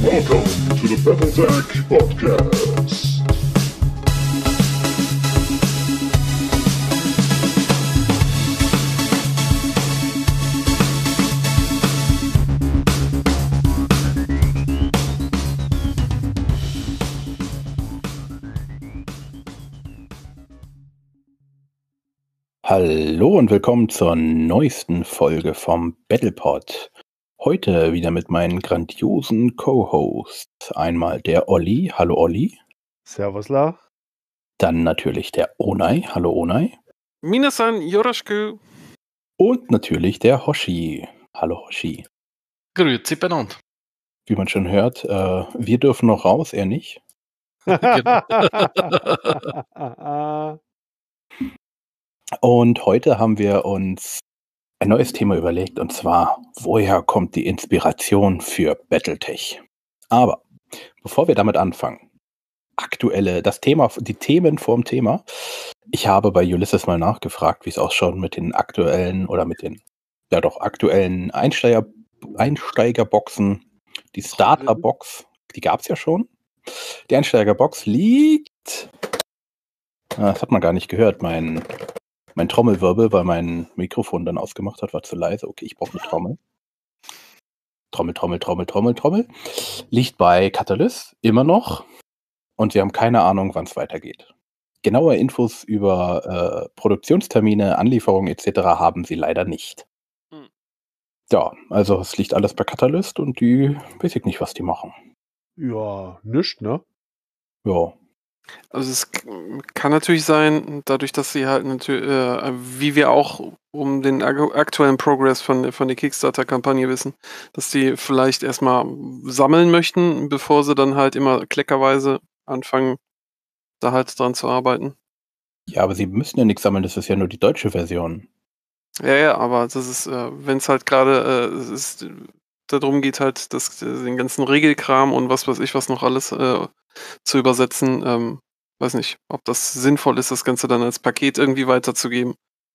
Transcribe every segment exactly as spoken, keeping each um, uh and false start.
Welcome to the Battletech Podcast. Hallo und willkommen zur neuesten Folge vom Battlepod. Heute wieder mit meinen grandiosen Co-Hosts. Einmal der Olli. Hallo Olli. Servusla. Dann natürlich der Onai. Hallo Onai. Minasan Yoroshiku. Und natürlich der Hoshi. Hallo Hoshi. Grüezi benannt. Wie man schon hört, äh, wir dürfen noch raus, er nicht. Genau. Und heute haben wir uns ein neues Thema überlegt, und zwar, woher kommt die Inspiration für Battletech? Aber bevor wir damit anfangen, aktuelle, das Thema, die Themen vorm Thema. Ich habe bei Ulysses mal nachgefragt, wie es ausschaut mit den aktuellen oder mit den, ja doch, aktuellen Einsteiger, Einsteigerboxen. Die Starterbox, die gab es ja schon. Die Einsteigerbox liegt, das hat man gar nicht gehört, mein Mein Trommelwirbel, weil mein Mikrofon dann ausgemacht hat, war zu leise. Okay, ich brauche eine Trommel. Trommel, Trommel, Trommel, Trommel, Trommel. Liegt bei Catalyst immer noch. Und wir haben keine Ahnung, wann es weitergeht. Genaue Infos über äh, Produktionstermine, Anlieferungen et cetera haben sie leider nicht. Hm. Ja, also es liegt alles bei Catalyst und die weiß ich nicht, was die machen. Ja, nischt, ne? Ja. Also es k- kann natürlich sein, dadurch, dass sie halt natürlich, äh, wie wir auch um den ag- aktuellen Progress von, von der Kickstarter-Kampagne wissen, dass die vielleicht erstmal sammeln möchten, bevor sie dann halt immer kleckerweise anfangen, da halt dran zu arbeiten. Ja, aber sie müssen ja nichts sammeln, das ist ja nur die deutsche Version. Ja, ja, aber das ist, äh, wenn es halt gerade äh, es ist, äh, darum geht halt, das, äh, den ganzen Regelkram und was weiß ich, was noch alles äh, zu übersetzen, ähm, weiß nicht, ob das sinnvoll ist, das Ganze dann als Paket irgendwie weiterzugeben.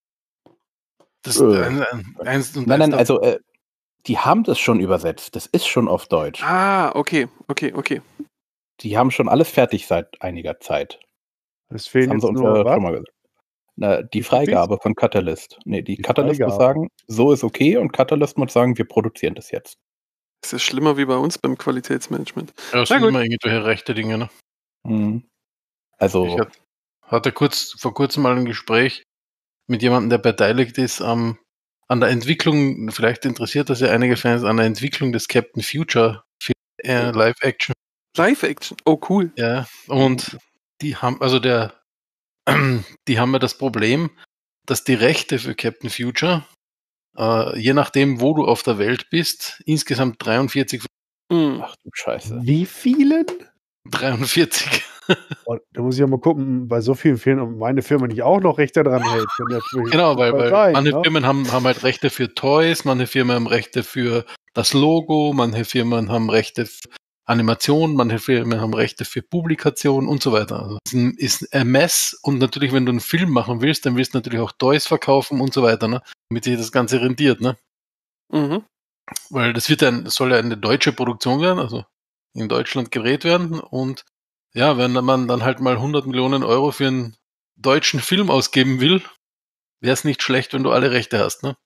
Das Äh, ein, ein, eins und Nein, eins nein, also äh, die haben das schon übersetzt. Das ist schon auf Deutsch. Ah, okay, okay, okay. Die haben schon alles fertig seit einiger Zeit. Es Das fehlen haben sie jetzt uns nur ja was? schon mal gesagt. Na, die Die Freigabe von Catalyst. Nee, die, Die Catalyst muss Freigabe. sagen, so ist okay, und Catalyst muss sagen, wir produzieren das jetzt. Ist ja schlimmer wie bei uns beim Qualitätsmanagement. Ja, es Na sind gut. immer irgendwelche rechte Dinge. Ne? Mhm. Ich Also, hat, hatte kurz, vor kurzem mal ein Gespräch mit jemandem, der beteiligt ist am, an der Entwicklung, vielleicht interessiert das ja einige Fans, an der Entwicklung des Captain Future Film, äh, Live-Action. Live-Action, oh cool. Ja, und die haben, also der, die haben ja das Problem, dass die Rechte für Captain Future, äh, je nachdem, wo du auf der Welt bist, insgesamt dreiundvierzig, Hm. ach du Scheiße. Wie vielen? dreiundvierzig. Oh, da muss ich ja mal gucken, bei so vielen Fehlen, ob meine Firma nicht auch noch Rechte dran hält. Kann natürlich Genau, weil, super weil sein, manche ne? Firmen haben, haben halt Rechte für Toys, manche Firmen haben Rechte für das Logo, manche Firmen haben Rechte für Animation, manche Firmen haben Rechte für Publikation und so weiter. Also es ist ein, ist ein Mess, und natürlich, wenn du einen Film machen willst, dann willst du natürlich auch Toys verkaufen und so weiter, ne? Damit sich das Ganze rentiert, ne? Mhm. Weil das wird dann, soll ja eine deutsche Produktion werden, also in Deutschland gedreht werden, und ja, wenn man dann halt mal hundert Millionen Euro für einen deutschen Film ausgeben will, wäre es nicht schlecht, wenn du alle Rechte hast, ne?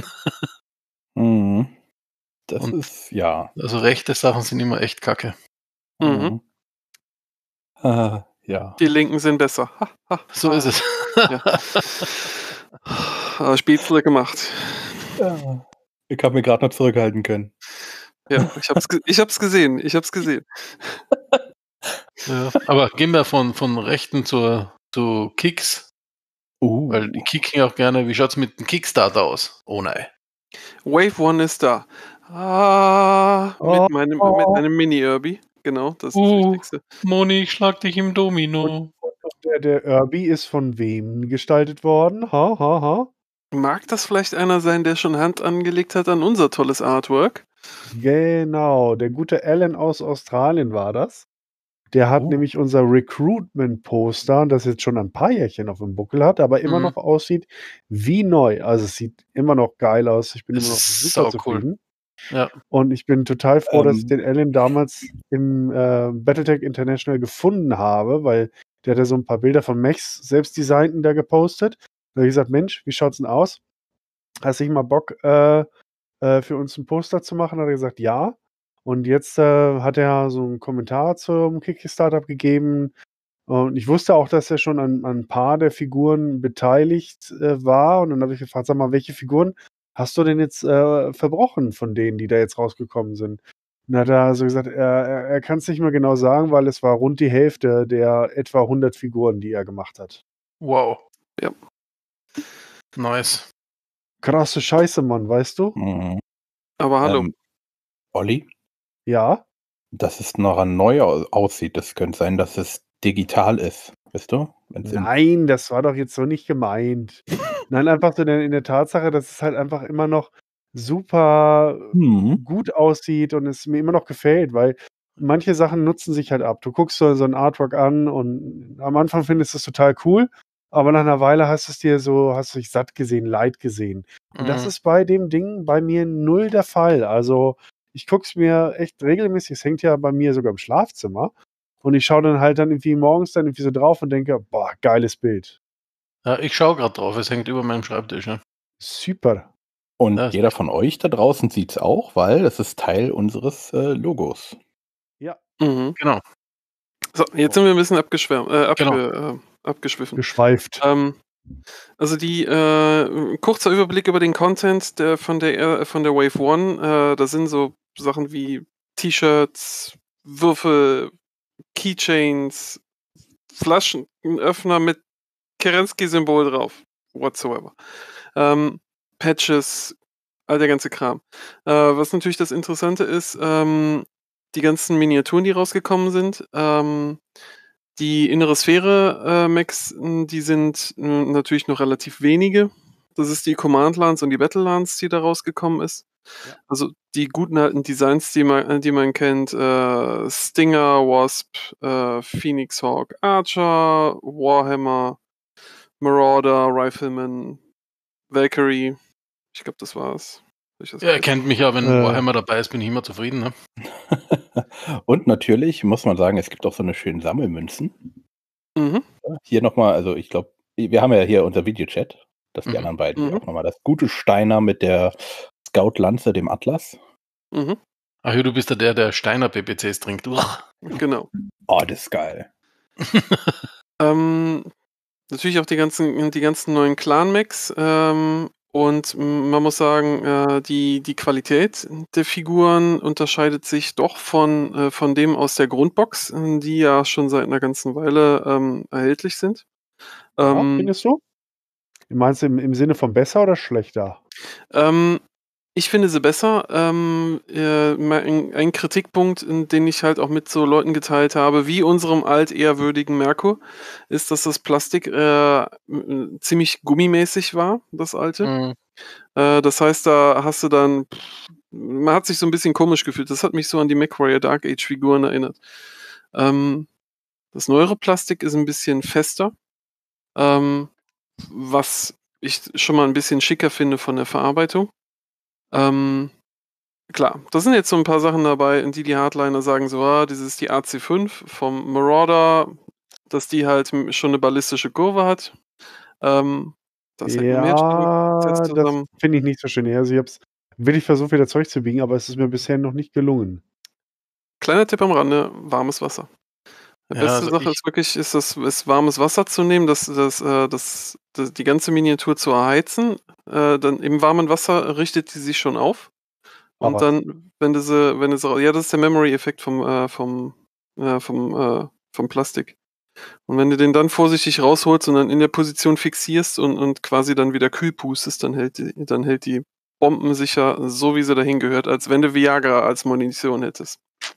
Mhm. Das Und ist, ja. also rechte Sachen sind immer echt kacke. Mhm. Mhm. Ah, ja. Die Linken sind besser. Ha, ha, So ha. ist es. Ja. Ah, Spätzle gemacht. Ja. Ich habe mir gerade noch zurückhalten können. Ja, ich hab's, ge ich hab's gesehen. Ich hab's gesehen. Ja, aber gehen wir von, von Rechten zur, zu Kicks, Uh. weil die kicken auch gerne. Wie schaut's mit dem Kickstarter aus? Oh nein. Wave One ist da. Ah, Oh, mit meinem, mit oh. einem Mini-Irby. Genau, das ist das Uh, Wichtigste. Moni, ich schlag dich im Domino. Der, der Irby ist von wem gestaltet worden? Ha, ha, ha. Mag das vielleicht einer sein, der schon Hand angelegt hat an unser tolles Artwork? Genau, der gute Alan aus Australien war das. Der hat Oh. nämlich unser Recruitment-Poster, das jetzt schon ein paar Jährchen auf dem Buckel hat, aber immer Mhm. noch aussieht wie neu. Also es sieht immer noch geil aus. Ich bin Es immer noch ist super saucool. zufrieden. Ja. Und ich bin total froh, dass ich Ähm. den Alan damals im äh, Battletech International gefunden habe, weil der hat ja so ein paar Bilder von Mechs selbstdesignten da gepostet. Da habe ich gesagt, Mensch, wie schaut's denn aus? Hast du nicht mal Bock, äh, äh, für uns ein Poster zu machen? Hat er gesagt, ja. Und jetzt äh, hat er so einen Kommentar zum Kickstarter gegeben. Und ich wusste auch, dass er schon an, an ein paar der Figuren beteiligt äh, war. Und dann habe ich gefragt, sag mal, welche Figuren hast du denn jetzt äh, verbrochen von denen, die da jetzt rausgekommen sind? Und dann hat er so gesagt, er, er, er kann es nicht mehr genau sagen, weil es war rund die Hälfte der etwa hundert Figuren, die er gemacht hat. Wow. Ja. Nice. Krasse Scheiße, Mann, weißt du? Mhm. Aber hallo. Ähm, Olli, Ja. dass es noch neu au- aussieht, das könnte sein, dass es digital ist. Weißt du? Wenn's im- Nein, das war doch jetzt so nicht gemeint. Nein, einfach so in der, in der Tatsache, dass es halt einfach immer noch super Mhm. gut aussieht und es mir immer noch gefällt, weil manche Sachen nutzen sich halt ab. Du guckst so, so ein Artwork an und am Anfang findest du es total cool, aber nach einer Weile hast du es dir so, hast du dich satt gesehen, leid gesehen. Und das Mhm. ist bei dem Ding bei mir null der Fall. Also ich gucke es mir echt regelmäßig, es hängt ja bei mir sogar im Schlafzimmer. Und ich schaue dann halt dann irgendwie morgens dann irgendwie so drauf und denke, boah, geiles Bild. Ja, ich schaue gerade drauf, es hängt über meinem Schreibtisch. Ne? Super. Und Das- jeder von euch da draußen sieht es auch, weil es ist Teil unseres äh, Logos. Mhm. Genau. So, jetzt sind wir ein bisschen abgeschwärmt, äh, abge, Genau. äh, abgeschwiffen. Geschweift. Ähm, also die äh, kurzer Überblick über den Content der von der äh, von der Wave One. Äh, da sind so Sachen wie T-Shirts, Würfel, Keychains, Flaschenöffner mit Kerensky-Symbol drauf, whatsoever. Ähm, Patches, all der ganze Kram. Äh, was natürlich das Interessante ist, ähm, die ganzen Miniaturen, die rausgekommen sind. Ähm, die innere Sphäre äh, Max, m, die sind m, natürlich noch relativ wenige. Das ist die Command Lance und die Battle Lance, die da rausgekommen ist. Ja. Also die guten alten Designs, die man, die man kennt, äh, Stinger, Wasp, äh, Phoenix Hawk, Archer, Warhammer, Marauder, Rifleman, Valkyrie. Ich glaube, das war's. Hab ich das Ja, er vergessen? kennt mich ja, wenn Äh. Warhammer dabei ist, bin ich immer zufrieden. Ne? Und natürlich muss man sagen, es gibt auch so eine schönen Sammelmünzen. Mhm. Hier nochmal, also ich glaube, wir haben ja hier unser Videochat, dass die Mhm. anderen beiden hier Mhm. auch nochmal das gute Steiner mit der Scout-Lanze, dem Atlas. Mhm. Ach ja, du bist ja der, der Steiner B B Cs trinkt. Uah. Genau. Oh, das ist geil. Ähm, natürlich auch die ganzen, die ganzen neuen Clan-Max. Ähm, und m, man muss sagen, äh, die, die Qualität der Figuren unterscheidet sich doch von, äh, von dem aus der Grundbox, äh, die ja schon seit einer ganzen Weile ähm, erhältlich sind. Ja, Ähm, findest du? Meinst du im, im Sinne von besser oder schlechter? Ähm, ich finde sie besser. Ähm, äh, mein, ein Kritikpunkt, in den ich halt auch mit so Leuten geteilt habe, wie unserem altehrwürdigen Merkur, ist, dass das Plastik äh, m- ziemlich gummimäßig war, das alte. Mhm. Äh, das heißt, da hast du dann, pff, man hat sich so ein bisschen komisch gefühlt. Das hat mich so an die MechWarrior Dark Age Figuren erinnert. Ähm, das neuere Plastik ist ein bisschen fester, ähm, was ich schon mal ein bisschen schicker finde von der Verarbeitung. Ähm, klar, da sind jetzt so ein paar Sachen dabei, in die die Hardliner sagen so, ah, das ist die A C fünf vom Marauder, dass die halt m- schon eine ballistische Kurve hat. Ähm, das hängt mit dem Hersteller Ja, jetzt das zusammen. finde ich nicht so schön. Also ich habe es wirklich versucht, wieder Zeug zu biegen, aber es ist mir bisher noch nicht gelungen. Kleiner Tipp am Rande, warmes Wasser. Die Ja, beste also Sache ich- ist wirklich, ist das ist warmes Wasser zu nehmen, das, das, äh, das, das, die ganze Miniatur zu erheizen. Äh, dann im warmen Wasser richtet die sich schon auf. Und Aber dann, wenn du sie, wenn du sie, ja, das ist der Memory-Effekt vom, äh, vom, äh, vom, äh, vom Plastik. Und wenn du den dann vorsichtig rausholst und dann in der Position fixierst und, und quasi dann wieder kühl pustest, dann hält die, dann hält die Bomben sicher so, wie sie dahin gehört, als wenn du Viagra als Munition hättest.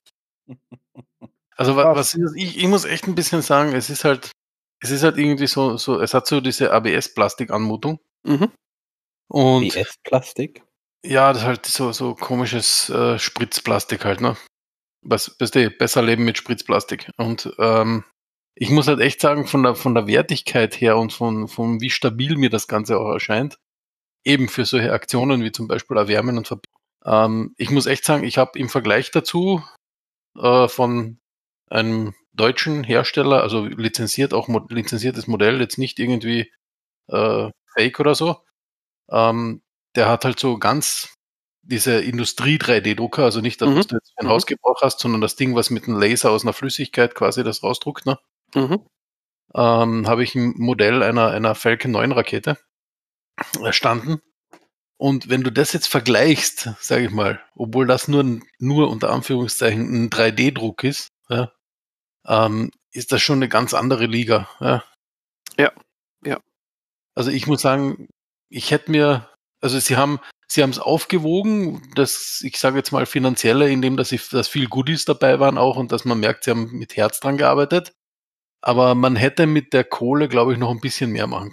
Also wa- Krass. was ist, ich, ich muss echt ein bisschen sagen, es ist halt, es ist halt irgendwie so, so, es hat so diese A B S-Plastik-Anmutung. Mhm. Und B S-Plastik. ja, das ist halt so, so komisches äh, Spritzplastik halt, ne? Was, weißt du, besser leben mit Spritzplastik. Und ähm, ich muss halt echt sagen, von der, von der Wertigkeit her und von, von wie stabil mir das Ganze auch erscheint, eben für solche Aktionen wie zum Beispiel Erwärmen und Verbinden, Ähm, ich muss echt sagen, ich habe im Vergleich dazu äh, von einem deutschen Hersteller, also lizenziert auch mo- lizenziertes Modell, jetzt nicht irgendwie äh, Fake oder so. Ähm, der hat halt so ganz diese Industrie-drei D-Drucker, also nicht das, Mhm. was du jetzt für ein Mhm. Hausgebrauch hast, sondern das Ding, was mit einem Laser aus einer Flüssigkeit quasi das rausdruckt, ne? Mhm. ähm, habe ich ein Modell einer, einer Falcon neun Rakete erstanden. Und wenn du das jetzt vergleichst, sage ich mal, obwohl das nur, ein- nur unter Anführungszeichen ein drei D-Druck ist, ja, ähm, ist das schon eine ganz andere Liga. Ja. Ja, ja. Also ich muss sagen, ich hätte mir, also sie haben, sie haben es aufgewogen, das, ich sage jetzt mal finanzielle, indem dass, ich, dass viel Goodies dabei waren auch und dass man merkt, sie haben mit Herz dran gearbeitet. Aber man hätte mit der Kohle, glaube ich, noch ein bisschen mehr machen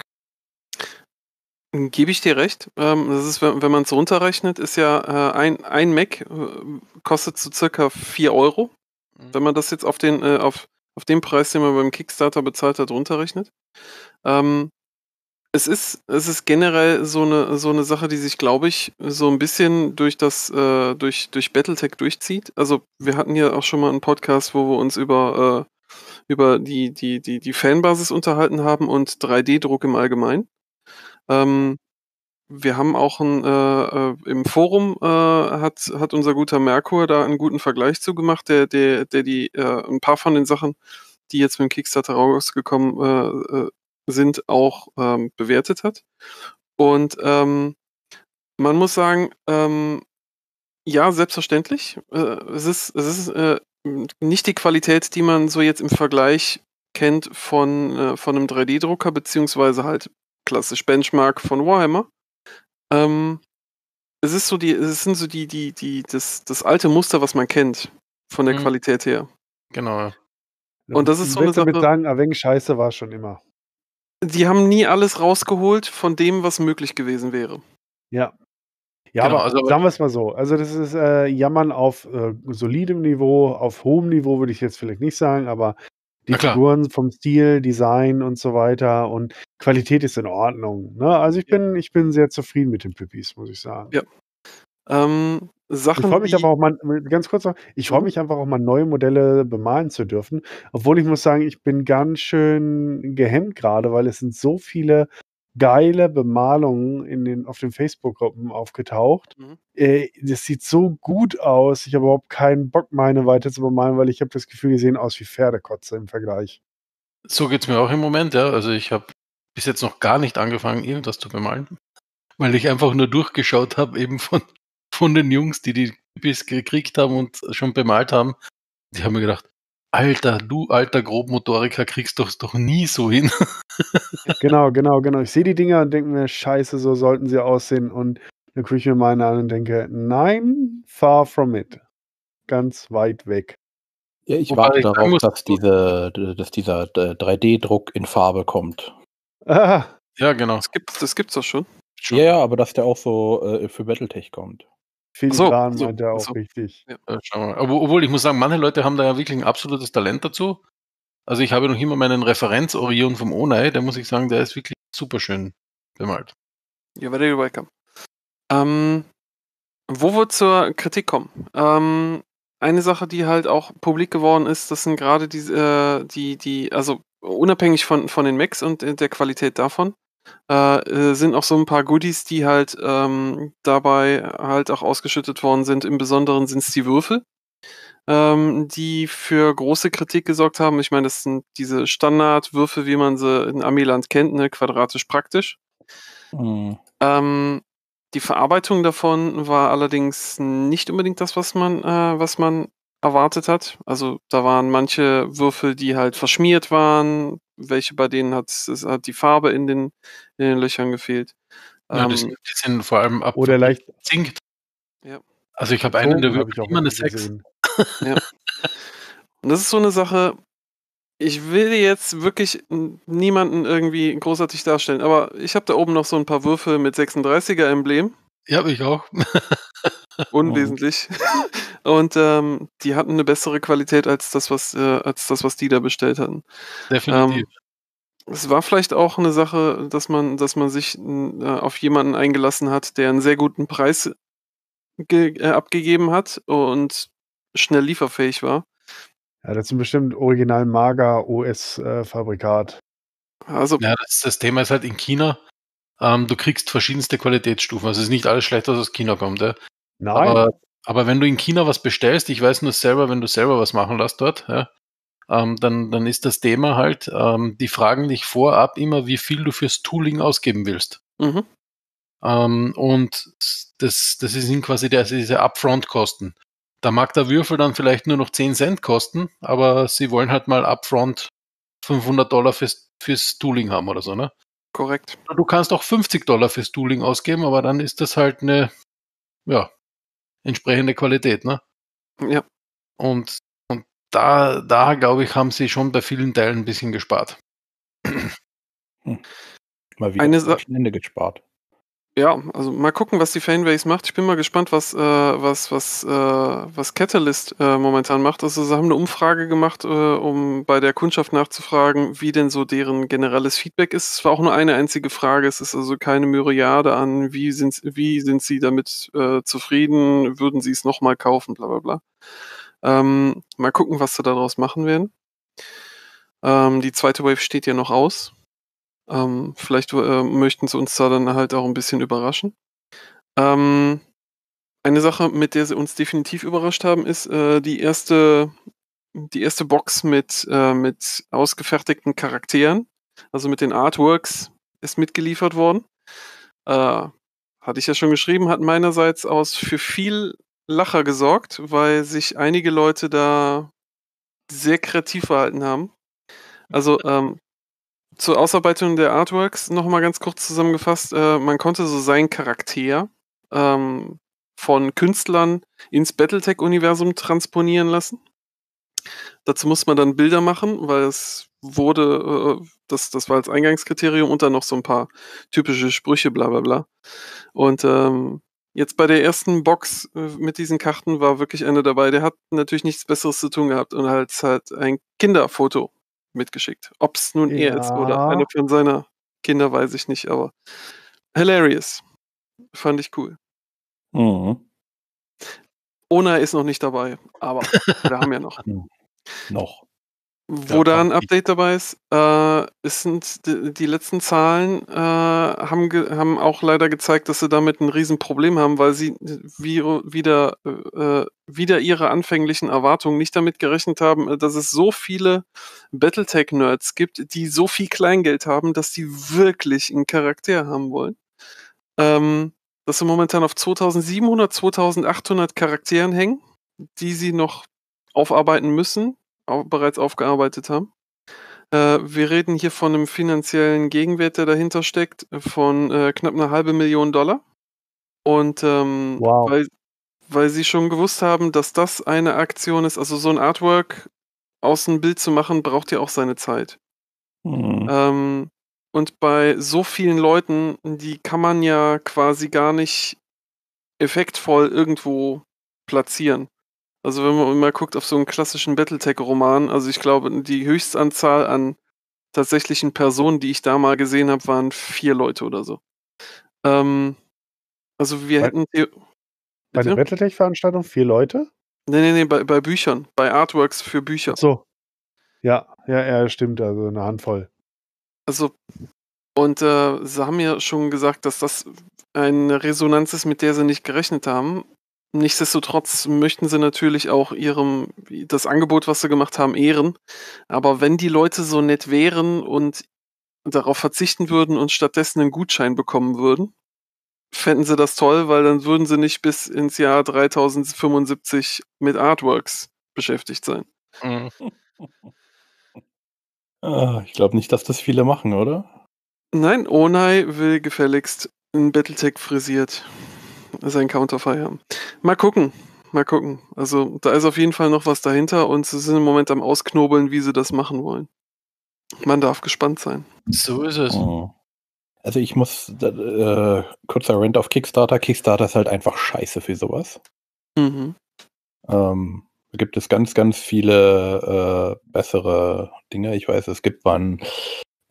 können. Gebe ich dir recht. Ähm, das ist, wenn, wenn man es runterrechnet, ist ja äh, ein, ein Mac äh, kostet so circa vier Euro. Wenn man das jetzt auf den, äh, auf, auf den Preis, den man beim Kickstarter bezahlt hat, runterrechnet. Ähm, es ist, es ist generell so eine, so eine Sache, die sich, glaube ich, so ein bisschen durch das, äh, durch, durch Battletech durchzieht. Also wir hatten ja auch schon mal einen Podcast, wo wir uns über, äh, über die, die, die, die Fanbasis unterhalten haben und drei D-Druck im Allgemeinen. Ähm, wir haben auch ein, äh, äh, im Forum äh, hat, hat unser guter Merkur da einen guten Vergleich zu gemacht, der, der, der die äh, ein paar von den Sachen, die jetzt mit dem Kickstarter rausgekommen äh, äh, sind, auch ähm, bewertet hat. Und ähm, man muss sagen, ähm, ja, selbstverständlich. Äh, es ist, es ist äh, nicht die Qualität, die man so jetzt im Vergleich kennt von, äh, von einem drei D-Drucker, beziehungsweise halt klassisch Benchmark von Warhammer. Ähm, es ist so die, es sind so die, die, die, das, das alte Muster, was man kennt, von der Mhm. Qualität her. Genau. Ja. Und das ist Ich so eine würde damit Sache, sagen, ein wenig Scheiße war es schon immer. die haben nie alles rausgeholt von dem, was möglich gewesen wäre. Ja. Ja, Genau, aber also aber- sagen wir es mal so. Also das ist äh, Jammern auf äh, solidem Niveau, auf hohem Niveau würde ich jetzt vielleicht nicht sagen, aber die Na klar. Figuren vom Stil, Design und so weiter und Qualität ist in Ordnung. Ne? Also ich bin, ich bin sehr zufrieden mit den Pippis, muss ich sagen. Ja. Ähm, Ich Sachen freue mich wie, aber auch mal, ganz kurz noch, ich freue Mhm. mich einfach auch mal neue Modelle bemalen zu dürfen. Obwohl ich muss sagen, ich bin ganz schön gehemmt gerade, weil es sind so viele geile Bemalungen in den, auf den Facebook-Gruppen aufgetaucht. Mhm. Äh, das sieht so gut aus. Ich habe überhaupt keinen Bock, meine weiter zu bemalen, weil ich habe das Gefühl, die sehen aus wie Pferdekotze im Vergleich. So geht's mir auch im Moment, ja. Also ich habe bis jetzt noch gar nicht angefangen, irgendwas zu bemalen, weil ich einfach nur durchgeschaut habe, eben von, von den Jungs, die die Pipis gekriegt haben und schon bemalt haben. Die haben mir gedacht, Alter, du alter Grobmotoriker kriegst doch doch nie so hin. Genau, genau, genau. Ich sehe die Dinger und denke mir, scheiße, so sollten sie aussehen. Und dann gucke ich mir meine an und denke, nein, far from it. Ganz weit weg. Ja, ich Wobei warte ich sagen darauf, muss, dass, diese, dass dieser äh, drei D-Druck in Farbe kommt. Ah, Ja, genau. das gibt's, das gibt's doch schon. Schon. Ja, ja, aber dass der auch so äh, für Battletech kommt. Filigran Ach so, meint er ach auch so. richtig. Ja, schauen wir mal. Aber, obwohl, ich muss sagen, manche Leute haben da ja wirklich ein absolutes Talent dazu. Also ich habe noch immer meinen Referenz-Orion vom Onei, da muss ich sagen, der ist wirklich super schön bemalt. You're very welcome. Ähm, wo wir zur Kritik kommen. Ähm, eine Sache, die halt auch publik geworden ist, das sind gerade die, äh, die, die, also unabhängig von, von den Macs und äh, der Qualität davon, äh, äh, sind auch so ein paar Goodies, die halt ähm, dabei halt auch ausgeschüttet worden sind. Im Besonderen sind es die Würfel, ähm, die für große Kritik gesorgt haben. Ich meine, das sind diese Standardwürfel, wie man sie in Amiland kennt, ne? Quadratisch praktisch. Hm. Ähm, die Verarbeitung davon war allerdings nicht unbedingt das, was man, äh, was man erwartet hat. Also da waren manche Würfel, die halt verschmiert waren, welche bei denen hat, es hat die Farbe in den, in den Löchern gefehlt. Ja, die, Ähm, sind, die sind vor allem ab Oder leicht zinkt. Ja. Also ich habe einen, der Zogen, habe wirkt ich auch immer eine welche sechs. gesehen. Und das ist so eine Sache, ich will jetzt wirklich n- niemanden irgendwie großartig darstellen, aber ich habe da oben noch so ein paar Würfel mit sechsunddreißiger-Emblem. Ja, habe ich auch. Unwesentlich. Und ähm, die hatten eine bessere Qualität als das, was, äh, als das, was die da bestellt hatten. Definitiv. Ähm, es war vielleicht auch eine Sache, dass man, dass man sich n- äh, auf jemanden eingelassen hat, der einen sehr guten Preis ge äh, abgegeben hat und schnell lieferfähig war. Ja, das sind bestimmt original mager U S-Fabrikat. Also Ja, das, das Thema ist halt in China, ähm, du kriegst verschiedenste Qualitätsstufen. Also es ist nicht alles schlecht, was aus China kommt. Ja. Nein. Aber, aber wenn du in China was bestellst, ich weiß nur selber, wenn du selber was machen lässt dort, ja, ähm, dann, dann ist das Thema halt, ähm, die fragen dich vorab immer, wie viel du fürs Tooling ausgeben willst. mhm. Ähm, und das, das sind quasi der, diese Upfront-Kosten. Da mag der Würfel dann vielleicht nur noch zehn Cent kosten, aber sie wollen halt mal upfront fünfhundert Dollar fürs, fürs Tooling haben oder so, ne? Korrekt. Du kannst auch fünfzig Dollar fürs Tooling ausgeben, aber dann ist das halt eine, ja, entsprechende Qualität, ne? Ja. Und, und da, da glaube ich, haben sie schon bei vielen Teilen ein bisschen gespart. Hm. Mal wieder Eine am Sa Ende gespart. Ja, also mal gucken, was die Fanbase macht. Ich bin mal gespannt, was, äh, was, was, äh, was Catalyst äh, momentan macht. Also sie haben eine Umfrage gemacht, äh, um bei der Kundschaft nachzufragen, wie denn so deren generelles Feedback ist. Es war auch nur eine einzige Frage. Es ist also keine Myriade an, wie sind, wie sind sie damit äh, zufrieden, würden sie es nochmal kaufen, bla bla bla. Ähm, mal gucken, was sie daraus machen werden. Ähm, die zweite Wave steht ja noch aus. Ähm, vielleicht äh, möchten sie uns da dann halt auch ein bisschen überraschen. Ähm, eine Sache, mit der sie uns definitiv überrascht haben, ist äh, die erste, die erste Box mit, äh, mit ausgefertigten Charakteren, also mit den Artworks, ist mitgeliefert worden. Äh, hatte ich ja schon geschrieben, hat meinerseits aus für viel Lacher gesorgt, weil sich einige Leute da sehr kreativ verhalten haben. Also ähm, zur Ausarbeitung der Artworks nochmal ganz kurz zusammengefasst, äh, man konnte so seinen Charakter ähm, von Künstlern ins Battletech-Universum transponieren lassen. Dazu muss man dann Bilder machen, weil es wurde, äh, das, das war als Eingangskriterium und dann noch so ein paar typische Sprüche, bla bla bla. Und ähm, jetzt bei der ersten Box äh, mit diesen Karten war wirklich einer dabei, der hat natürlich nichts Besseres zu tun gehabt und halt, halt ein Kinderfoto mitgeschickt. Ob es nun er ist oder einer Ja. von seiner Kinder, weiß ich nicht, aber hilarious. Fand ich cool. Mhm. Ona ist noch nicht dabei, aber wir haben ja noch. Hm. Noch. Wo Ja, da ein kommt nicht. Update dabei ist, äh, es sind die, die letzten Zahlen äh, haben, ge haben auch leider gezeigt, dass sie damit ein Riesenproblem haben, weil sie wie, wieder, äh, wieder ihre anfänglichen Erwartungen nicht damit gerechnet haben, dass es so viele Battletech-Nerds gibt, die so viel Kleingeld haben, dass die wirklich einen Charakter haben wollen. Ähm, dass sie momentan auf zweitausendsiebenhundert, zweitausendachthundert Charakteren hängen, die sie noch aufarbeiten müssen, auch bereits aufgearbeitet haben. Äh, wir reden hier von einem finanziellen Gegenwert, der dahinter steckt, von äh, knapp eine halbe Million Dollar. Und ähm, Wow. weil, weil sie schon gewusst haben, dass das eine Aktion ist, also so ein Artwork aus einem Bild zu machen, braucht ja auch seine Zeit. Mhm. Ähm, und bei so vielen Leuten, die kann man ja quasi gar nicht effektvoll irgendwo platzieren. Also wenn man mal guckt auf so einen klassischen Battletech-Roman, also ich glaube, die Höchstanzahl an tatsächlichen Personen, die ich da mal gesehen habe, waren vier Leute oder so. Ähm, also wir Bei, hätten... theo- bei einer Bitte? Battletech-Veranstaltung vier Leute? Nee, nee, nee, bei, bei Büchern, bei Artworks für Ach Bücher. so. Ja, ja, ja, stimmt. Also eine Handvoll. Also, und äh, sie haben ja schon gesagt, dass das eine Resonanz ist, mit der sie nicht gerechnet haben. Nichtsdestotrotz möchten sie natürlich auch ihrem, das Angebot, was sie gemacht haben, ehren. Aber wenn die Leute so nett wären und darauf verzichten würden und stattdessen einen Gutschein bekommen würden, fänden sie das toll, weil dann würden sie nicht bis ins Jahr dreitausendfünfundsiebzig mit Artworks beschäftigt sein. Mhm. Ah, ich glaube nicht, dass das viele machen, oder? Nein, Onai will gefälligst in Battletech frisiert sein Counterfire haben. Mal gucken, mal gucken. Also da ist auf jeden Fall noch was dahinter und sie sind im Moment am Ausknobeln, wie sie das machen wollen. Man darf gespannt sein. So ist es. Mhm. Also ich muss, äh, kurzer Rant auf Kickstarter. Kickstarter ist halt einfach scheiße für sowas. Mhm. Ähm, da gibt es ganz, ganz viele äh, bessere Dinge. Ich weiß, es gibt mal ein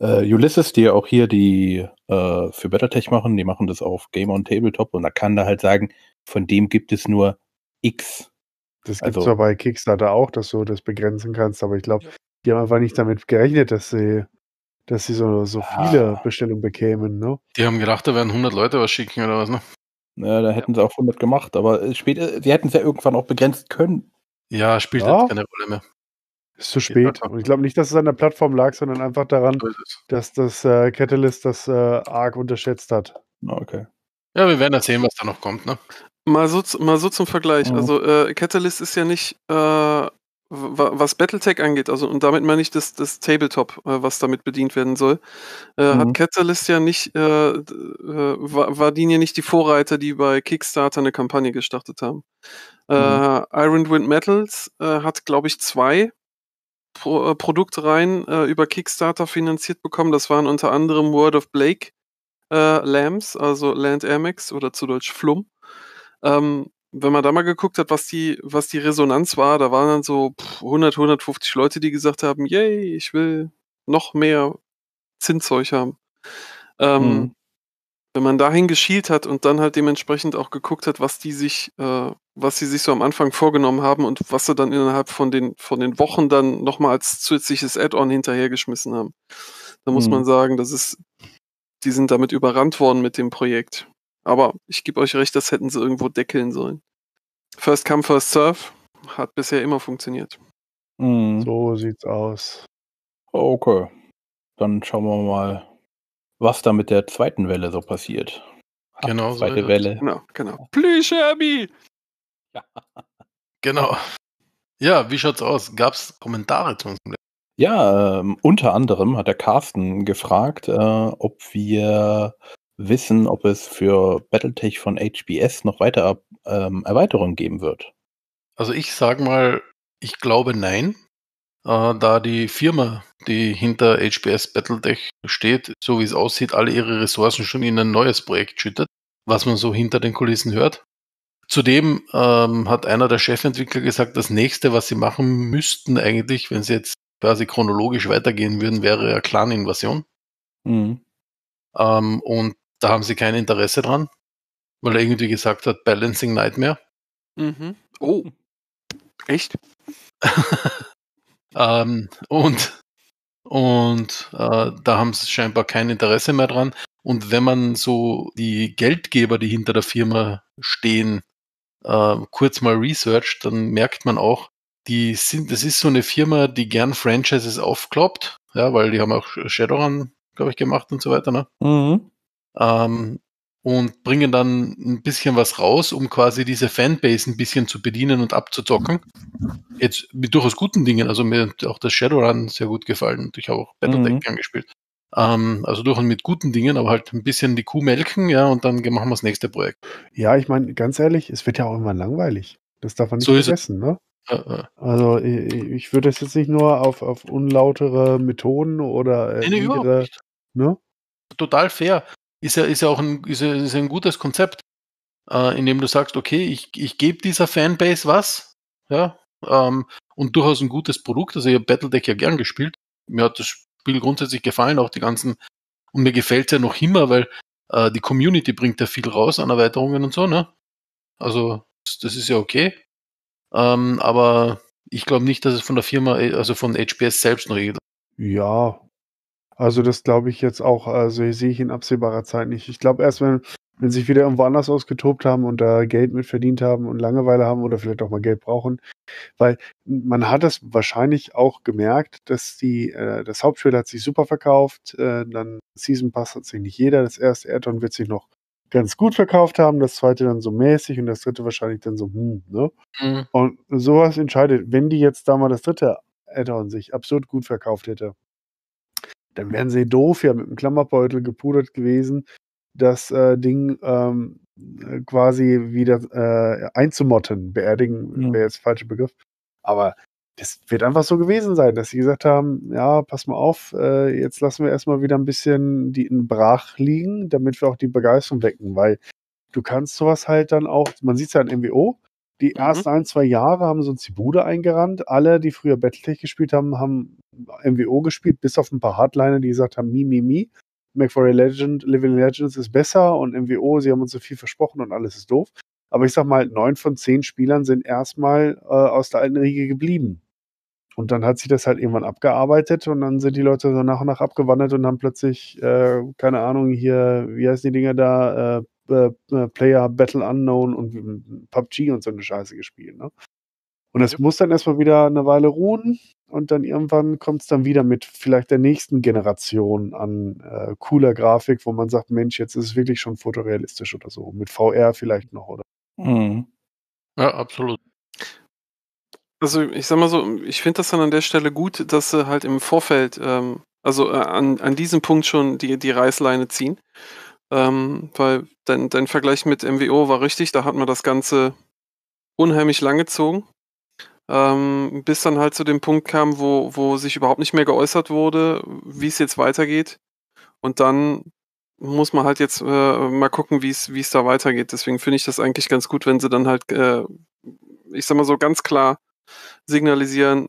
Äh, Ulysses, die ja auch hier die äh, für Battletech machen, die machen das auf Game on Tabletop und da kann da halt sagen, von dem gibt es nur X. Das gibt Also- zwar bei Kickstarter auch, dass du das begrenzen kannst, aber ich glaube, die haben einfach nicht damit gerechnet, dass sie, dass sie so, so viele Ah. Bestellungen bekämen, ne? Die haben gedacht, da werden hundert Leute was schicken oder was, ne? Ja, da hätten sie auch hundert gemacht, aber äh, später, sie hätten es ja irgendwann auch begrenzt können. Ja, spielt Ja. jetzt keine Rolle mehr. Ist zu spät. Und ich glaube nicht, dass es an der Plattform lag, sondern einfach daran, So ist es. dass das äh, Catalyst das äh, arg unterschätzt hat. Ah, Okay. Ja, wir werden ja sehen, was da noch kommt, ne? Mal so, z- mal so zum Vergleich. Mhm. Also äh, Catalyst ist ja nicht, äh, w- was Battletech angeht, also und damit meine ich das, das Tabletop, äh, was damit bedient werden soll, äh, Mhm. hat Catalyst ja nicht, äh, d- äh, war, war die ja nicht die Vorreiter, die bei Kickstarter eine Kampagne gestartet haben. Äh, Mhm. Iron Wind Metals äh, hat, glaube ich, zwei Pro, äh, Produktreihen äh, über Kickstarter finanziert bekommen. Das waren unter anderem Word of Blake äh, Lambs, also Land Amex oder zu Deutsch Flum. Ähm, wenn man da mal geguckt hat, was die, was die Resonanz war, da waren dann so pff, hundert, hundertfünfzig Leute, die gesagt haben, yay, ich will noch mehr Zinszeug haben. Ähm, Mhm. Wenn man dahin geschielt hat und dann halt dementsprechend auch geguckt hat, was die sich, äh, was sie sich so am Anfang vorgenommen haben und was sie dann innerhalb von den, von den Wochen dann nochmal als zusätzliches Add-on hinterhergeschmissen haben. Da muss Mhm. man sagen, das ist, die sind damit überrannt worden mit dem Projekt. Aber ich gebe euch recht, das hätten sie irgendwo deckeln sollen. First come, first serve hat bisher immer funktioniert. Mhm. So sieht's aus. Okay. Dann schauen wir mal, was da mit der zweiten Welle so passiert. Ha, Genau so zweite ist es. Welle. Genau, genau. Plüscherbi! Genau. Ja, wie schaut's aus? Gab's Kommentare zu uns? Ja, ähm, unter anderem hat der Carsten gefragt, äh, ob wir wissen, ob es für Battletech von H B S noch weiter ähm, Erweiterungen geben wird. Also ich sag mal, ich glaube nein, äh, da die Firma, die hinter H B S Battletech steht, so wie es aussieht, alle ihre Ressourcen schon in ein neues Projekt schüttet, was man so hinter den Kulissen hört. Zudem ähm, hat einer der Chefentwickler gesagt, das nächste, was sie machen müssten eigentlich, wenn sie jetzt quasi chronologisch weitergehen würden, wäre eine Clan-Invasion. Mhm. Ähm, und da haben sie kein Interesse dran, weil er irgendwie gesagt hat, Balancing Nightmare. Mhm. Oh. Echt? ähm, und und äh, da haben sie scheinbar kein Interesse mehr dran. Und wenn man so die Geldgeber, die hinter der Firma stehen, äh, kurz mal researcht, dann merkt man auch, die sind, das ist so eine Firma, die gern Franchises aufkloppt, ja, weil die haben auch Shadowrun, glaube ich, gemacht und so weiter, ne? Mhm. Ähm, und bringen dann ein bisschen was raus, um quasi diese Fanbase ein bisschen zu bedienen und abzuzocken. Jetzt mit durchaus guten Dingen, also mir hat auch das Shadowrun sehr gut gefallen und ich habe auch Battletech Mhm. gern gespielt. Ähm, also durchaus mit guten Dingen, aber halt ein bisschen die Kuh melken, ja, und dann machen wir das nächste Projekt. Ja, ich meine, ganz ehrlich, es wird ja auch irgendwann langweilig. Das darf man nicht So ist es. vergessen, ne? Äh, äh. Also ich, ich würde das jetzt nicht nur auf, auf unlautere Methoden oder äh, Nee, nee, überhaupt niedere, nicht. ne? Total fair. Ist ja, ist ja auch ein, ist ja, ist ja ein gutes Konzept, äh, in dem du sagst, okay, ich, ich gebe dieser Fanbase was, ja, ähm, und durchaus ein gutes Produkt. Also ich habe Battletech ja gern gespielt. Mir hat das Spiel grundsätzlich gefallen, auch die ganzen, und mir gefällt es ja noch immer, weil äh, die Community bringt ja viel raus an Erweiterungen und so, ne? Also das, das ist ja okay. Ähm, aber ich glaube nicht, dass es von der Firma, äh, also von H B S selbst noch irgendwas. Ja, also das glaube ich jetzt auch, also sehe ich in absehbarer Zeit nicht. Ich glaube erst, wenn, wenn sich wieder irgendwo anders ausgetobt haben und da Geld mit verdient haben und Langeweile haben oder vielleicht auch mal Geld brauchen. Weil man hat es wahrscheinlich auch gemerkt, dass die, äh, das Hauptspiel hat sich super verkauft, äh, dann Season Pass hat sich nicht jeder, das erste Add-on wird sich noch ganz gut verkauft haben, das zweite dann so mäßig und das dritte wahrscheinlich dann so, hm, ne? Mhm. Und sowas entscheidet, wenn die jetzt da mal das dritte Add-on sich absurd gut verkauft hätte, dann wären sie doof ja mit dem Klammerbeutel gepudert gewesen, das äh, Ding ähm, äh, quasi wieder äh, einzumotten. Beerdigen Mhm. wäre jetzt der falsche Begriff. Aber das wird einfach so gewesen sein, dass sie gesagt haben, ja, pass mal auf, äh, jetzt lassen wir erstmal wieder ein bisschen die in brach liegen, damit wir auch die Begeisterung wecken, weil du kannst sowas halt dann auch, man sieht es ja an M W O, die Mhm. ersten ein, zwei Jahre haben sie uns die Bude eingerannt. Alle, die früher Battletech gespielt haben, haben M W O gespielt, bis auf ein paar Hardliner, die gesagt haben, mi, mi, mi. MechWarrior Legend, Living Legends ist besser und M W O, sie haben uns so viel versprochen und alles ist doof. Aber ich sag mal, neun von zehn Spielern sind erstmal äh, aus der alten Riege geblieben. Und dann hat sich das halt irgendwann abgearbeitet und dann sind die Leute so nach und nach abgewandert und haben plötzlich, äh, keine Ahnung, hier, wie heißen die Dinger da, äh, äh, äh, Player Battle Unknown und äh, P U B G und so eine Scheiße gespielt. Ne? Und das Jupp. muss dann erstmal wieder eine Weile ruhen und dann irgendwann kommt es dann wieder mit vielleicht der nächsten Generation an äh, cooler Grafik, wo man sagt, Mensch, jetzt ist es wirklich schon fotorealistisch oder so. Mit V R vielleicht noch, oder? Mhm. Ja, absolut. Also ich sag mal so, ich finde das dann an der Stelle gut, dass sie halt im Vorfeld, ähm, also äh, an, an diesem Punkt schon die, die Reißleine ziehen. Ähm, weil dein, dein Vergleich mit M W O war richtig, da hat man das Ganze unheimlich lang gezogen. Ähm, bis dann halt zu dem Punkt kam, wo, wo sich überhaupt nicht mehr geäußert wurde, wie es jetzt weitergeht. Und dann muss man halt jetzt äh, mal gucken, wie es wie es da weitergeht. Deswegen finde ich das eigentlich ganz gut, wenn sie dann halt, äh, ich sag mal so, ganz klar signalisieren,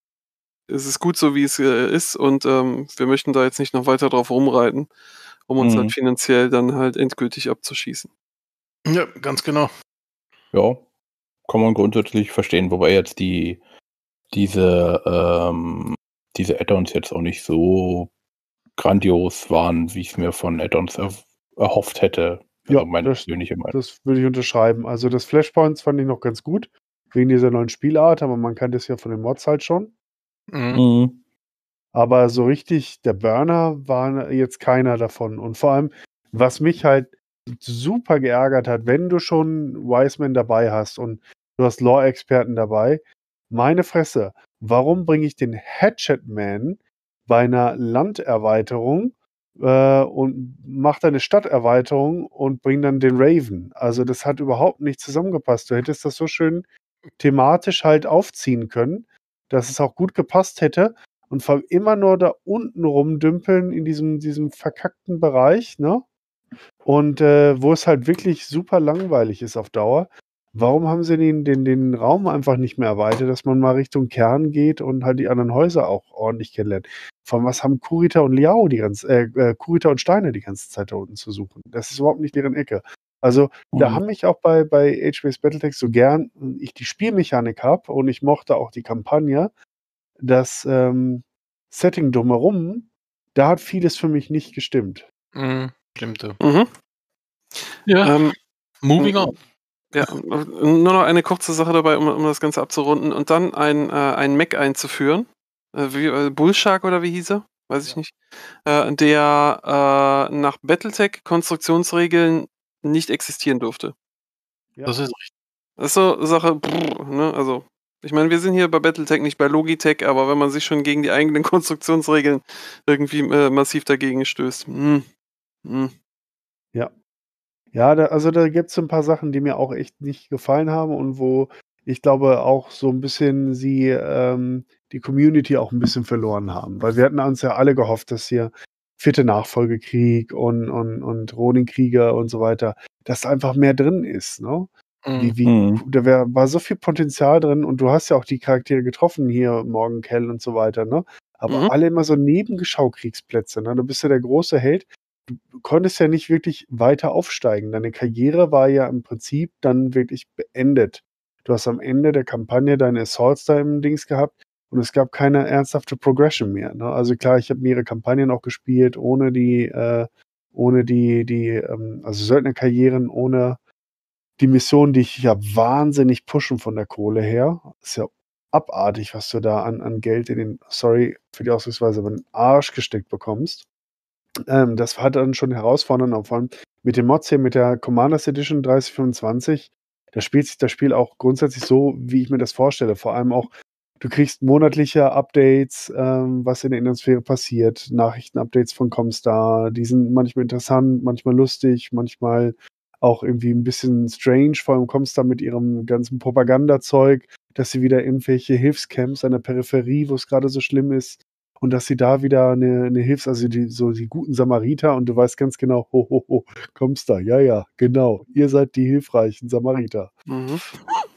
es ist gut so, wie es äh, ist und ähm, wir möchten da jetzt nicht noch weiter drauf rumreiten, um uns Mhm. halt finanziell dann halt endgültig abzuschießen. Ja, ganz genau. Ja, kann man grundsätzlich verstehen, wobei jetzt die diese ähm, diese Add-ons jetzt auch nicht so grandios waren, wie ich es mir von Add-ons er erhofft hätte. Also Ja, meine das, persönliche Meinung. das würde ich unterschreiben. Also das Flashpoints fand ich noch ganz gut, wegen dieser neuen Spielart, aber man kannte es ja von den Mods halt schon. Mhm. Mhm. Aber so richtig der Burner war jetzt keiner davon. Und vor allem, was mich halt super geärgert hat, wenn du schon Wiseman dabei hast und du hast Lore-Experten dabei, meine Fresse, warum bringe ich den Hatchet Man bei einer Landerweiterung äh, und mache dann eine Stadterweiterung und bringe dann den Raven? Also das hat überhaupt nicht zusammengepasst. Du hättest das so schön thematisch halt aufziehen können, dass es auch gut gepasst hätte und vor allem immer nur da unten rumdümpeln in diesem, diesem verkackten Bereich, ne? Und äh, wo es halt wirklich super langweilig ist auf Dauer. Warum haben sie den, den, den Raum einfach nicht mehr erweitert, dass man mal Richtung Kern geht und halt die anderen Häuser auch ordentlich kennenlernt? Vor allem, was haben Kurita und Liao die ganze, äh, äh, Kurita und Steiner die ganze Zeit da unten zu suchen? Das ist überhaupt nicht deren Ecke. Also, da Mhm. haben mich auch bei, bei Age-Based Battletech so gern, ich die Spielmechanik habe und ich mochte auch die Kampagne, das ähm, Setting drumherum, da hat vieles für mich nicht gestimmt. Mhm. Stimmt. Ja. Mhm. Ja, Ähm, moving on. ja, nur noch eine kurze Sache dabei, um, um das Ganze abzurunden und dann ein, äh, ein Mac einzuführen. Äh, wie, äh, Bullshark oder wie hieß er? Weiß ich Ja. nicht. Äh, der äh, nach Battletech-Konstruktionsregeln nicht existieren durfte. Ja. Das ist richtig. Das ist so Sache, brr, ne? Also, ich meine, wir sind hier bei Battletech, nicht bei Logitech, aber wenn man sich schon gegen die eigenen Konstruktionsregeln irgendwie äh, massiv dagegen stößt. Hm. Hm. Ja. Ja, da, also da gibt es so ein paar Sachen, die mir auch echt nicht gefallen haben und wo ich glaube auch so ein bisschen sie ähm, die Community auch ein bisschen verloren haben. Weil wir hatten uns ja alle gehofft, dass hier vierte Nachfolgekrieg und, und, und Ronin-Krieger und so weiter, dass da einfach mehr drin ist, ne? Mhm. Wie, wie, Mhm. da wär, war so viel Potenzial drin und du hast ja auch die Charaktere getroffen hier, Morgan Kell und so weiter, ne? Aber Mhm. alle immer so Nebengeschaukriegsplätze, ne? Du bist ja der große Held. Du konntest ja nicht wirklich weiter aufsteigen. Deine Karriere war ja im Prinzip dann wirklich beendet. Du hast am Ende der Kampagne deine Assaults da im Dings gehabt und es gab keine ernsthafte Progression mehr. Ne? Also klar, ich habe mehrere Kampagnen auch gespielt, ohne die, äh, ohne die, die, ähm, also Söldnerkarrieren, ohne die Missionen, die ich ja wahnsinnig pushen von der Kohle her. Ist ja abartig, was du da an, an Geld in den, sorry für die Ausdrucksweise, aber in den Arsch gesteckt bekommst. Ähm, das war dann schon herausfordernd, auch vor allem mit den Mods hier, mit der Commanders Edition dreißig fünfundzwanzig. Da spielt sich das Spiel auch grundsätzlich so, wie ich mir das vorstelle. Vor allem auch, du kriegst monatliche Updates, ähm, was in der Innensphäre passiert, Nachrichten-Updates von Comstar, die sind manchmal interessant, manchmal lustig, manchmal auch irgendwie ein bisschen strange, vor allem Comstar mit ihrem ganzen Propagandazeug, dass sie wieder irgendwelche Hilfscamps an der Peripherie, wo es gerade so schlimm ist, und dass sie da wieder eine, eine Hilfs-, also die, so die guten Samariter und du weißt ganz genau, ho, ho, ho, kommst da, ja, ja, genau, ihr seid die hilfreichen Samariter. Mhm.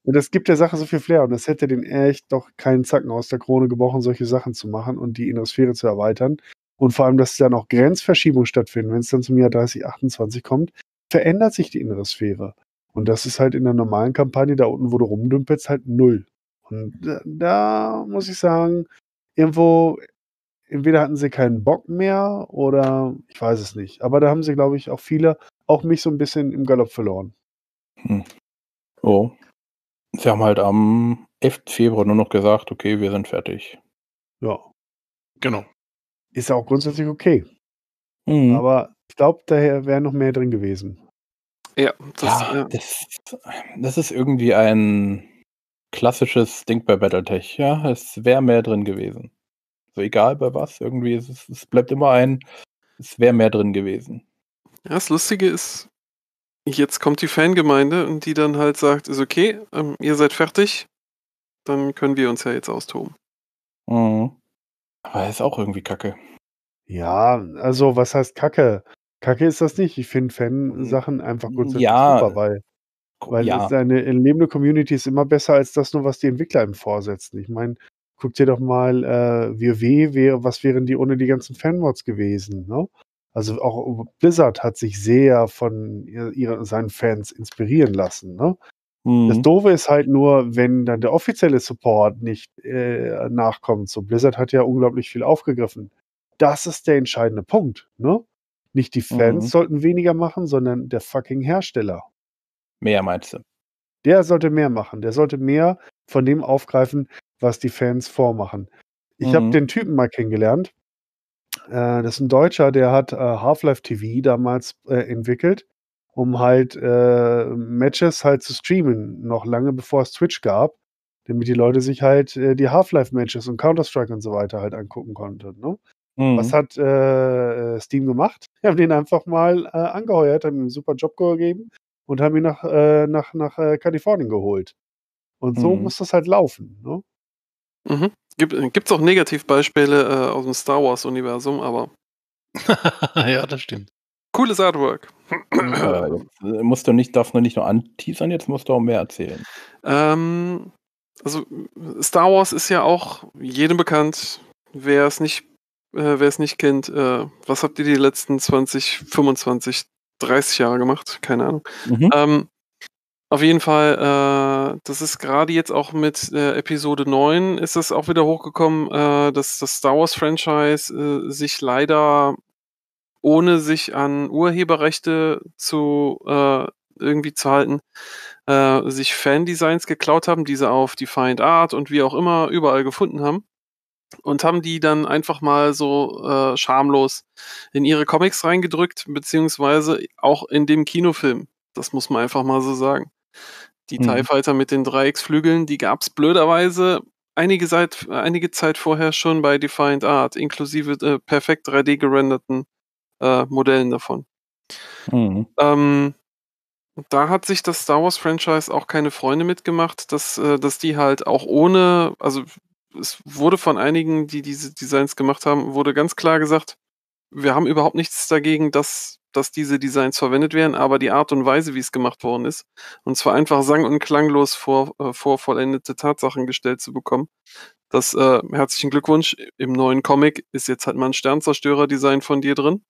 Und das gibt der Sache so viel Flair und das hätte den echt doch keinen Zacken aus der Krone gebrochen, solche Sachen zu machen und die innere Sphäre zu erweitern. Und vor allem, dass dann auch Grenzverschiebungen stattfinden. Wenn es dann zum Jahr dreißig achtundzwanzig kommt, verändert sich die innere Sphäre. Und das ist halt in der normalen Kampagne, da unten, wo du rumdümpelst, halt null. Und da, da muss ich sagen, irgendwo, entweder hatten sie keinen Bock mehr oder ich weiß es nicht. Aber da haben sie, glaube ich, auch viele, auch mich so ein bisschen im Galopp verloren. Hm. Oh. Sie haben halt am elften Februar nur noch gesagt, okay, wir sind fertig. Ja. Genau. Ist ja auch grundsätzlich okay. Mhm. Aber ich glaube, daher wäre noch mehr drin gewesen. Ja, das, Ja, ja. das, das ist irgendwie ein klassisches Ding bei Battletech. Ja, es wäre mehr drin gewesen. So egal bei was, irgendwie, ist es, es bleibt immer ein, es wäre mehr drin gewesen. Ja, das Lustige ist, jetzt kommt die Fangemeinde und die dann halt sagt, ist okay, ähm, ihr seid fertig, dann können wir uns ja jetzt austoben. Mhm. Aber ist auch irgendwie kacke. Ja, also was heißt Kacke? Kacke ist das nicht. Ich finde Fan-Sachen einfach grundsätzlich Ja, super, weil, weil ja. es eine lebende Community ist immer besser als das nur, was die Entwickler ihm vorsetzen. Ich meine, guck dir doch mal äh, WoW, wäre, was wären die ohne die ganzen Fanmods gewesen, ne? Also auch Blizzard hat sich sehr von ihr, ihre, seinen Fans inspirieren lassen, ne? Das Mhm. Doofe ist halt nur, wenn dann der offizielle Support nicht äh, nachkommt. So, Blizzard hat ja unglaublich viel aufgegriffen. Das ist der entscheidende Punkt, ne? Nicht die Fans Mhm. sollten weniger machen, sondern der fucking Hersteller. Mehr meinst du? Der sollte mehr machen. Der sollte mehr von dem aufgreifen, was die Fans vormachen. Ich habe Mhm. den Typen mal kennengelernt. Äh, das ist ein Deutscher, der hat äh, Half-Life T V damals äh, entwickelt, um halt äh, Matches halt zu streamen, noch lange bevor es Twitch gab, damit die Leute sich halt äh, die Half-Life-Matches und Counter-Strike und so weiter halt angucken konnten. Ne? Was Mhm. hat äh, Steam gemacht? Die haben den einfach mal äh, angeheuert, haben ihm einen super Job gegeben und haben ihn nach, äh, nach, nach äh, Kalifornien geholt. Und so Mhm. muss das halt laufen. Ne? Mhm. Gibt es auch Negativbeispiele äh, aus dem Star Wars-Universum, aber Ja, das stimmt. cooles Artwork. Äh, jetzt äh, musst du nicht, darfst du nicht nur anteasern, jetzt musst du auch mehr erzählen. Ähm, also Star Wars ist ja auch jedem bekannt. Wer es nicht, äh, wer es nicht kennt, äh, was habt ihr die letzten zwanzig, fünfundzwanzig, dreißig Jahre gemacht? Keine Ahnung. Mhm. Ähm, auf jeden Fall, äh, das ist gerade jetzt auch mit äh, Episode neun ist es auch wieder hochgekommen, äh, dass das Star Wars Franchise äh, sich leider ohne sich an Urheberrechte zu äh, irgendwie zu halten, äh, sich Fan-Designs geklaut haben, diese auf Defiant Art und wie auch immer überall gefunden haben und haben die dann einfach mal so äh, schamlos in ihre Comics reingedrückt, beziehungsweise auch in dem Kinofilm. Das muss man einfach mal so sagen. Die TIE Mhm. Fighter mit den Dreiecksflügeln, die gab es blöderweise einige Zeit, einige Zeit vorher schon bei Defiant Art, inklusive äh, perfekt drei D gerenderten äh, Modellen davon. Mhm. Ähm, da hat sich das Star Wars Franchise auch keine Freunde mitgemacht, dass, äh, dass die halt auch ohne, also es wurde von einigen, die diese Designs gemacht haben, wurde ganz klar gesagt, wir haben überhaupt nichts dagegen, dass, dass diese Designs verwendet werden, aber die Art und Weise, wie es gemacht worden ist, und zwar einfach sang- und klanglos vor, äh, vor vollendete Tatsachen gestellt zu bekommen. Das äh, herzlichen Glückwunsch, im neuen Comic ist jetzt halt mal ein Sternzerstörer-Design von dir drin.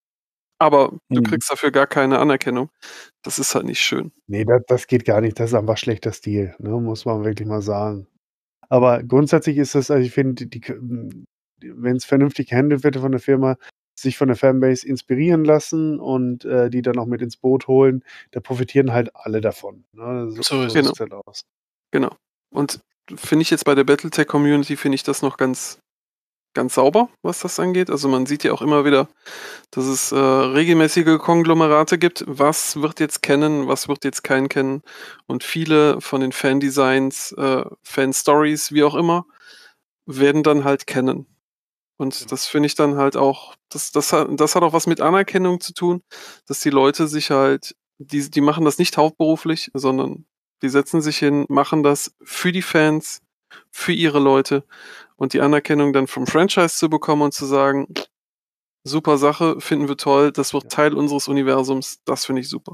Aber du Mhm. kriegst dafür gar keine Anerkennung. Das ist halt nicht schön. Nee, das, das geht gar nicht. Das ist einfach schlechter Stil, ne? Muss man wirklich mal sagen. Aber grundsätzlich ist das, also ich finde, die, die, wenn es vernünftig gehandelt wird von der Firma, sich von der Fanbase inspirieren lassen und äh, die dann auch mit ins Boot holen, da profitieren halt alle davon. Ne? So, So so ist Genau, sieht es halt aus. genau. Und finde ich jetzt bei der Battletech-Community, finde ich das noch ganz, ganz sauber, was das angeht. Also man sieht ja auch immer wieder, dass es äh, regelmäßige Konglomerate gibt. Was wird jetzt kennen, was wird jetzt keinen kennen? Und viele von den Fan-Designs, äh, Fan-Stories, wie auch immer, werden dann halt kennen. Und Genau. das finde ich dann halt auch, das, das, hat, das hat auch was mit Anerkennung zu tun, dass die Leute sich halt, die, die machen das nicht hauptberuflich, sondern die setzen sich hin, machen das für die Fans, für ihre Leute und die Anerkennung dann vom Franchise zu bekommen und zu sagen, super Sache, finden wir toll, das wird Ja. Teil unseres Universums, das finde ich super.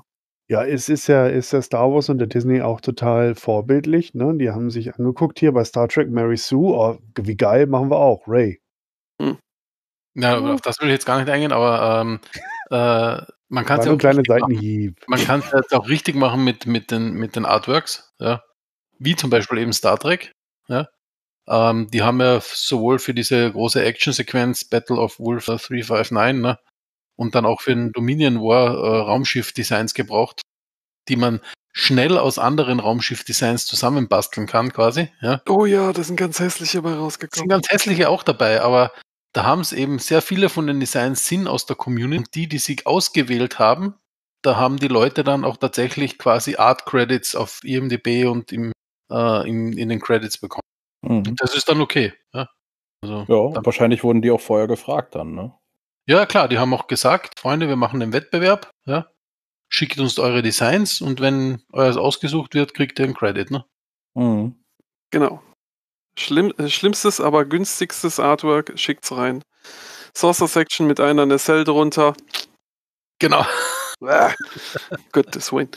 Ja, es ist ja ist ja Star Wars und der Disney auch total vorbildlich, ne? Die haben sich angeguckt hier bei Star Trek Mary Sue, oh, wie geil, machen wir auch, Rey. Hm. Ja, Ja. auf das will ich jetzt gar nicht eingehen, aber ähm, äh, man kann War es nur ja ein auch kleiner richtig machen. Seitenhieb. Man kann es jetzt auch richtig machen mit, mit, den, mit den Artworks, ja. Wie zum Beispiel eben Star Trek, ja. Ähm, die haben ja sowohl für diese große Action-Sequenz Battle of Wolf drei fünf neun, ne, und dann auch für den Dominion War äh, Raumschiff-Designs gebraucht, die man schnell aus anderen Raumschiff-Designs zusammenbasteln kann, quasi, ja. Oh ja, da sind ganz hässliche bei Es sind rausgekommen. ganz hässliche auch dabei, aber da haben es eben sehr viele von den Designs sind aus der Community. Und die, die sich ausgewählt haben, da haben die Leute dann auch tatsächlich quasi Art Credits auf I M D B und im, äh, in, in den Credits bekommen. Mhm. Und das ist dann okay. Ja, also, Ja, dann, wahrscheinlich wurden die auch vorher gefragt dann, ne? ja klar, die haben auch gesagt, Freunde, wir machen einen Wettbewerb, ja, schickt uns eure Designs und wenn euers ausgesucht wird, kriegt ihr einen Credit, ne? Mhm. Genau. Schlimm, äh, schlimmstes, aber günstigstes Artwork, schickt's rein. Saucer Section mit einer Nacelle drunter. Genau. Ah, Gottes Willen.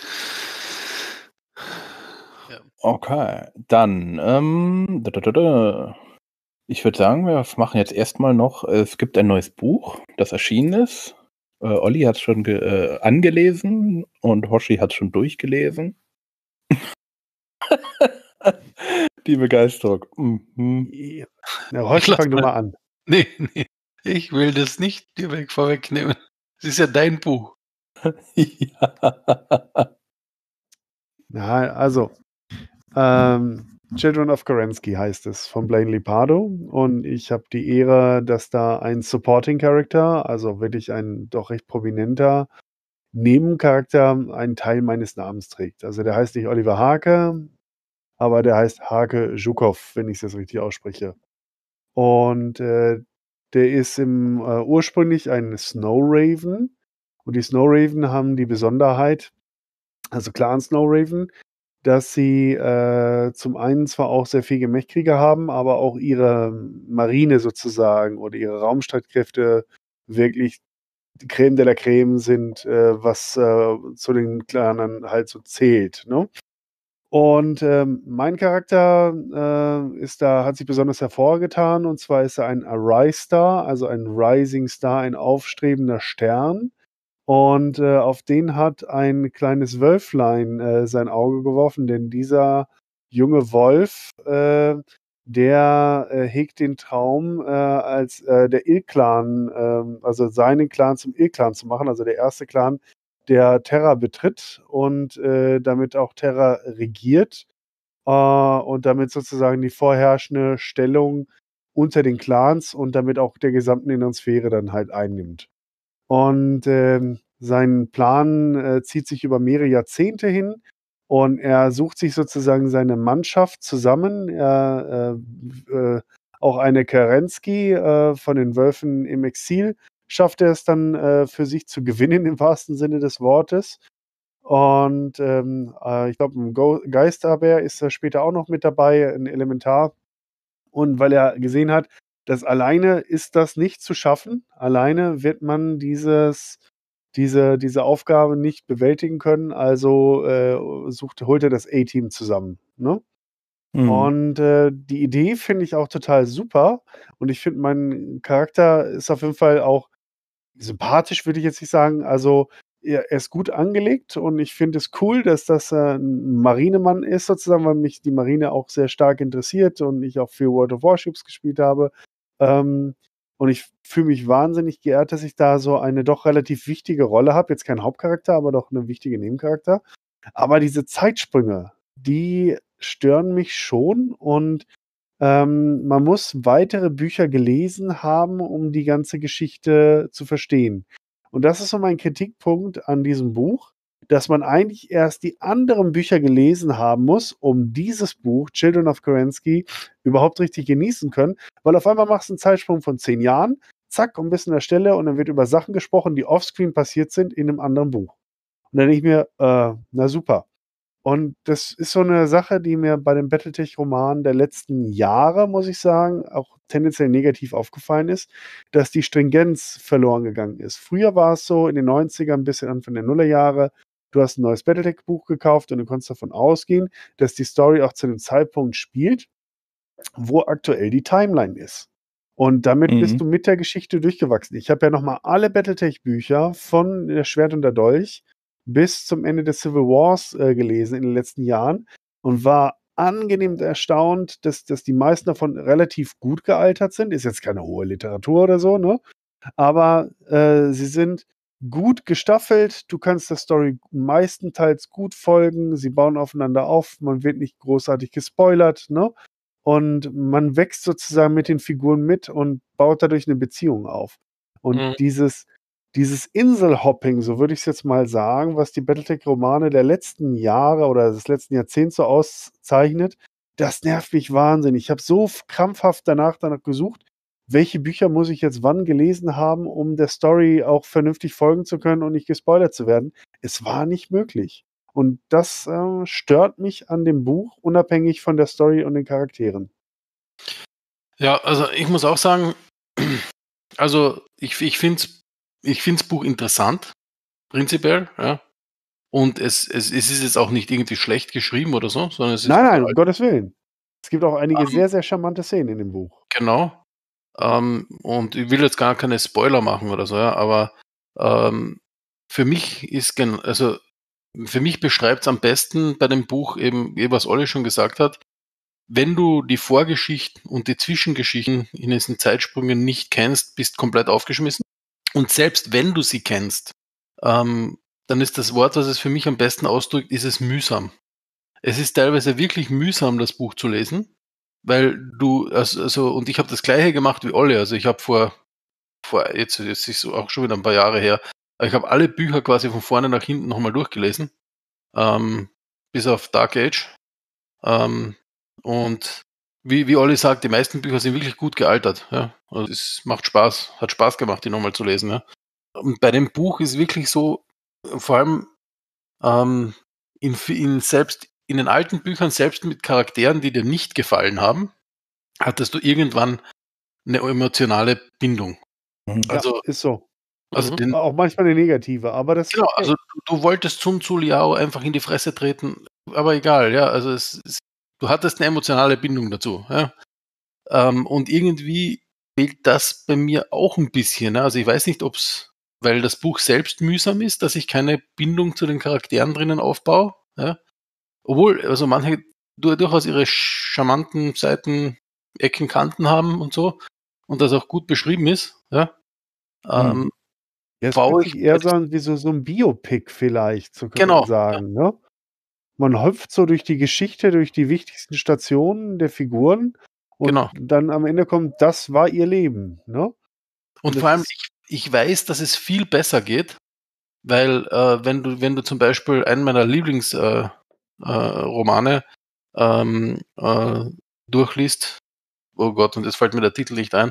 Okay, dann, ähm, da, da, da, da. Ich würde sagen, wir machen jetzt erstmal noch, es gibt ein neues Buch, das erschienen ist. Äh, Olli hat es schon ge äh, angelesen und Hoshi hat es schon durchgelesen. Die Begeisterung. Mhm. Ja. Ja, Hoshi, fang du mal an. Nee, nee, ich will das nicht dir weg vorwegnehmen. Es ist ja dein Buch. Ja. Ja, also, ähm, Children of Kerensky heißt es von Blaine Lipardo und ich habe die Ehre, dass da ein Supporting Character, also wirklich ein doch recht prominenter Nebencharakter, einen Teil meines Namens trägt. Also der heißt nicht Oliver Hake, aber der heißt Hake Zhukov, wenn ich es jetzt richtig ausspreche. Und äh, der ist im äh, ursprünglich ein Snow Raven und die Snow Raven haben die Besonderheit, also Clan Snow Raven, dass sie äh, zum einen zwar auch sehr viel Mechkrieger haben, aber auch ihre Marine sozusagen oder ihre Raumstreitkräfte wirklich die Creme de la Creme sind, äh, was äh, zu den Clanen halt so zählt. Ne? Und ähm, mein Charakter äh, ist da, hat sich besonders hervorgetan, und zwar ist er ein Arise Star, also ein Rising Star, ein aufstrebender Stern. Und äh, auf den hat ein kleines Wölflein äh, sein Auge geworfen, denn dieser junge Wolf, äh, der äh, hegt den Traum, äh, als äh, der Il-Clan, äh, also seinen Clan zum Il-Clan zu machen, also der erste Clan, der Terra betritt und äh, damit auch Terra regiert äh, und damit sozusagen die vorherrschende Stellung unter den Clans und damit auch der gesamten inneren Sphäre dann halt einnimmt. Und, ähm, sein Plan, äh, zieht sich über mehrere Jahrzehnte hin und er sucht sich sozusagen seine Mannschaft zusammen. Er, äh, äh, auch eine Kerensky, äh, von den Wölfen im Exil schafft er es dann, äh, für sich zu gewinnen im wahrsten Sinne des Wortes. Und, ähm, äh, ich glaube, 'n Go Geisterbär ist da später auch noch mit dabei, 'n Elementar. Und weil er gesehen hat, dass alleine ist das nicht zu schaffen. Alleine wird man dieses diese diese Aufgabe nicht bewältigen können, also, äh, sucht holt er das A-Team zusammen, ne? Mhm. Und, äh, die Idee finde ich auch total super und ich finde, mein Charakter ist auf jeden Fall auch sympathisch, würde ich jetzt nicht sagen. Also, er er ist gut angelegt und ich finde es cool, dass das, äh, 'n Marinemann ist sozusagen, weil mich die Marine auch sehr stark interessiert und ich auch viel World of Warships gespielt habe. Ähm, und ich fühle mich wahnsinnig geehrt, dass ich da so eine doch relativ wichtige Rolle habe. Jetzt kein Hauptcharakter, aber doch 'ne wichtige Nebencharakter. Aber diese Zeitsprünge, die stören mich schon und, ähm, man muss weitere Bücher gelesen haben, um die ganze Geschichte zu verstehen. Und das ist so mein Kritikpunkt an diesem Buch, dass man eigentlich erst die anderen Bücher gelesen haben muss, um dieses Buch Children of Kerensky überhaupt richtig genießen können, weil auf einmal machst du 'n Zeitsprung von zehn Jahren, zack, und bist an der Stelle und dann wird über Sachen gesprochen, die offscreen passiert sind in 'nem anderen Buch. Und dann denke ich mir: „Äh, na super.“ Und das ist so 'ne Sache, die mir bei den Battletech-Romanen der letzten Jahre, muss ich sagen, auch tendenziell negativ aufgefallen ist, dass die Stringenz verloren gegangen ist. Früher war es so in den Neunzigern bis Anfang der Nullerjahre, du hast ein neues Battletech-Buch gekauft und du konntest davon ausgehen, dass die Story auch zu dem Zeitpunkt spielt, wo aktuell die Timeline ist. Und damit Mhm. bist du mit der Geschichte durchgewachsen. Ich habe ja nochmal alle Battletech-Bücher von der Schwert und der Dolch bis zum Ende des Civil Wars äh, gelesen in den letzten Jahren und war angenehm erstaunt, dass, dass die meisten davon relativ gut gealtert sind. Ist jetzt keine hohe Literatur oder so, ne? Aber äh, sie sind gut gestaffelt. Du kannst der Story meistenteils gut folgen. Sie bauen aufeinander auf. Man wird nicht großartig gespoilert, ne? Und man wächst sozusagen mit den Figuren mit und baut dadurch eine Beziehung auf. Und Mhm. dieses, dieses Inselhopping, so würde ich es jetzt mal sagen, was die Battletech-Romane der letzten Jahre oder des letzten Jahrzehnts so auszeichnet, das nervt mich wahnsinnig. Ich habe so f- krampfhaft danach danach gesucht, welche Bücher muss ich jetzt wann gelesen haben, um der Story auch vernünftig folgen zu können und nicht gespoilert zu werden. Es war nicht möglich. Und das äh, stört mich an dem Buch, unabhängig von der Story und den Charakteren. Ja, also ich muss auch sagen, also ich, ich finde ich find's Buch interessant, prinzipiell, ja. Und es, es, es ist jetzt auch nicht irgendwie schlecht geschrieben oder so, sondern es ist Nein, gut nein, um Gottes Willen. Es gibt auch einige Ähm, sehr, sehr charmante Szenen in dem Buch. Genau. Ähm, und ich will jetzt gar keine Spoiler machen oder so, ja, aber ähm, für mich ist gen also für mich beschreibt es am besten bei dem Buch eben, eh, was Olli schon gesagt hat, wenn du die Vorgeschichten und die Zwischengeschichten in diesen Zeitsprüngen nicht kennst, bist komplett aufgeschmissen. Und selbst wenn du sie kennst, ähm, dann ist das Wort, was es für mich am besten ausdrückt, ist es mühsam. Es ist teilweise wirklich mühsam, das Buch zu lesen, weil du, also, also und ich habe das Gleiche gemacht wie Olli. Also ich habe vor, vor jetzt, jetzt ist es auch schon wieder ein paar Jahre her, aber ich habe alle Bücher quasi von vorne nach hinten nochmal durchgelesen, ähm, bis auf Dark Age. Ähm, und wie, wie Olli sagt, die meisten Bücher sind wirklich gut gealtert. Ja? Also es macht Spaß, hat Spaß gemacht, die nochmal zu lesen. Ja? Und bei dem Buch ist wirklich so, vor allem ähm, in, in selbst in den alten Büchern, selbst mit Charakteren, die dir nicht gefallen haben, hattest du irgendwann eine emotionale Bindung. Mhm. Ja, Also, ist so. also Mhm. den, Auch manchmal eine negative, aber das ist genau, okay. also du, du wolltest Sun Tzu Liao einfach in die Fresse treten, aber egal, ja, also es, es, du hattest eine emotionale Bindung dazu, ja. Ähm, und irgendwie fehlt das bei mir auch ein bisschen. Ne? Also ich weiß nicht, ob es, weil das Buch selbst mühsam ist, dass ich keine Bindung zu den Charakteren drinnen aufbaue. Ja? Obwohl, also manche du- durchaus ihre charmanten Seiten, Ecken, Kanten haben und so und das auch gut beschrieben ist. Ja? Ähm, Mhm. Ja, es fühlt baue ich sich eher bei so an wie so, so ein Biopic vielleicht, so könnte man genau, sagen, ne? Man hüpft so durch die Geschichte, durch die wichtigsten Stationen der Figuren und genau. dann am Ende kommt, das war ihr Leben, ne? Und Und das vor allem, ist ich, ich weiß, dass es viel besser geht, weil äh, wenn du, wenn du zum Beispiel einen meiner Lieblingsromane äh, äh, Romane, ähm, äh, durchliest, oh Gott, und jetzt fällt mir der Titel nicht ein,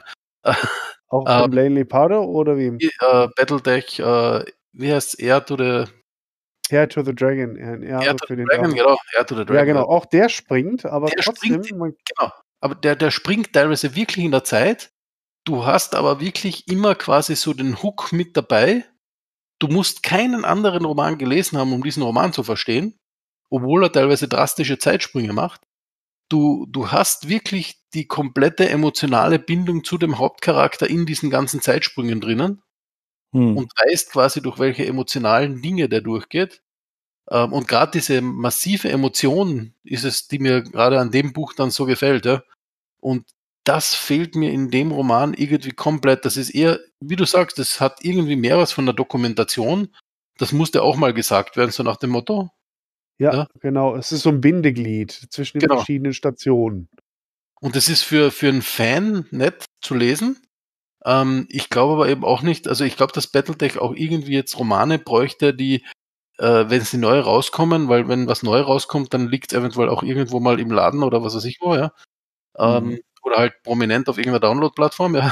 auch äh, von Blaine Lepardo oder wem? äh, Battletech, äh, wie heißt es, Air to the, Hair to the Dragon, ein Air Erbe to für the den Dragon, Drachen. genau, Air to the Ja, Dragon. genau. Auch der springt, aber Der springt, trotzdem, man, genau, aber der, der springt teilweise wirklich in der Zeit. Du hast aber wirklich immer quasi so den Hook mit dabei. Du musst keinen anderen Roman gelesen haben, um diesen Roman zu verstehen, obwohl er teilweise drastische Zeitsprünge macht. Du, du hast wirklich die komplette emotionale Bindung zu dem Hauptcharakter in diesen ganzen Zeitsprüngen drinnen Mhm. und weißt quasi, durch welche emotionalen Dinge der durchgeht. Ähm, und gerade diese massive Emotion ist es, die mir gerade an dem Buch dann so gefällt. Ja? Und das fehlt mir in dem Roman irgendwie komplett. Das ist eher, wie du sagst, das hat irgendwie mehr was von der Dokumentation. Das musste auch mal gesagt werden, so nach dem Motto. ja, Ja, genau. Es ist so ein Bindeglied zwischen den genau. verschiedenen Stationen. Und das ist für, für einen Fan nett zu lesen. Ähm, ich glaube aber eben auch nicht, also ich glaube, dass Battletech auch irgendwie jetzt Romane bräuchte, die, äh, wenn sie neu rauskommen, weil wenn was neu rauskommt, dann liegt es eventuell auch irgendwo mal im Laden oder was weiß ich wo, ja. Ähm, Mhm. oder halt prominent auf irgendeiner Download-Plattform, ja.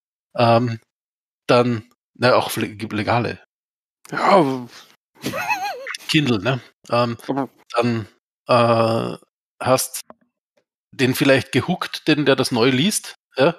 Ähm, dann, na, auch le- legale. Ja, Kindle, ne? Ähm, aber dann äh, hast den vielleicht gehuckt, den der das neu liest, ja?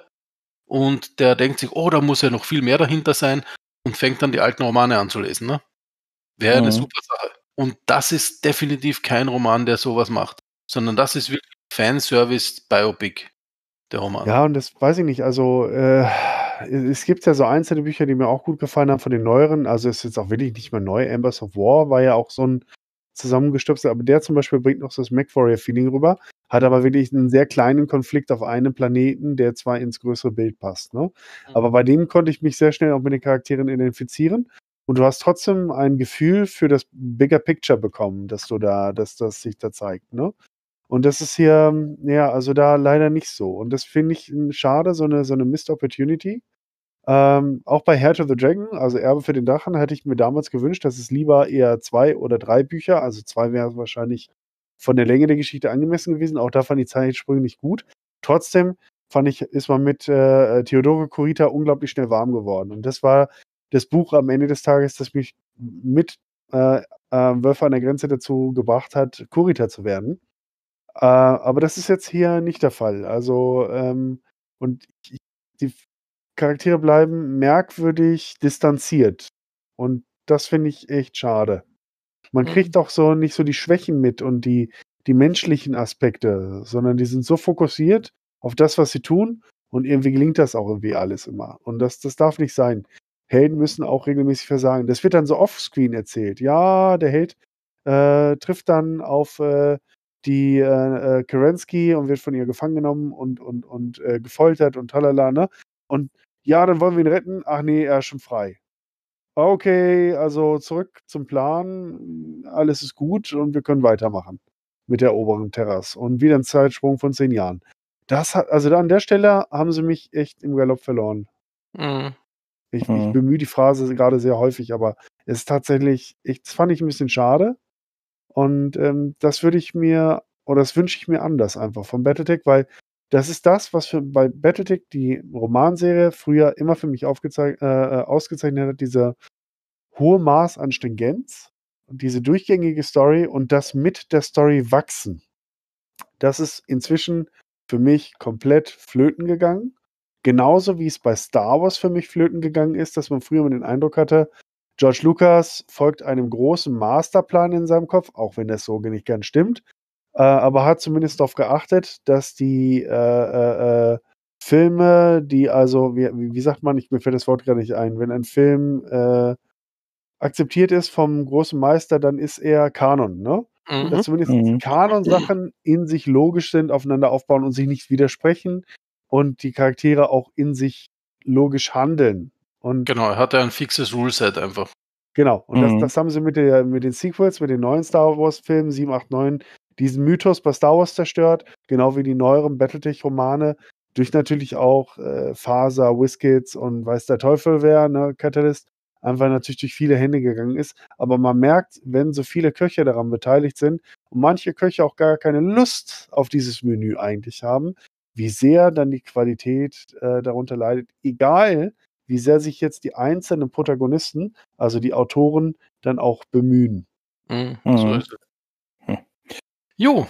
Und der denkt sich, oh, da muss ja noch viel mehr dahinter sein und fängt dann die alten Romane an zu lesen, ne? Wäre eine Mhm. super Sache. Und das ist definitiv kein Roman, der sowas macht, sondern das ist wirklich Fanservice-Biopic, der Roman. Ja, und das weiß ich nicht. Also, äh, es gibt ja so einzelne Bücher, die mir auch gut gefallen haben von den neueren. Also, es ist jetzt auch wirklich nicht mehr neu. Embers of War war ja auch so ein zusammengestöpselt, aber der zum Beispiel bringt noch so das MacWarrior-Feeling rüber, hat aber wirklich einen sehr kleinen Konflikt auf einem Planeten, der zwar ins größere Bild passt, ne? Aber bei dem konnte ich mich sehr schnell auch mit den Charakteren identifizieren und du hast trotzdem ein Gefühl für das Bigger Picture bekommen, dass du da dass das sich da zeigt, ne? Und das ist hier, ähm, ja, also da leider nicht so. Und das finde ich hm, schade, so eine so 'ne Missed Opportunity. Ähm, auch bei Heir to the Dragon, also Erbe für den Drachen, hätte ich mir damals gewünscht, dass es lieber eher zwei oder drei Bücher, also zwei wäre wahrscheinlich von der Länge der Geschichte angemessen gewesen. Auch da fand ich die Zeitsprünge nicht gut. Trotzdem fand ich, ist man mit äh, Theodore Kurita unglaublich schnell warm geworden. Und das war das Buch am Ende des Tages, das mich mit äh, äh, Wölfe an der Grenze dazu gebracht hat, Kurita zu werden. Äh, aber das ist jetzt hier nicht der Fall. Also, ähm, und ich, die Charaktere bleiben merkwürdig distanziert. Und das finde ich echt schade. Man Mhm. kriegt auch so nicht so die Schwächen mit und die, die menschlichen Aspekte, sondern die sind so fokussiert auf das, was sie tun. Und irgendwie gelingt das auch irgendwie alles immer. Und das, das darf nicht sein. Helden müssen auch regelmäßig versagen. Das wird dann so offscreen erzählt. Ja, der Held äh, trifft dann auf äh, die äh, äh, Kerensky und wird von ihr gefangen genommen und, und, und äh, gefoltert und talala, ne? Und ja, dann wollen wir ihn retten. Ach nee, er ist schon frei. Okay, also zurück zum Plan. Alles ist gut und wir können weitermachen mit der oberen Terrasse. Und wieder ein Zeitsprung von zehn Jahren. Das hat, also da an der Stelle haben sie mich echt im Galopp verloren. Mhm. Ich, ich Mhm. bemühe die Phrase gerade sehr häufig, aber es ist tatsächlich, ich, das fand ich ein bisschen schade. Und ähm, das würde ich mir, oder das wünsche ich mir anders einfach von Battletech, weil das ist das, was für, bei Battletech die Romanserie früher immer für mich aufgezeig- äh, äh, ausgezeichnet hat, dieser hohe Maß an Stringenz und diese durchgängige Story und das mit der Story wachsen. Das ist inzwischen für mich komplett flöten gegangen. Genauso wie es bei Star Wars für mich flöten gegangen ist, dass man früher immer den Eindruck hatte, George Lucas folgt einem großen Masterplan in seinem Kopf, auch wenn das so nicht ganz stimmt, äh, aber hat zumindest darauf geachtet, dass die äh, äh, äh, Filme, die also, wie, wie sagt man, ich, mir fällt das Wort gar nicht ein, wenn ein Film äh, akzeptiert ist vom großen Meister, dann ist er Kanon, ne? Dass Mhm. zumindest die Mhm. Kanon-Sachen in sich logisch sind, aufeinander aufbauen und sich nicht widersprechen und die Charaktere auch in sich logisch handeln. Und Genau, er hatte ein fixes Ruleset einfach. genau, und das Mhm. das haben sie mit der mit den Sequels, mit den neuen Star Wars-Filmen sieben, acht, neun diesen Mythos bei Star Wars zerstört, genau wie die neueren Battletech-Romane durch natürlich auch, äh, Faser, WizKids und weiß der Teufel wer, ne, Catalyst, einfach natürlich durch viele Hände gegangen ist. Aber man merkt, wenn so viele Köche daran beteiligt sind und manche Köche auch gar keine Lust auf dieses Menü eigentlich haben, wie sehr dann die Qualität, äh, darunter leidet, egal wie sehr sich jetzt die einzelnen Protagonisten, also die Autoren, dann auch bemühen. Mhm, so Mhm. ist es. Hm. Jo,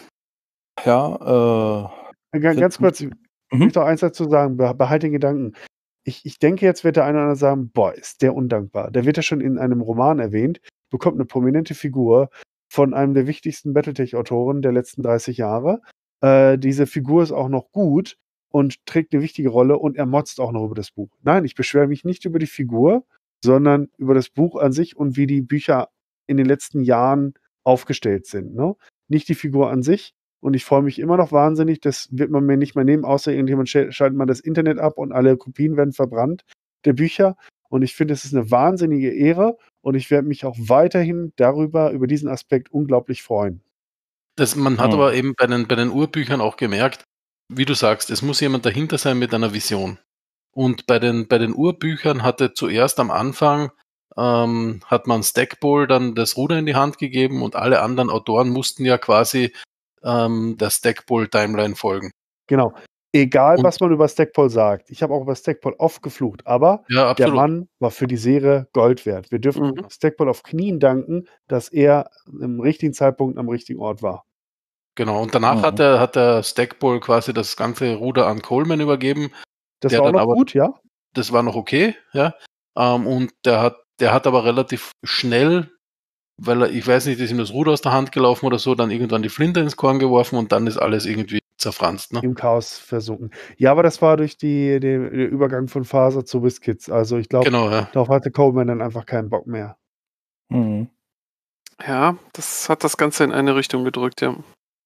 Ja, äh, Ga ganz sind kurz, ich mhm. möchte noch eins dazu sagen, be behalte den Gedanken. Ich ich denke, jetzt wird der eine oder andere sagen: „Boah, ist der undankbar.“ Der wird ja schon in einem Roman erwähnt, bekommt eine prominente Figur von einem der wichtigsten Battletech-Autoren der letzten dreißig Jahre. Äh, diese Figur ist auch noch gut und trägt eine wichtige Rolle und er motzt auch noch über das Buch. Nein, ich beschwere mich nicht über die Figur, sondern über das Buch an sich und wie die Bücher in den letzten Jahren aufgestellt sind, ne? Nicht die Figur an sich. Und ich freue mich immer noch wahnsinnig, das wird man mir nicht mehr nehmen, außer irgendjemand schä schaltet mal das Internet ab und alle Kopien werden verbrannt der Bücher. Und ich finde, es ist eine wahnsinnige Ehre und ich werde mich auch weiterhin darüber über diesen Aspekt unglaublich freuen. das, man hat Mhm. aber eben bei den, bei den Urbüchern auch gemerkt, wie du sagst, es muss jemand dahinter sein mit einer Vision. Und bei den, bei den Urbüchern hatte zuerst am Anfang, ähm, hat man Stackpole dann das Ruder in die Hand gegeben und alle anderen Autoren mussten ja quasi ähm, der Stackpole-Timeline folgen. Genau. Egal, Und was man über Stackpole sagt. Ich habe auch über Stackpole oft geflucht, aber ja, der absolut. Mann war für die Serie Gold wert. Wir dürfen Mhm. Stackpole auf Knien danken, dass er im richtigen Zeitpunkt am richtigen Ort war. Genau. Und danach hat Mhm. der, hat der Stackpole quasi das ganze Ruder an Coleman übergeben, Das der war auch dann noch aber, gut, ja? das war noch okay, ja. Ähm, und der hat, der hat aber relativ schnell weil er, ich weiß nicht, ist ihm das Ruder aus der Hand gelaufen oder so, dann irgendwann die Flinte ins Korn geworfen und dann ist alles irgendwie zerfranst. Ne? Im Chaos versunken. Ja, aber das war durch die, den, den Übergang von Faser zu WizKids. Also ich glaube, Genau, ja. darauf hatte Coleman dann einfach keinen Bock mehr. Mhm. Ja, das hat das Ganze in eine Richtung gedrückt, ja.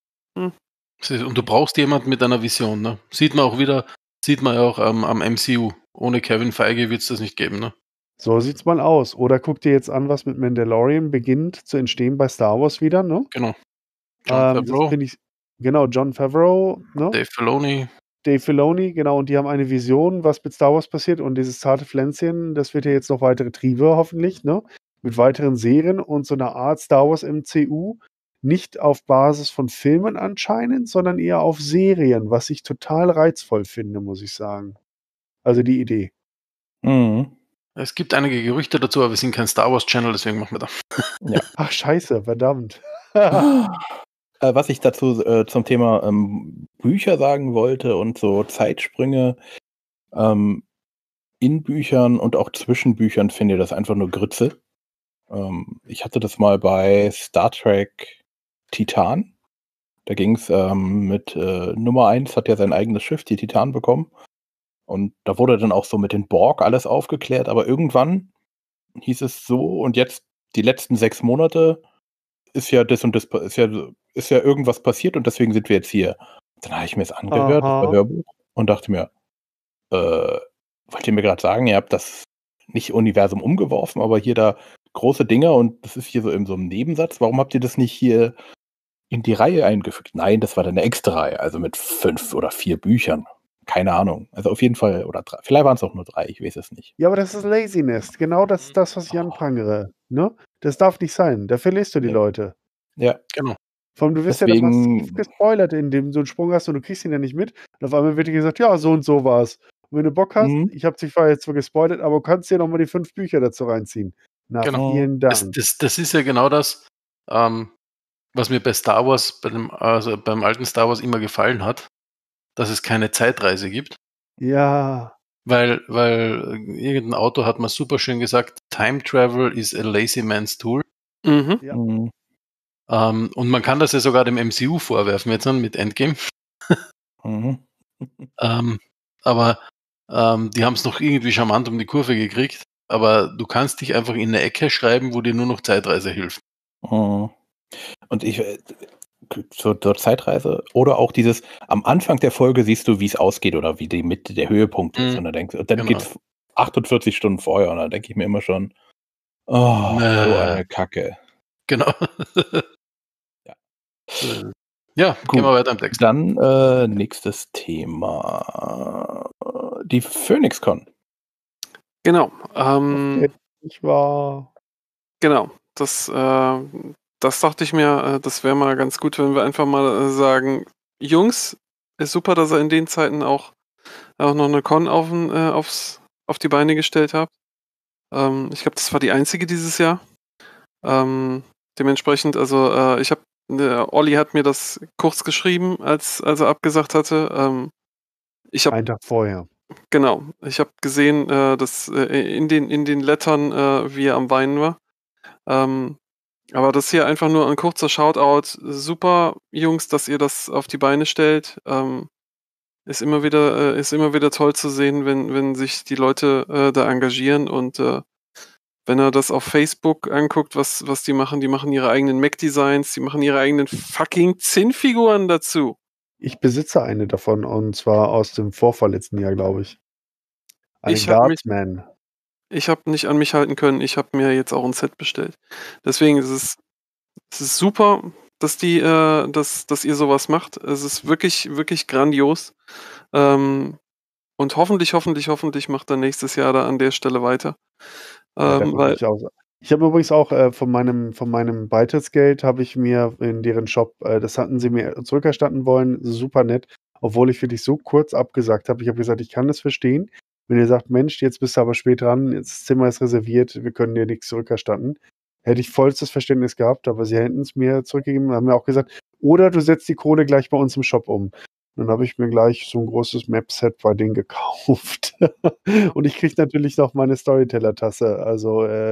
Und du brauchst jemanden mit einer Vision. Ne? Sieht man auch wieder, sieht man ja auch ähm, am M C U. Ohne Kevin Feige wird es das nicht geben. Ne? So sieht's mal aus. Oder guck dir jetzt an, was mit Mandalorian beginnt zu entstehen bei Star Wars wieder, ne? Genau. John Ähm, das Favreau, finde ich, genau, John Favreau, ne? Dave Filoni. Dave Filoni, genau, und die haben eine Vision, was mit Star Wars passiert. Und dieses zarte Pflänzchen, das wird ja jetzt noch weitere Triebe, hoffentlich, ne? Mit weiteren Serien und so einer Art Star Wars M C U. Nicht auf Basis von Filmen anscheinend, sondern eher auf Serien, was ich total reizvoll finde, muss ich sagen. Also die Idee. Mhm. Es gibt einige Gerüchte dazu, aber wir sind kein Star Wars Channel, deswegen machen wir da. Ach, scheiße, verdammt. Äh, was ich dazu äh, zum Thema ähm, Bücher sagen wollte und so Zeitsprünge ähm, in Büchern und auch zwischen Büchern finde ich das einfach nur Grütze. Ähm, ich hatte das mal bei Star Trek Titan. Da ging es ähm, mit äh, Nummer eins, hat ja sein eigenes Schiff, die Titan, bekommen. Und da wurde dann auch so mit den Borg alles aufgeklärt. Aber irgendwann hieß es so, und jetzt die letzten sechs Monate ist ja das und das, pa- ist ja, ist ja irgendwas passiert und deswegen sind wir jetzt hier. Dann habe ich mir das angehört, das war Aha. Hörbuch, und dachte mir, äh, wollt ihr mir gerade sagen, ihr habt das nicht Universum umgeworfen, aber hier da große Dinger und das ist hier so in so einem Nebensatz. Warum habt ihr das nicht hier in die Reihe eingefügt? Nein, das war dann eine extra Reihe, also mit fünf oder vier Büchern. Keine Ahnung. Also auf jeden Fall, oder drei. Vielleicht waren es auch nur drei, ich weiß es nicht. Ja, aber das ist Laziness. Genau das ist das, was ich anprangere. Ne? Das darf nicht sein. Da verlierst du die Ja. Leute. Ja, Genau. Vor allem, du wirst ja dann deswegen, massiv gespoilert, indem du einen Sprung hast und du kriegst ihn ja nicht mit. Und auf einmal wird dir gesagt, ja, so und so war's. Und wenn du Bock hast, Mhm. ich habe dich vorher jetzt zwar gespoilert, aber du kannst dir nochmal die fünf Bücher dazu reinziehen. Na, Genau. vielen Das, Dank. das, das ist ja genau das, ähm, was mir bei Star Wars, bei dem, also beim alten Star Wars immer gefallen hat, dass es keine Zeitreise gibt. Ja. Weil, weil irgendein Autor hat mal super schön gesagt, Time Travel is a lazy man's tool. Mhm. Ja. mhm. Ähm, und man kann das ja sogar dem M C U vorwerfen jetzt dann mit Endgame. Mhm. Ähm, aber ähm, die haben es noch irgendwie charmant um die Kurve gekriegt. Aber du kannst dich einfach in eine Ecke schreiben, wo dir nur noch Zeitreise hilft. Mhm. Und ich, äh, zur, zur Zeitreise oder auch dieses, am Anfang der Folge siehst du, wie es ausgeht oder wie die Mitte der Höhepunkt ist. Mhm. Und dann, denkst, und dann Genau. geht's achtundvierzig Stunden vorher und dann denke ich mir immer schon, oh, so Äh. eine Kacke. Genau. Ja. Äh, Ja, Gut. gehen wir weiter im Text. Dann äh, nächstes Thema. Die PhoenixCon. Genau. Ähm, Okay. Ich war. Genau. Das, äh, das dachte ich mir, äh, das wäre mal ganz gut, wenn wir einfach mal äh, sagen, Jungs, ist super, dass ihr in den Zeiten auch, auch noch eine Con auf, äh, aufs, auf die Beine gestellt habt. Ähm, ich glaube, das war die einzige dieses Jahr. Ähm, dementsprechend, also äh, ich habe, der Olli hat mir das kurz geschrieben, als, als er abgesagt hatte. Ähm, ich habe Einen Tag vorher. Genau, ich habe gesehen, äh, dass äh, in den in den Lettern, äh, wie er am Weinen war. Ähm, aber das hier einfach nur ein kurzer Shoutout. Super, Jungs, dass ihr das auf die Beine stellt. Ähm, ist immer wieder äh, ist immer wieder toll zu sehen, wenn wenn sich die Leute äh, da engagieren und äh, wenn er das auf Facebook anguckt, was was die machen, die machen ihre eigenen Mech-Designs, die machen ihre eigenen fucking Zinnfiguren dazu. Ich besitze eine davon und zwar aus dem vorvorletzten Jahr, glaube ich. Eine Ich habe mich Guardsman. Ich habe nicht an mich halten können. Ich habe mir jetzt auch ein Set bestellt. Deswegen ist es, es ist super, dass die, äh, dass, dass ihr sowas macht. Es ist wirklich, wirklich grandios. Ähm, und hoffentlich, hoffentlich, hoffentlich macht er nächstes Jahr da an der Stelle weiter. Ja, Ähm, davon gehe weil, ich aus. Ich habe übrigens auch äh, von meinem, von meinem Beitrittsgeld habe ich mir in deren Shop, äh, das hatten sie mir zurückerstatten wollen, super nett, obwohl ich wirklich so kurz abgesagt habe. Ich habe gesagt, ich kann das verstehen. Wenn ihr sagt, Mensch, jetzt bist du aber spät dran, jetzt das Zimmer ist reserviert, wir können dir nichts zurückerstatten. Hätte ich vollstes Verständnis gehabt, aber sie hätten es mir zurückgegeben, haben mir auch gesagt, oder du setzt die Kohle gleich bei uns im Shop um. Dann habe ich mir gleich so ein großes Map-Set bei denen gekauft. Und ich kriege natürlich noch meine Storyteller-Tasse. Also, äh,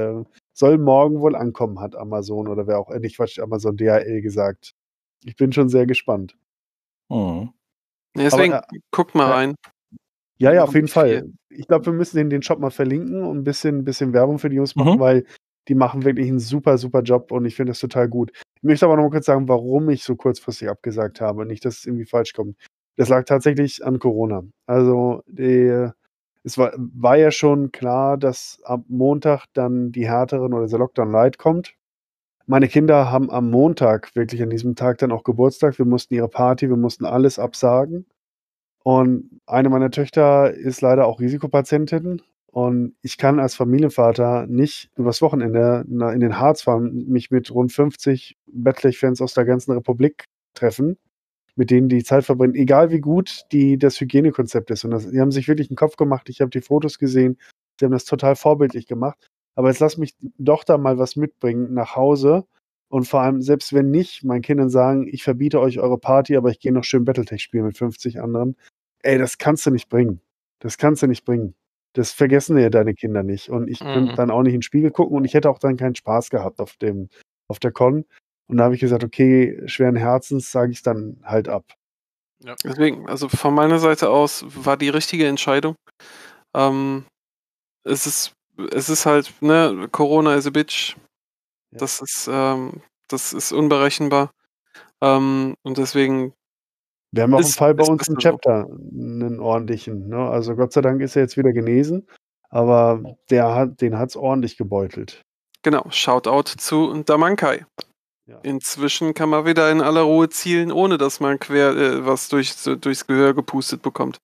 soll morgen wohl ankommen, hat Amazon oder wer auch, äh, nicht Quatsch, Amazon D H L gesagt. Ich bin schon sehr gespannt. Mhm. Ja, deswegen, Aber, guckt mal äh, rein. Ja, Wir ja, machen auf jeden nicht viel. Fall. Ich glaube, wir müssen den, den Shop mal verlinken und ein bisschen, bisschen Werbung für die Jungs machen, Mhm. weil die machen wirklich einen super, super Job und ich finde das total gut. Ich möchte aber noch mal kurz sagen, warum ich so kurzfristig abgesagt habe. Nicht, dass es irgendwie falsch kommt. Das lag tatsächlich an Corona. Also, die, es war, war ja schon klar, dass ab Montag dann die härteren oder der Lockdown Light kommt. Meine Kinder haben am Montag, wirklich an diesem Tag, dann auch Geburtstag. Wir mussten ihre Party, wir mussten alles absagen. Und eine meiner Töchter ist leider auch Risikopatientin. Und ich kann als Familienvater nicht übers Wochenende na- in den Harz fahren, mich mit rund fünfzig Bettlech-Fans aus der ganzen Republik treffen, mit denen die Zeit verbringen, egal wie gut die, das Hygienekonzept ist. Und das, die haben sich wirklich einen Kopf gemacht. Ich habe die Fotos gesehen. Sie haben das total vorbildlich gemacht. Aber jetzt lass mich doch da mal was mitbringen nach Hause. Und vor allem, selbst wenn nicht, meinen Kindern sagen, ich verbiete euch eure Party, aber ich gehe noch schön Battletech spielen mit fünfzig anderen. Ey, das kannst du nicht bringen. Das kannst du nicht bringen. Das vergessen ja deine Kinder nicht. Und ich könnte Mhm. dann auch nicht in den Spiegel gucken und ich hätte auch dann keinen Spaß gehabt auf dem, auf der Con. Und da habe ich gesagt, okay, schweren Herzens sage ich es dann halt ab. Ja. Deswegen, also von meiner Seite aus war die richtige Entscheidung. Ähm, es ist, es ist halt, ne, Corona is a bitch. Ja. Das ist, ähm, das ist unberechenbar. Ähm, und deswegen Wir haben auch einen ist, Fall bei ist uns im besser so. Chapter, einen ordentlichen. Ne? Also Gott sei Dank ist er jetzt wieder genesen, aber der hat, den hat es ordentlich gebeutelt. Genau, Shoutout zu Damankai. Ja. Inzwischen kann man wieder in aller Ruhe zielen, ohne dass man quer äh, was durch, so, durchs Gehör gepustet bekommt.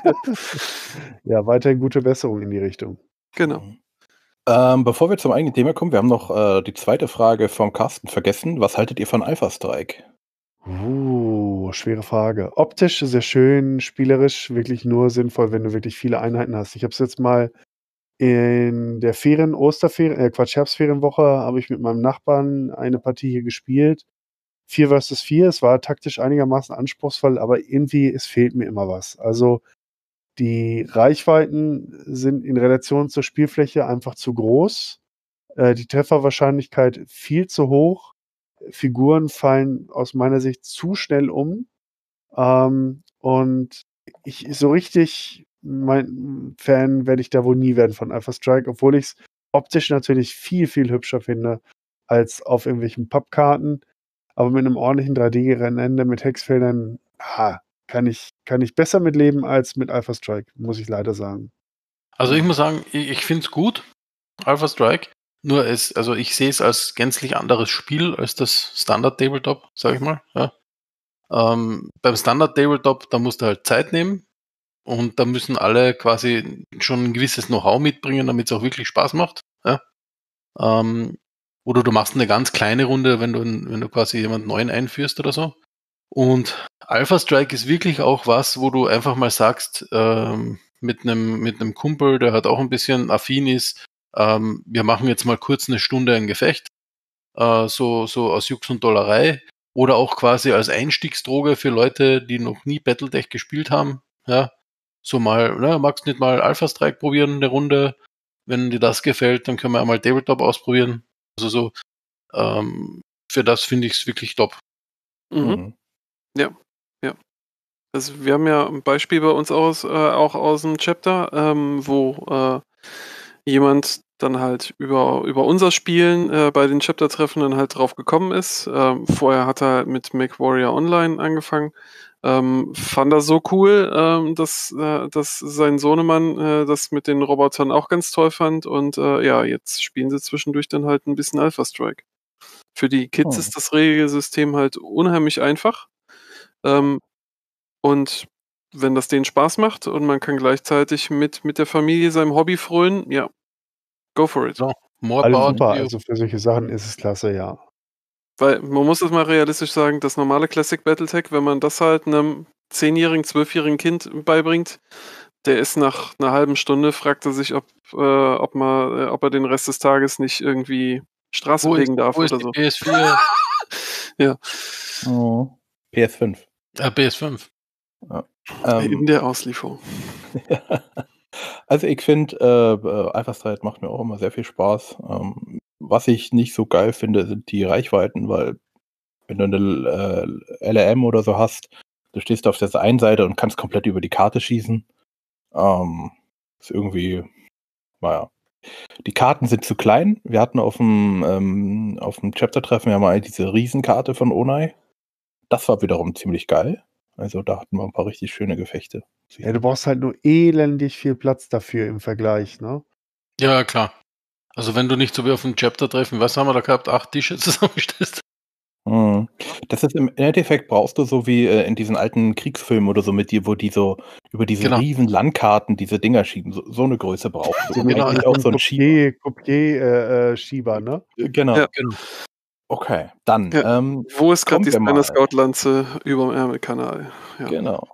Ja, weiterhin gute Besserung in die Richtung. Genau. Mhm. Ähm, bevor wir zum eigentlichen Thema kommen, wir haben noch äh, die zweite Frage vom Carsten vergessen. Was haltet ihr von Alpha Strike? Uh, schwere Frage. Optisch sehr schön, spielerisch wirklich nur sinnvoll, wenn du wirklich viele Einheiten hast. Ich habe es jetzt mal in der Ferien, Osterferien, äh, Quatsch, Herbstferienwoche, habe ich mit meinem Nachbarn eine Partie hier gespielt. vier versus vier. Es war taktisch einigermaßen anspruchsvoll, aber irgendwie, es fehlt mir immer was. Also die Reichweiten sind in Relation zur Spielfläche einfach zu groß. Äh, die Trefferwahrscheinlichkeit viel zu hoch. Figuren fallen aus meiner Sicht zu schnell um. Ähm, und ich so richtig mein Fan werde ich da wohl nie werden von Alpha Strike, obwohl ich es optisch natürlich viel, viel hübscher finde als auf irgendwelchen Pappkarten. Aber mit einem ordentlichen drei D-Rennende mit Hexfeldern, ah, kann ich, kann ich besser mitleben als mit Alpha Strike, muss ich leider sagen. Also ich muss sagen, ich, ich finde es gut, Alpha Strike. Nur es, also ich sehe es als gänzlich anderes Spiel als das Standard Tabletop, sag ich mal. Ja. Ähm, beim Standard Tabletop, da musst du halt Zeit nehmen und da müssen alle quasi schon ein gewisses Know-how mitbringen, damit es auch wirklich Spaß macht. Ja. Ähm, oder du machst eine ganz kleine Runde, wenn du, wenn du quasi jemanden neuen einführst oder so. Und Alpha Strike ist wirklich auch was, wo du einfach mal sagst, ähm, mit einem mit einem Kumpel, der halt auch ein bisschen affin ist, ähm, wir machen jetzt mal kurz eine Stunde ein Gefecht, äh, so, so aus Jux und Dollerei. Oder auch quasi als Einstiegsdroge für Leute, die noch nie Battletech gespielt haben. Ja, so mal, ne, magst nicht mal Alpha Strike probieren, eine Runde? Wenn dir das gefällt, dann können wir einmal Tabletop ausprobieren. Also so, ähm, für das finde ich es wirklich top. Mhm. Mhm. Ja, ja. Also wir haben ja ein Beispiel bei uns aus, äh, auch aus dem Chapter, ähm, wo äh, jemand dann halt über, über unser Spielen äh, bei den Chapter-Treffen dann halt drauf gekommen ist. Ähm, vorher hat er mit MechWarrior Online angefangen. Ähm, fand er so cool, ähm, dass, äh, dass sein Sohnemann äh, das mit den Robotern auch ganz toll fand. Und äh, ja, jetzt spielen sie zwischendurch dann halt ein bisschen Alpha Strike. Für die Kids Hm. ist das Regelsystem halt unheimlich einfach. Ähm, und wenn das denen Spaß macht und man kann gleichzeitig mit, mit der Familie seinem Hobby frönen, ja, go for it. So, more Alles power super, to you. also für solche Sachen ist es klasse, ja. Weil man muss es mal realistisch sagen, das normale Classic Battletech, wenn man das halt einem zehnjährigen, zwölfjährigen Kind beibringt, der ist nach einer halben Stunde, fragt er sich, ob, äh, ob, man, äh, ob er den Rest des Tages nicht irgendwie Straße Wo ist, fegen darf wo ist oder die so. P S vier? Ja, Oh. P S fünf. äh, P S fünf. Ähm, in der Auslieferung. also ich finde, äh, äh, Alpha Strike macht mir auch immer sehr viel Spaß. Ähm, was ich nicht so geil finde, sind die Reichweiten, weil wenn du eine äh, L R M oder so hast, du stehst auf der einen Seite und kannst komplett über die Karte schießen. Ähm, ist irgendwie, naja. Die Karten sind zu klein. Wir hatten auf dem, ähm, auf dem Chapter-Treffen ja mal diese Riesenkarte von Onai. Das war wiederum ziemlich geil. Also da hatten wir ein paar richtig schöne Gefechte. Ja, du brauchst halt nur elendig viel Platz dafür im Vergleich, ne? Ja, klar. Also wenn du nicht so wie auf dem Chapter-Treffen, was haben wir da gehabt, acht Tische zusammenstellst? Mhm. Das ist im Endeffekt brauchst du so wie äh, in diesen alten Kriegsfilmen oder so mit dir, wo die so über diese Genau. riesen Landkarten diese Dinger schieben. So, so eine Größe brauchst du. So Und mit Genau, eigentlich so auch einem so ein Schieber. Copier-Schieber, ne? Äh, Genau. Ja. Genau. Okay, dann Ja. ähm, Wo ist gerade kommen die wir mal. Spanner-Scout-Lanze über dem Ärmelkanal? Ja. Genau.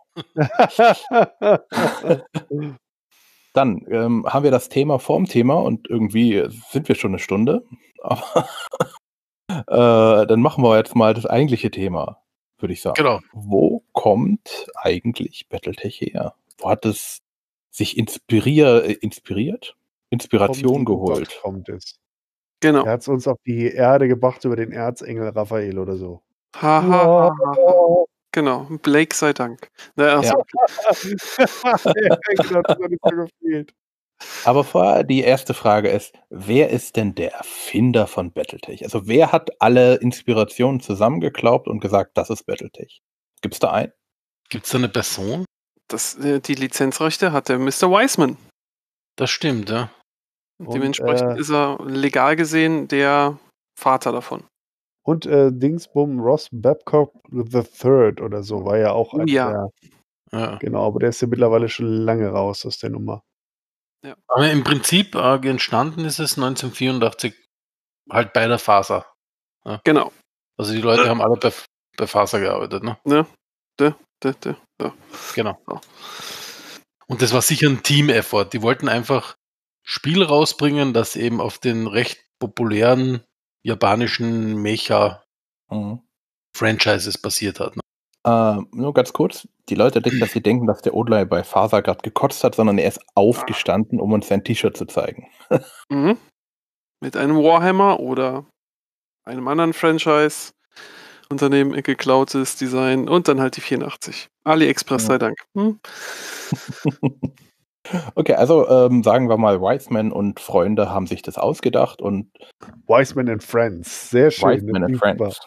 Dann ähm, haben wir das Thema vorm Thema und irgendwie sind wir schon eine Stunde. Aber äh, dann machen wir jetzt mal das eigentliche Thema, würde ich sagen. Genau. Wo kommt eigentlich Battletech her? Wo hat es sich inspirier äh, inspiriert? Inspiration Vom lieben Gott geholt? kommt es. Genau. Er hat es uns auf die Erde gebracht über den Erzengel Raphael oder so. Ha, ha, ha, ha, ha. Genau. Blake sei Dank. Na, achso, Ja. okay. Genau, das hat nicht so gefehlt. Aber vorher die erste Frage ist, wer ist denn der Erfinder von Battletech? Also wer hat alle Inspirationen zusammengeklaubt und gesagt, das ist Battletech? Gibt es da einen? Gibt es da eine Person? Das, äh, die Lizenzrechte hat der Mister Wiseman. Das stimmt, ja. Und Und, dementsprechend äh, ist er legal gesehen der Vater davon. Und äh, Dingsbum Ross Babcock the Third oder so war ja auch Oh ein ja. der. ja. Genau, aber der ist ja mittlerweile schon lange raus aus der Nummer. Aber im Prinzip äh, entstanden ist es neunzehnhundertvierundachtzig halt bei der Faser. Genau. Also die Leute haben alle bei, bei Faser gearbeitet, ne? Ne? De, de, de, ja. Genau. Ja. Und das war sicher ein Team-Effort. Die wollten einfach Spiel rausbringen, das eben auf den recht populären japanischen Mecha-Franchises Mhm. basiert hat. Ne? Äh, nur ganz kurz, die Leute denken, dass sie denken, dass der Odlei bei Faser gerade gekotzt hat, sondern er ist aufgestanden, um uns sein T-Shirt zu zeigen. Mhm. Mit einem Warhammer oder einem anderen Franchise-Unternehmen geklautes Design und dann halt die vierundachtzig. AliExpress Ja. sei Dank. Hm? Okay, also ähm, sagen wir mal, Wiseman und Freunde haben sich das ausgedacht und Wiseman and Friends, sehr schön. Wiseman das and klingt Friends.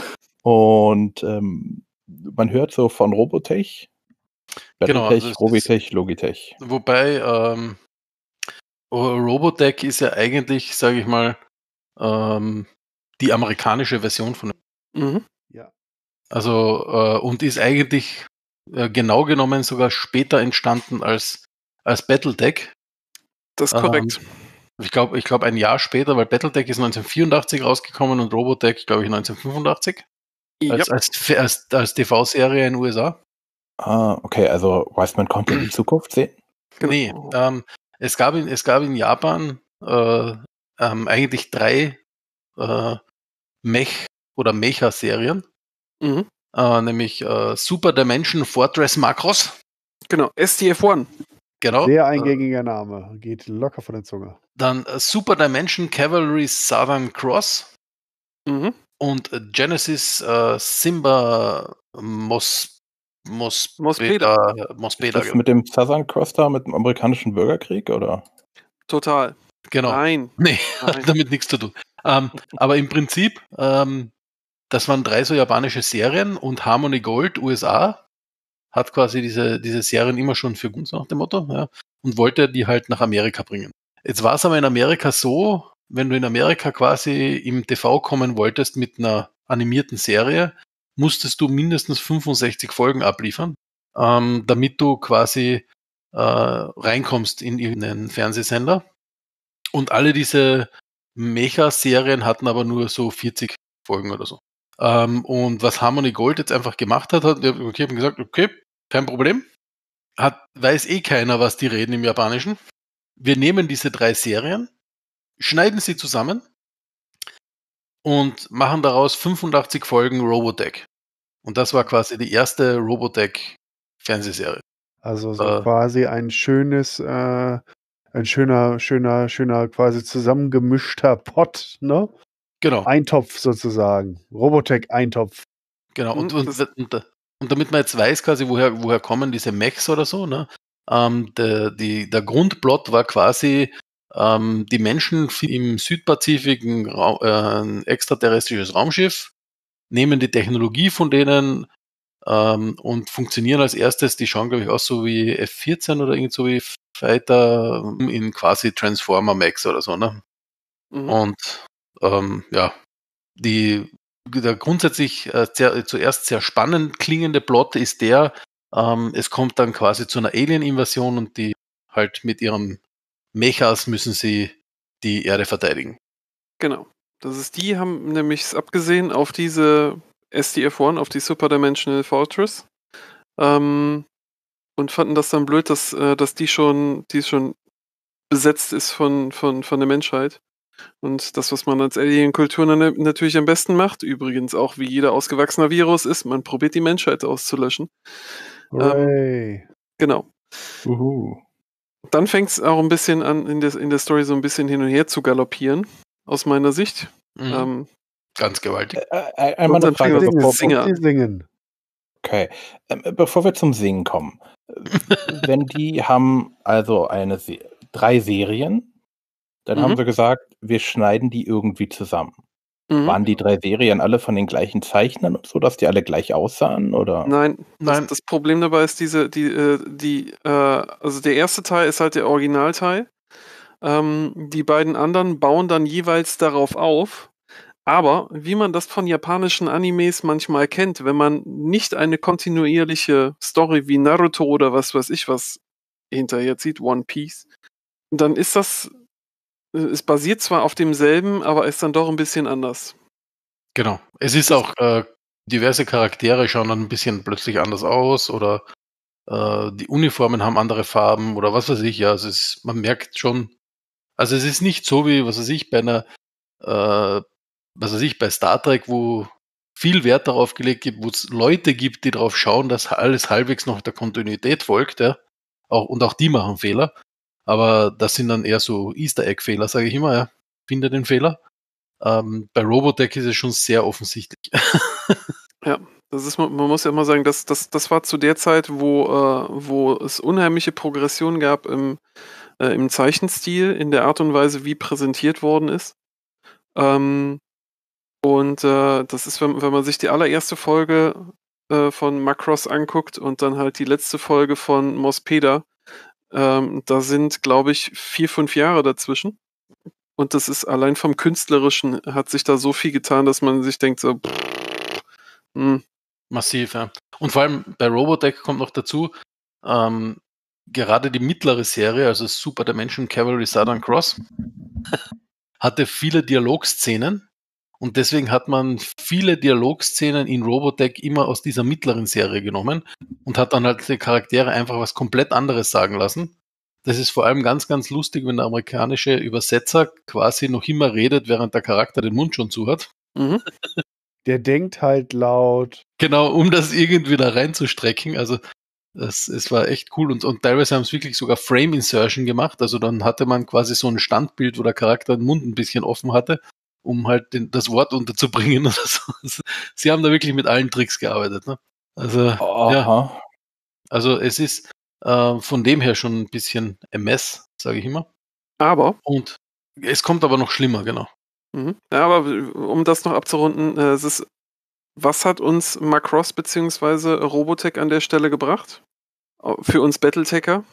Und ähm, man hört so von Robotech, Genau, Battletech, also es ist, Robitech, Logitech. wobei ähm, Robotech ist ja eigentlich, sage ich mal, ähm, die amerikanische Version von. Mhm. Ja. Also äh, und ist eigentlich äh, genau genommen sogar später entstanden als, als Battletech. Das ist Ähm, korrekt. Ich glaube, ich glaube ein Jahr später, weil Battletech ist neunzehnhundertvierundachtzig rausgekommen und Robotech, glaube ich, neunzehnhundertfünfundachtzig. Ja. Als, als, als, als T V-Serie in den U S A. Ah, okay, also Wiseman konnte die Zukunft sehen. Genau. Nee, ähm, es, gab in, es gab in Japan äh, ähm, eigentlich drei äh, Mech- oder Mecha-Serien, Mhm. äh, nämlich äh, Super Dimension Fortress Macross. Genau. S D F eins. Genau. Sehr Äh, eingängiger Name. Geht locker von der Zunge. dann äh, Super Dimension Cavalry Southern Cross Mhm. und äh, Genesis äh, Simba Mos, Mos, Mospeda. Beta, Ist Mospeda. das mit dem Southern Cross da, mit dem amerikanischen Bürgerkrieg, oder? Total. Genau. Nein. Nee, Nein. hat damit nichts zu tun. Ähm, aber im Prinzip, ähm, das waren drei so japanische Serien und Harmony Gold, U S A, hat quasi diese, diese Serien immer schon für uns nach dem Motto, ja, und wollte die halt nach Amerika bringen. Jetzt war es aber in Amerika so, wenn du in Amerika quasi im T V kommen wolltest mit einer animierten Serie, musstest du mindestens fünfundsechzig Folgen abliefern, ähm, damit du quasi äh, reinkommst in irgendeinen Fernsehsender. Und alle diese Mecha-Serien hatten aber nur so vierzig Folgen oder so. Ähm, und was Harmony Gold jetzt einfach gemacht hat, hat, okay, haben gesagt, okay, kein Problem. Hat, weiß eh keiner, was die reden im Japanischen. Wir nehmen diese drei Serien, schneiden sie zusammen und machen daraus fünfundachtzig Folgen Robotech. Und das war quasi die erste Robotech-Fernsehserie. Also so Äh, quasi ein schönes äh, ein schöner, schöner, schöner, quasi zusammengemischter Pot, ne? Genau, Eintopf sozusagen. Robotech-Eintopf. genau. Und, Hm, und, das, und, und damit man jetzt weiß, quasi, woher, woher kommen diese Mechs oder so, ne? Ähm, der, die, der Grundplot war quasi, ähm, die Menschen im Südpazifik ein, Rau- äh, ein extraterrestrisches Raumschiff, nehmen die Technologie von denen ähm, und funktionieren als erstes, die schauen, glaube ich, aus so wie F vierzehn oder irgend so wie Fighter in quasi Transformer Max oder so, ne? mhm. Und ähm, ja, die, der grundsätzlich äh, sehr, zuerst sehr spannend klingende Plot ist der, ähm, es kommt dann quasi zu einer Alien-Invasion und die halt mit ihrem Mechas müssen sie die Erde verteidigen. Genau. Das ist die, haben nämlich abgesehen auf diese S D F eins, auf die Superdimensional Fortress, ähm, und fanden das dann blöd, dass, äh, dass die schon, die schon besetzt ist von, von, von der Menschheit. Und das, was man als Alien-Kultur na- natürlich am besten macht, übrigens auch wie jeder ausgewachsener Virus ist, man probiert die Menschheit auszulöschen. Ähm, Hooray. genau. Uhu. Dann fängt es auch ein bisschen an, in der, in der Story so ein bisschen hin und her zu galoppieren, aus meiner Sicht. Mhm. Ähm, Ganz gewaltig. Äh, äh, einmal Und eine dann Frage, fängt das bevor, Singen. Singe Und an. die singen. okay. Ähm, bevor wir zum Singen kommen. Äh, Wenn die haben also eine Se drei Serien, dann haben Mhm. wir gesagt, wir schneiden die irgendwie zusammen. Mhm. Waren die drei Serien alle von den gleichen Zeichnern und so, dass die alle gleich aussahen? Oder? Nein, das, Nein, das Problem dabei ist diese, die, äh, die, äh, also der erste Teil ist halt der Originalteil. Ähm, die beiden anderen bauen dann jeweils darauf auf. Aber wie man das von japanischen Animes manchmal kennt, wenn man nicht eine kontinuierliche Story wie Naruto oder was weiß ich was hinterher zieht, One Piece, dann ist das, äh, es basiert zwar auf demselben, aber ist dann doch ein bisschen anders. genau. Es ist Das, auch, äh, diverse Charaktere schauen dann ein bisschen plötzlich anders aus oder äh, die Uniformen haben andere Farben oder was weiß ich. Ja, es ist, man merkt schon, also es ist nicht so wie, was weiß ich, bei einer, äh, was weiß ich, bei Star Trek, wo viel Wert darauf gelegt wird, wo es Leute gibt, die darauf schauen, dass alles halbwegs noch der Kontinuität folgt, ja. Auch, und auch die machen Fehler. Aber das sind dann eher so Easter Egg-Fehler, sage ich immer, ja. Finde den Fehler. Ähm, bei Robotech ist es schon sehr offensichtlich. ja, das ist, man man muss ja immer sagen, das, das, das war zu der Zeit, wo, äh, wo es unheimliche Progression gab im, äh, im Zeichenstil, in der Art und Weise, wie präsentiert worden ist. Ähm, und äh, das ist, wenn, wenn man sich die allererste Folge äh, von Macross anguckt und dann halt die letzte Folge von Mospeda, ähm, da sind, glaube ich, vier, fünf Jahre dazwischen. Und das ist allein vom Künstlerischen hat sich da so viel getan, dass man sich denkt, so, pff, hm, Massiv, ja. Und vor allem bei Robotech kommt noch dazu, ähm, gerade die mittlere Serie, also Super Dimension Cavalry Southern Cross, hatte viele Dialogszenen und deswegen hat man viele Dialogszenen in Robotech immer aus dieser mittleren Serie genommen und hat dann halt die Charaktere einfach was komplett anderes sagen lassen. Das ist vor allem ganz, ganz lustig, wenn der amerikanische Übersetzer quasi noch immer redet, während der Charakter den Mund schon zu hat. mhm. Der denkt halt laut. Genau, um das irgendwie da reinzustrecken. Also das, es war echt cool und, und teilweise haben es wirklich sogar Frame Insertion gemacht. Also dann hatte man quasi so ein Standbild, wo der Charakter den Mund ein bisschen offen hatte, um halt den, das Wort unterzubringen oder so. Also, sie haben da wirklich mit allen Tricks gearbeitet. Ne? Also ja, Aha. also es ist äh, von dem her schon ein bisschen M S, sage ich immer. Aber, Und es kommt aber noch schlimmer, genau. mhm. Ja, aber um das noch abzurunden, äh, es ist, was hat uns Macross bzw. Robotech an der Stelle gebracht? Au- Für uns Battletecher?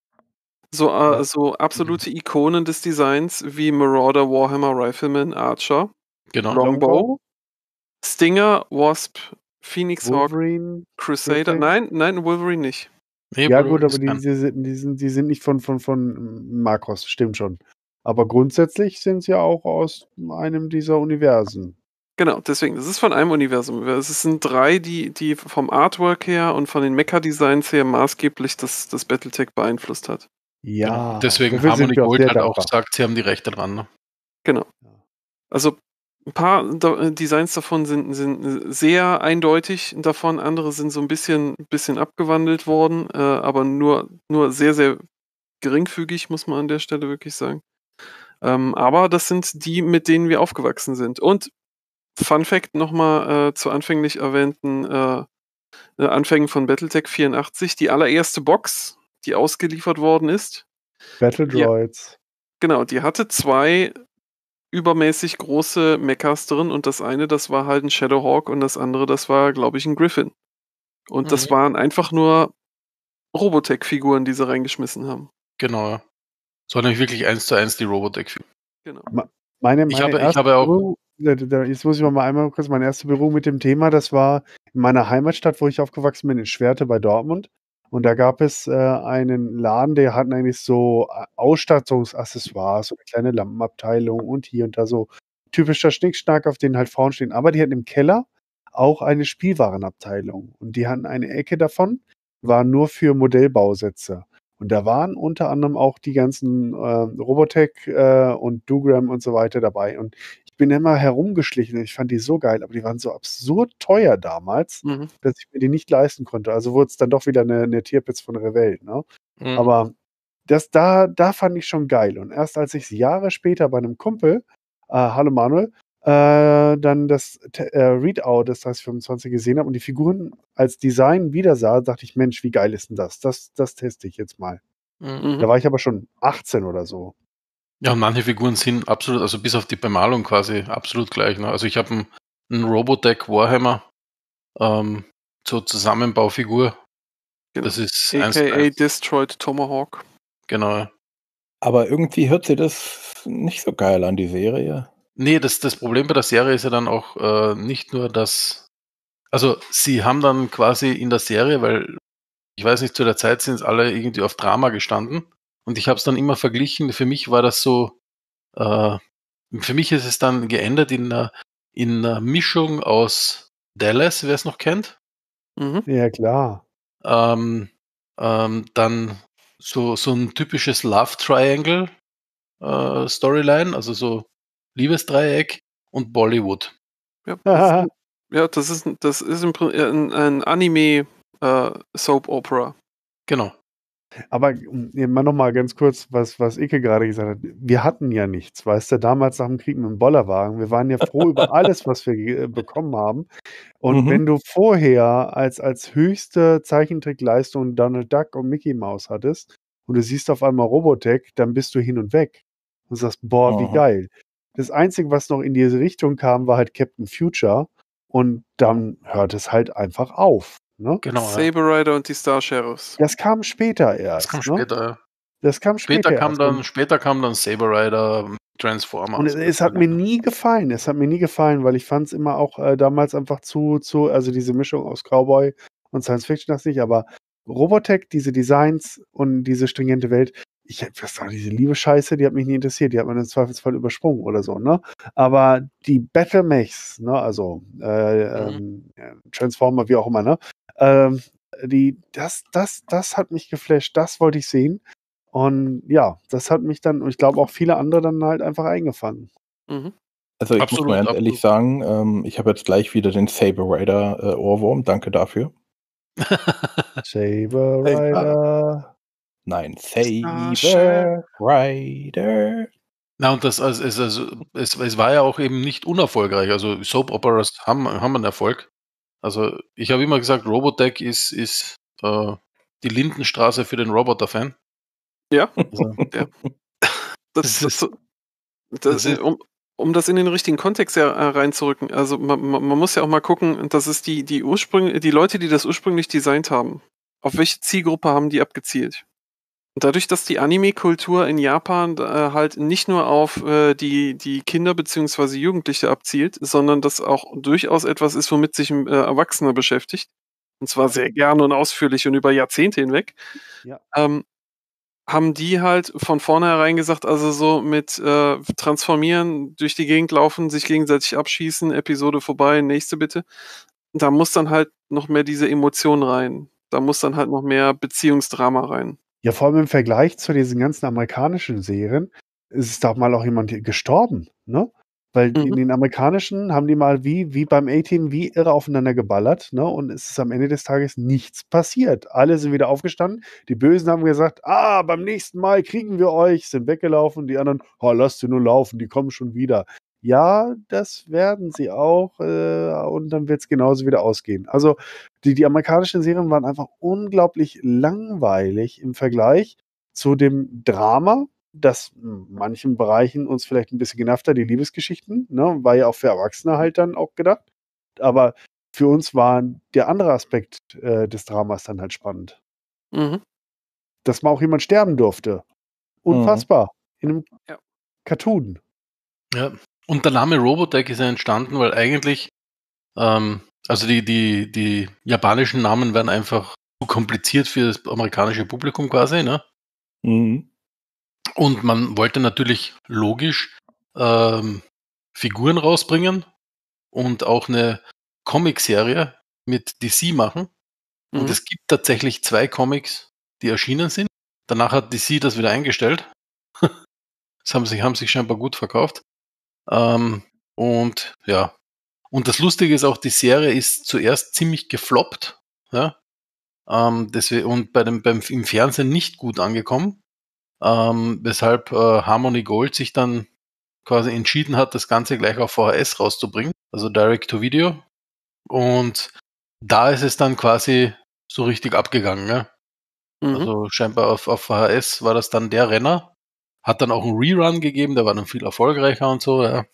So, äh, Was? so absolute Ikonen des Designs wie Marauder, Warhammer, Rifleman, Archer, Genau. Longbow, Stinger, Wasp, Phoenix Hawk, Wolverine. Crusader. Wirklich? Nein, nein, Wolverine nicht. Nee, Ja, Wolverine gut, aber ist die, kein- die, sind, die, sind, die sind nicht von, von, von Makros, stimmt schon. Aber grundsätzlich sind sie ja auch aus einem dieser Universen. Genau, deswegen, das ist von einem Universum. Es sind drei, die, die vom Artwork her und von den Mecha-Designs her maßgeblich das, das Battletech beeinflusst hat. Ja, genau. Deswegen dafür sind Harmony wir auch Gold sehr halt auch dankbar. sagt, sie haben die Rechte dran. Ne? Genau. Also ein paar da- Designs davon sind, sind sehr eindeutig davon, andere sind so ein bisschen, bisschen abgewandelt worden, äh, aber nur, nur sehr, sehr geringfügig, muss man an der Stelle wirklich sagen. Ähm, aber das sind die, mit denen wir aufgewachsen sind. Und Fun Fact nochmal äh, zu anfänglich erwähnten äh, äh, Anfängen von Battletech vierundachtzig. Die allererste Box, die ausgeliefert worden ist, Battle Ja. Droids. genau, die hatte zwei übermäßig große Mechas drin und das eine, das war halt ein Shadowhawk und das andere, das war, glaube ich, ein Griffin. Und das Mhm. waren einfach nur Robotech-Figuren, die sie reingeschmissen haben. Genau, ja. So nämlich wirklich eins zu eins die Robotech. Genau. Meine, Ich meine habe- ich erste habe auch- Berührung, da- da- jetzt muss ich mal einmal kurz meine erste Berührung mit dem Thema, das war in meiner Heimatstadt, wo ich aufgewachsen bin, in Schwerte bei Dortmund. Und da gab es äh, einen Laden, der hatten eigentlich so äh, Ausstattungsaccessoires, so eine kleine Lampenabteilung und hier und da so typischer Schnickschnack, auf den halt Frauen stehen. Aber die hatten im Keller auch eine Spielwarenabteilung. Und die hatten eine Ecke davon, war nur für Modellbausätze. Und da waren unter anderem auch die ganzen äh, Robotech äh, und Dougram und so weiter dabei. Und ich bin immer herumgeschlichen und ich fand die so geil, aber die waren so absurd teuer damals, Mhm. dass ich mir die nicht leisten konnte. Also wurde es dann doch wieder eine, eine Tierpitz von Revell. Ne? Mhm. Aber das da, da fand ich schon geil. Und erst als ich Jahre später bei einem Kumpel, äh, hallo Manuel, äh, dann das Te- äh, Readout des dreißig fünfundzwanzig gesehen habe und die Figuren als Design wieder sah, dachte ich, Mensch, wie geil ist denn das? Das, das teste ich jetzt mal. Mhm. Da Mhm. war ich aber schon achtzehn oder so. Ja, und manche Figuren sind absolut, also bis auf die Bemalung quasi absolut gleich. Ne? Also ich habe einen, einen Robotech Warhammer ähm, zur Zusammenbaufigur. Genau. Das ist eins zu A K A eins. Destroyed Tomahawk. Genau. ja. Aber irgendwie hört sich das nicht so geil an, die Serie. Nee, das, das Problem bei der Serie ist ja dann auch äh, nicht nur, dass. Also, sie haben dann quasi in der Serie, weil ich weiß nicht, zu der Zeit sind alle irgendwie auf Drama gestanden. Und ich habe es dann immer verglichen. Für mich war das so. Äh, für mich ist es dann geendet in einer, in einer Mischung aus Dallas, wer es noch kennt. Mhm. Ja, klar. Ähm, ähm, dann so, so ein typisches Love Triangle äh, Storyline, also so Liebesdreieck und Bollywood. Ja, das, ja, das ist, das ist im Prin- äh, ein, ein Anime äh, Soap Opera. Genau. Aber um, mal noch mal ganz kurz, was, was Ike gerade gesagt hat. Wir hatten ja nichts, weißt du, damals nach dem Krieg mit dem Bollerwagen. Wir waren ja froh über alles, was wir äh, bekommen haben. Und Mhm. wenn du vorher als, als höchste Zeichentrickleistung Donald Duck und Mickey Mouse hattest und du siehst auf einmal Robotech, dann bist du hin und weg und sagst, boah, wie Mhm. geil. Das Einzige, was noch in diese Richtung kam, war halt Captain Future und dann hört es halt einfach auf. Ne? Genau, ja. Saber Rider und die Star Sheriffs. Das kam später Das erst. kam ne? später. ja. Das kam später, Später kam erst. dann, Und, später kam dann Saber Rider, Transformers. und es, es hat mir nie gefallen. Es hat mir nie gefallen, weil ich fand es immer auch äh, damals einfach zu, zu, also diese Mischung aus Cowboy und Science Fiction das nicht, aber Robotech, diese Designs und diese stringente Welt, ich was war diese liebe Scheiße, die hat mich nie interessiert, die hat man im Zweifelsfall übersprungen oder so, ne? Aber die Battle Mechs, ne, also äh, Mhm. ähm, Transformer, wie auch immer, ne? Ähm, die, das, das, das hat mich geflasht, das wollte ich sehen. Und ja, das hat mich dann, und ich glaube auch viele andere dann halt einfach eingefangen. Mhm. Also ich muss Absolut, mal ganz ehrlich sagen, ähm, ich habe jetzt gleich wieder den Saber Rider äh, Ohrwurm. Danke dafür. Saber Hey, Rider. Nein, Star Saber Rider. Na, und das, also, es, also, es, es war ja auch eben nicht unerfolgreich. Also Soap Operas haben, haben einen Erfolg. Also ich habe immer gesagt, Robotech ist, ist äh, die Lindenstraße für den Roboter-Fan. Ja, Also, ja. Das Das, ist- das, das, das ist- um, um das in den richtigen Kontext ja, äh, reinzurücken, also man, man, man muss ja auch mal gucken, das ist die, die Ursprung, die Leute, die das ursprünglich designt haben. Auf welche Zielgruppe haben die abgezielt? Und dadurch, dass die Anime-Kultur in Japan äh, halt nicht nur auf äh, die, die Kinder bzw. Jugendliche abzielt, sondern das auch durchaus etwas ist, womit sich ein äh, Erwachsener beschäftigt. Und zwar sehr gerne und ausführlich und über Jahrzehnte hinweg. Ja. Ähm, haben die halt von vornherein gesagt, also so mit äh, transformieren, durch die Gegend laufen, sich gegenseitig abschießen, Episode vorbei, nächste bitte. Da muss dann halt noch mehr diese Emotion rein. Da muss dann halt noch mehr Beziehungsdrama rein. Ja, vor allem im Vergleich zu diesen ganzen amerikanischen Serien ist es doch mal auch jemand gestorben, ne? Weil in Mhm. den amerikanischen haben die mal wie wie beim A-Team wie irre aufeinander geballert, ne, und es ist am Ende des Tages nichts passiert. Alle sind wieder aufgestanden. Die Bösen haben gesagt: „Ah, beim nächsten Mal kriegen wir euch“, sind weggelaufen. Die anderen: „Oh, lasst sie nur laufen, die kommen schon wieder.“ Ja, das werden sie auch, äh, und dann wird's genauso wieder ausgehen. Also, die die amerikanischen Serien waren einfach unglaublich langweilig im Vergleich zu dem Drama, das in manchen Bereichen uns vielleicht ein bisschen genervt hat, die Liebesgeschichten, ne? War ja auch für Erwachsene halt dann auch gedacht. Aber für uns war der andere Aspekt, äh, des Dramas dann halt spannend. Mhm. Dass mal auch jemand sterben durfte. Unfassbar. In 'nem Ja. Cartoon. Ja. Und der Name Robotech ist ja entstanden, weil eigentlich, ähm, also die, die, die japanischen Namen werden einfach zu kompliziert für das amerikanische Publikum quasi, ne? Mhm. Und man wollte natürlich logisch ähm, Figuren rausbringen und auch eine Comicserie mit D C machen. Und Mhm. es gibt tatsächlich zwei Comics, die erschienen sind. Danach hat D C das wieder eingestellt. Das haben sich, haben sich scheinbar gut verkauft. Ähm, und ja. Und das Lustige ist auch, die Serie ist zuerst ziemlich gefloppt. Ja. Ähm, deswegen, und bei dem, beim, im Fernsehen nicht gut angekommen. Ähm, weshalb äh, Harmony Gold sich dann quasi entschieden hat, das Ganze gleich auf V H S rauszubringen, also Direct to Video. Und da ist es dann quasi so richtig abgegangen. Ja? Mhm. Also scheinbar auf, auf V H S war das dann der Renner. Hat dann auch einen Rerun gegeben, der war dann viel erfolgreicher und so. Ja.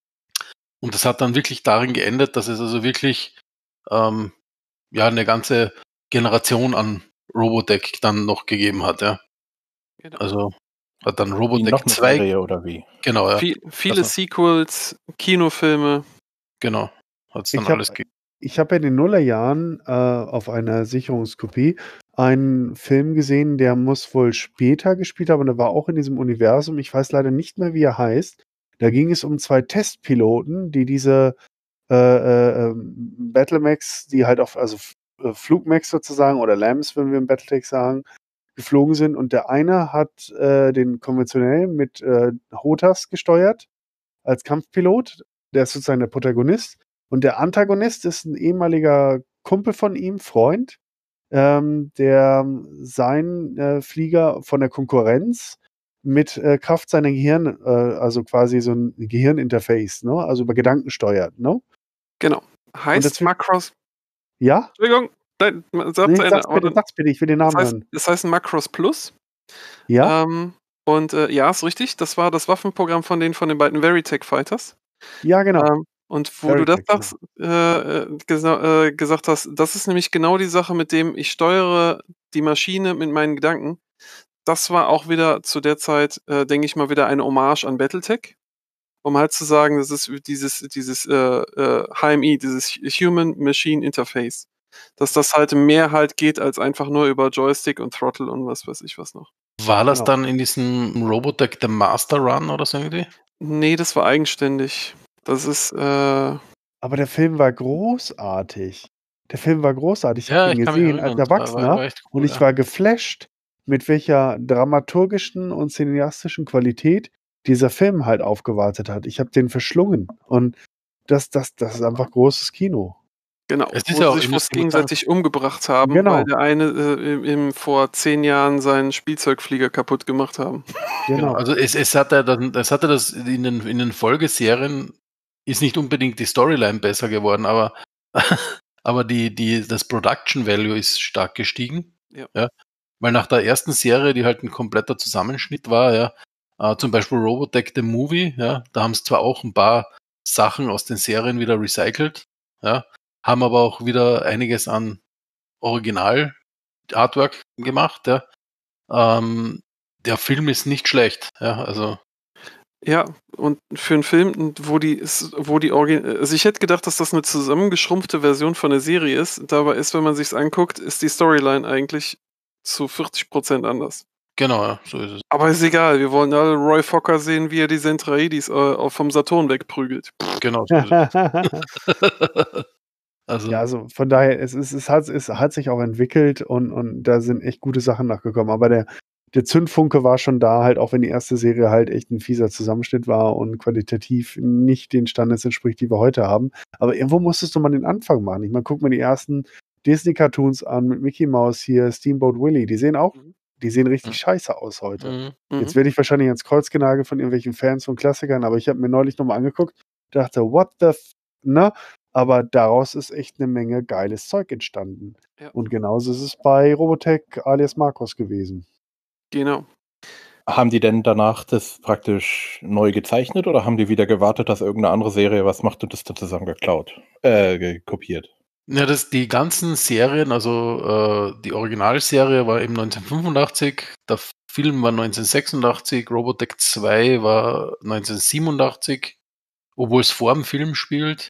Und das hat dann wirklich darin geendet, dass es also wirklich ähm, ja eine ganze Generation an Robotech dann noch gegeben hat. Ja. Genau. Also hat dann Wie Robotech noch eine zwei, Serie oder wie? genau, ja. Viel, viele Also, Sequels, Kinofilme. genau. Hat es dann Ich habe alles gegeben. ich habe in den Nullerjahren, äh, auf einer Sicherungskopie einen Film gesehen, der muss wohl später gespielt haben, der war auch in diesem Universum. Ich weiß leider nicht mehr, wie er heißt. Da ging es um zwei Testpiloten, die diese, äh, äh, ähm, Battlemax, die halt auf also F äh, Flugmax sozusagen oder Lambs, wenn wir im Battletech sagen, geflogen sind. Und der eine hat, äh, den konventionell mit, äh, HOTAS gesteuert als Kampfpilot. Der ist sozusagen der Protagonist. Und der Antagonist ist ein ehemaliger Kumpel von ihm, Freund, ähm, der seinen, äh, Flieger von der Konkurrenz mit, äh, Kraft seiner Gehirn äh, also quasi so 'n Gehirninterface, ne, also über Gedanken steuert, ne? Genau. Und Heißt dazwi Macross. ja? Entschuldigung, nein, m Satz Ne, zu Ende. sag's Aber bitte, dann, sag's bitte, ich will den das Namen heißt hören. das heißt Macross Plus. Ja? Ähm, und, äh, ja, ist richtig, das war das Waffenprogramm von den von den beiden Veritech Fighters. Ja, genau. Ähm, und wo du das Veritech, genau. sagst, äh, äh, gesa äh, gesagt hast, das ist nämlich genau die Sache, mit dem ich steuere die Maschine mit meinen Gedanken. Das war auch wieder zu der Zeit, äh, denke ich mal, wieder eine Hommage an Battletech, um halt zu sagen, das ist dieses dieses, äh, äh, H M I, dieses Human Machine Interface, dass das halt mehr halt geht als einfach nur über Joystick und Throttle und was weiß ich was noch. War das Genau. dann in diesem Robotech der Master Run oder so irgendwie? Ne, das war eigenständig. Das ist, äh Aber der Film war großartig. Der Film war großartig. Ich habe Ja, den ich kann mich gesehen als erinnern, das war war Erwachsener war echt und cool, ich ja. war geflasht, mit welcher dramaturgischen und cineastischen Qualität dieser Film halt aufgewartet hat. Ich habe den verschlungen und das das das ist einfach großes Kino. Genau, Es ist wo ja sie auch, sich ich muss fast ich muss sagen, gegenseitig umgebracht haben, weil Genau, der eine, äh, im im vor zehn Jahren seinen Spielzeugflieger kaputt gemacht haben. genau. genau. Also es es hat ja dann es hatte das in den in den Folgeserien ist nicht unbedingt die Storyline besser geworden, aber aber die die das Production Value ist stark gestiegen, Ja. ja? Weil nach der ersten Serie, die halt 'n kompletter Zusammenschnitt war, ja, äh, zum Beispiel Robotech the Movie, ja, da haben's zwar auch 'n paar Sachen aus den Serien wieder recycelt, ja, haben aber auch wieder einiges an Original-Artwork gemacht, ja. Ähm, der Film ist nicht schlecht, ja, also Ja, und für 'n Film, n wo die s wo die Orgi also, ich hätte gedacht, dass das 'ne zusammengeschrumpfte Version von der Serie ist. Dabei ist, wenn man sich's anguckt, ist die Storyline eigentlich zu vierzig Prozent anders. genau, ja, so ist es. Aber ist egal, wir wollen alle Roy Fokker sehen, wie er die Zentraedis, äh, au vom Saturn wegprügelt. Genau so ist es. Ja, Also, also von daher, es ist es hat es hat sich auch entwickelt und und da sind echt gute Sachen nachgekommen. Aber der der Zündfunke war schon da, halt, auch wenn die erste Serie halt echt ein fieser Zusammenschnitt war und qualitativ nicht den Standards entspricht, die wir heute haben. Aber irgendwo musstest du mal den Anfang machen. Ich meine, guck mal die ersten Disney-Cartoons an mit Mickey Mouse hier, Steamboat Willie. Die sehen auch, Mhm. die sehen richtig Mhm. scheiße aus heute. Mhm. Mhm. Jetzt werde ich wahrscheinlich ans Kreuz genagelt von irgendwelchen Fans von Klassikern, aber ich habe mir neulich nochmal angeguckt, dachte, what the f, ne? Aber daraus ist echt eine Menge geiles Zeug entstanden. Ja. Und genauso ist es bei Robotech alias Marcos gewesen. Genau. Haben die denn danach das praktisch neu gezeichnet oder haben die wieder gewartet, dass irgendeine andere Serie was macht und das dann zusammen geklaut, äh, ge- kopiert? Ja, das, die ganzen Serien, also äh, die Originalserie war eben neunzehnhundertfünfundachtzig, der Film war neunzehnhundertsechsundachtzig, Robotech zwei war neunzehnhundertsiebenundachtzig, obwohl es vor dem Film spielt.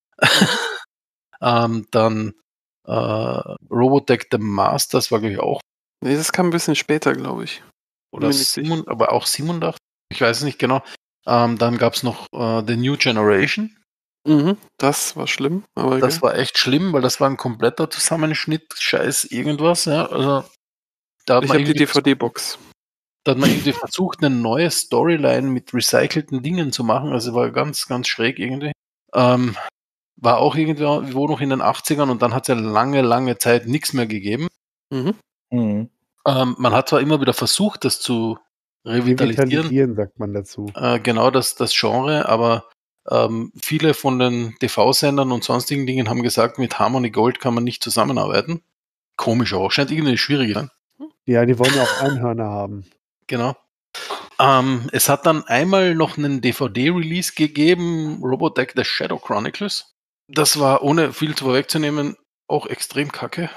ähm, dann äh, Robotech The Masters war, glaube ich, auch, Nee, das kam ein bisschen später, glaube ich. oder Bin mir nicht sicher. siebenund, aber auch siebenundachtzig, ich weiß es nicht genau. Ähm, dann gab es noch äh, The New Generation. Mhm. Das war schlimm, aber Das egal. war echt schlimm, weil das war ein kompletter Zusammenschnitt, scheiß irgendwas. Ja. Also da hat Ich man habe die irgendwie D V D-Box. Da hat man irgendwie versucht, eine neue Storyline mit recycelten Dingen zu machen. Also war ganz, ganz schräg irgendwie. Ähm, war auch irgendwo noch in den achtzigern und dann hat es ja lange, lange Zeit nichts mehr gegeben. Mhm. Mhm. Ähm, man hat zwar immer wieder versucht, das zu revitalisieren, Revitalisieren, sagt man dazu. äh, genau das, das Genre, aber ähm, viele von den T V-Sendern und sonstigen Dingen haben gesagt, mit Harmony Gold kann man nicht zusammenarbeiten. Komisch auch, scheint irgendwie schwierig sein. Ja, die wollen ja auch Einhörner haben. Genau. Ähm, es hat dann einmal noch einen D V D-Release gegeben, Robotech The Shadow Chronicles. Das war, ohne viel zu vorwegzunehmen, auch extrem kacke.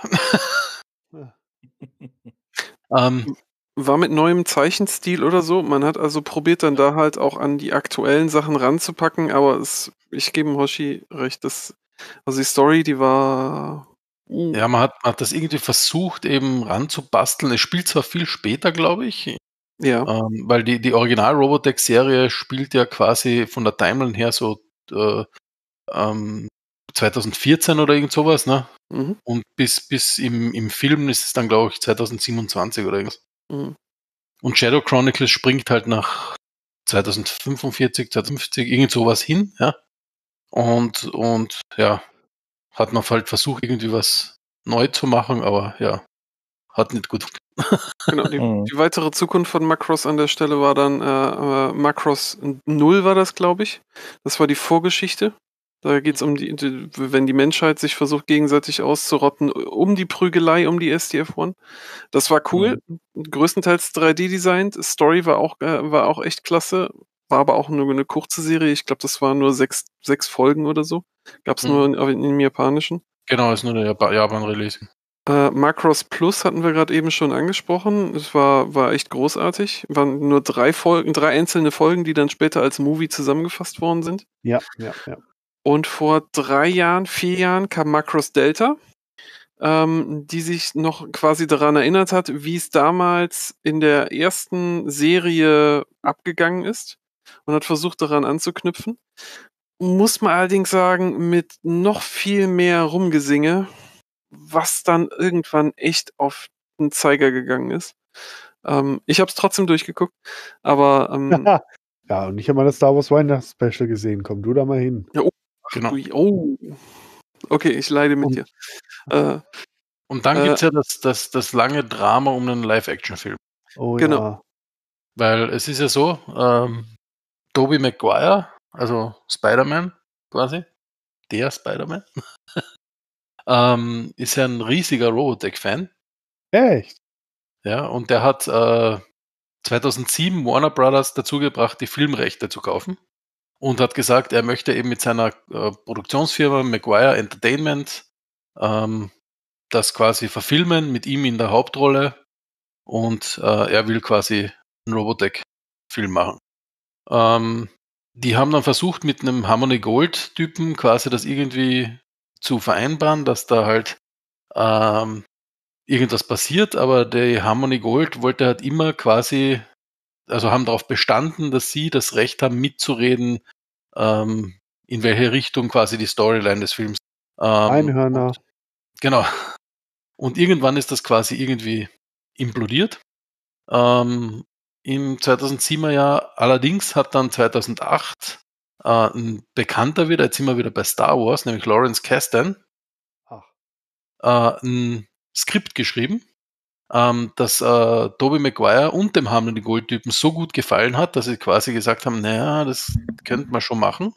ähm, War mit neuem Zeichenstil oder so. Man hat also probiert dann da halt auch an die aktuellen Sachen ranzupacken, aber es, ich gebe dem Hoshi recht, das, also die Story, die war. Uh, ja, man hat, man hat das irgendwie versucht, eben ranzubasteln. Es spielt zwar viel später, glaube ich, ja. ähm, weil die, die Original-Robotech-Serie spielt ja quasi von der Timeline her so äh, ähm, zweitausendvierzehn oder irgend sowas, ne? Mhm. Und bis, bis im, im Film ist es dann, glaube ich, zweitausendsiebenundzwanzig oder irgendwas. Mhm. Und Shadow Chronicles springt halt nach zweitausendfünfundvierzig, zweitausendfünfzig, irgend sowas hin, ja. Und, und ja, hat man halt versucht, irgendwie was neu zu machen, aber ja, hat nicht gut. Genau, die, Mhm. die weitere Zukunft von Macross an der Stelle war dann äh, äh, Macross null war das, glaube ich. Das war die Vorgeschichte. Da geht es um die, die, wenn die Menschheit sich versucht, gegenseitig auszurotten, um die Prügelei, um die S D F eins. Das war cool. Größtenteils drei D-designt. Story war auch, äh, war auch echt klasse. War aber auch nur eine kurze Serie. Ich glaube, das waren nur sechs, sechs Folgen oder so. Gab es Mhm. nur in, im Japanischen. Genau, ist nur der Jap- Japan-Release. Äh, Macross Plus hatten wir gerade eben schon angesprochen. Es war, war echt großartig. Waren nur drei Folgen, drei einzelne Folgen, die dann später als Movie zusammengefasst worden sind. Ja, ja, ja. Und vor drei Jahren, vier Jahren kam Macross Delta, ähm, die sich noch quasi daran erinnert hat, wie es damals in der ersten Serie abgegangen ist und hat versucht, daran anzuknüpfen. Muss man allerdings sagen, mit noch viel mehr Rumgesinge, was dann irgendwann echt auf den Zeiger gegangen ist. Ähm, ich habe es trotzdem durchgeguckt, aber ähm, Ja, und ich habe mal das Star Wars Weihnachts-Special gesehen. Komm du da mal hin. ja, oh, Genau. ui, oh, okay, ich leide mit Und- dir. Äh, Und dann Äh, gibt es ja das, das, das lange Drama um einen Live-Action-Film. Oh Genau. ja. Weil es ist ja so, ähm, Tobey Maguire, also Spider-Man quasi, der Spider-Man, ähm, ist ja ein riesiger Robotech-Fan. Echt? Ja, und der hat äh, zweitausendsieben Warner Brothers dazu gebracht, die Filmrechte zu kaufen und hat gesagt, er möchte eben mit seiner äh, Produktionsfirma Maguire Entertainment ähm, das quasi verfilmen, mit ihm in der Hauptrolle, und äh, er will quasi einen Robotech-Film machen. Ähm, die haben dann versucht, mit einem Harmony Gold-Typen quasi das irgendwie zu vereinbaren, dass da halt ähm, irgendwas passiert, aber der Harmony Gold wollte halt immer quasi, also haben darauf bestanden, dass sie das Recht haben, mitzureden, ähm, in welche Richtung quasi die Storyline des Films. Ähm, Einhörner. Und, genau. Und irgendwann ist das quasi irgendwie implodiert. Ähm, Im zweitausendsiebener Jahr allerdings hat dann zweitausendacht äh, ein Bekannter wieder, jetzt sind wir wieder bei Star Wars, nämlich Lawrence Kasdan, Ach, äh, ein Skript geschrieben, ähm, das äh, Tobey Maguire und dem Harmony Gold-Typen so gut gefallen hat, dass sie quasi gesagt haben, naja, das könnte man schon machen.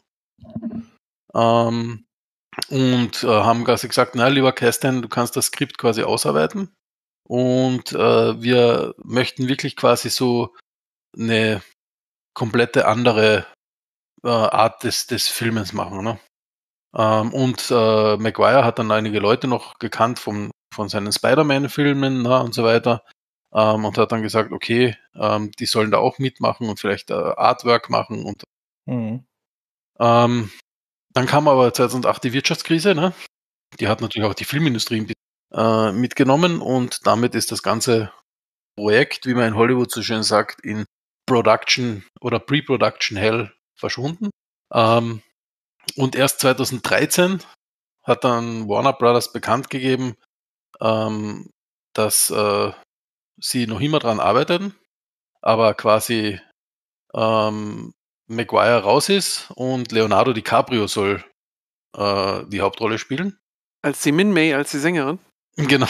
Ähm, und äh, haben quasi gesagt, na lieber Kasdan, du kannst das Skript quasi ausarbeiten. Und äh, wir möchten wirklich quasi so eine komplette andere äh, Art des, des Filmens machen. Ne? Ähm, und äh, Maguire hat dann einige Leute noch gekannt vom, von seinen Spider-Man-Filmen, ne, und so weiter. Ähm, und hat dann gesagt, okay, ähm, die sollen da auch mitmachen und vielleicht äh, Artwork machen. Und Mhm. ähm, dann kam aber zweitausendacht die Wirtschaftskrise. Ne? Die hat natürlich auch die Filmindustrie ein bisschen, äh, mitgenommen und damit ist das ganze Projekt, wie man in Hollywood so schön sagt, in Production oder Pre-Production Hell verschwunden. Ähm, und erst zweitausenddreizehn hat dann Warner Brothers bekannt gegeben, ähm, dass äh, sie noch immer dran arbeiten, aber quasi ähm, Maguire raus ist und Leonardo DiCaprio soll äh, die Hauptrolle spielen. Als die Min May, als die Sängerin. Genau.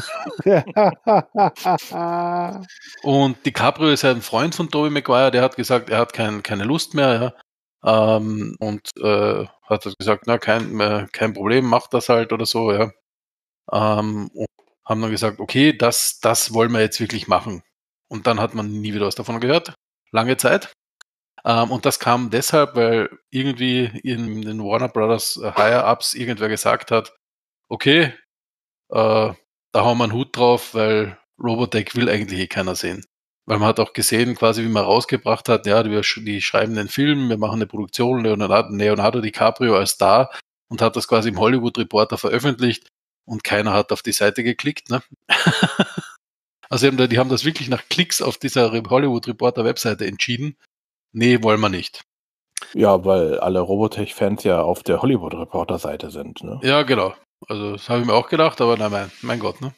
Und DiCaprio ist ja ein Freund von Tobey Maguire, der hat gesagt, er hat kein, keine Lust mehr, ja. Ähm, und äh, hat gesagt, na, kein, äh, kein Problem, macht das halt oder so, ja. Ähm, und haben dann gesagt, okay, das, das wollen wir jetzt wirklich machen. Und dann hat man nie wieder was davon gehört. Lange Zeit. Ähm, und das kam deshalb, weil irgendwie in den Warner Brothers äh, Higher-Ups irgendwer gesagt hat, okay, äh, da hauen wir einen Hut drauf, weil Robotech will eigentlich eh keiner sehen. Weil man hat auch gesehen, quasi wie man rausgebracht hat, ja, die, die schreiben den Film, wir machen eine Produktion, Leonardo, Leonardo DiCaprio als Star und hat das quasi im Hollywood Reporter veröffentlicht und keiner hat auf die Seite geklickt. Ne? Also die haben, die haben das wirklich nach Klicks auf dieser Hollywood Reporter Webseite entschieden. Nee, wollen wir nicht. Ja, weil alle Robotech-Fans ja auf der Hollywood-Reporter-Seite sind. Ne? Ja, genau. Also das habe ich mir auch gedacht, aber nein, mein, mein Gott. Ne?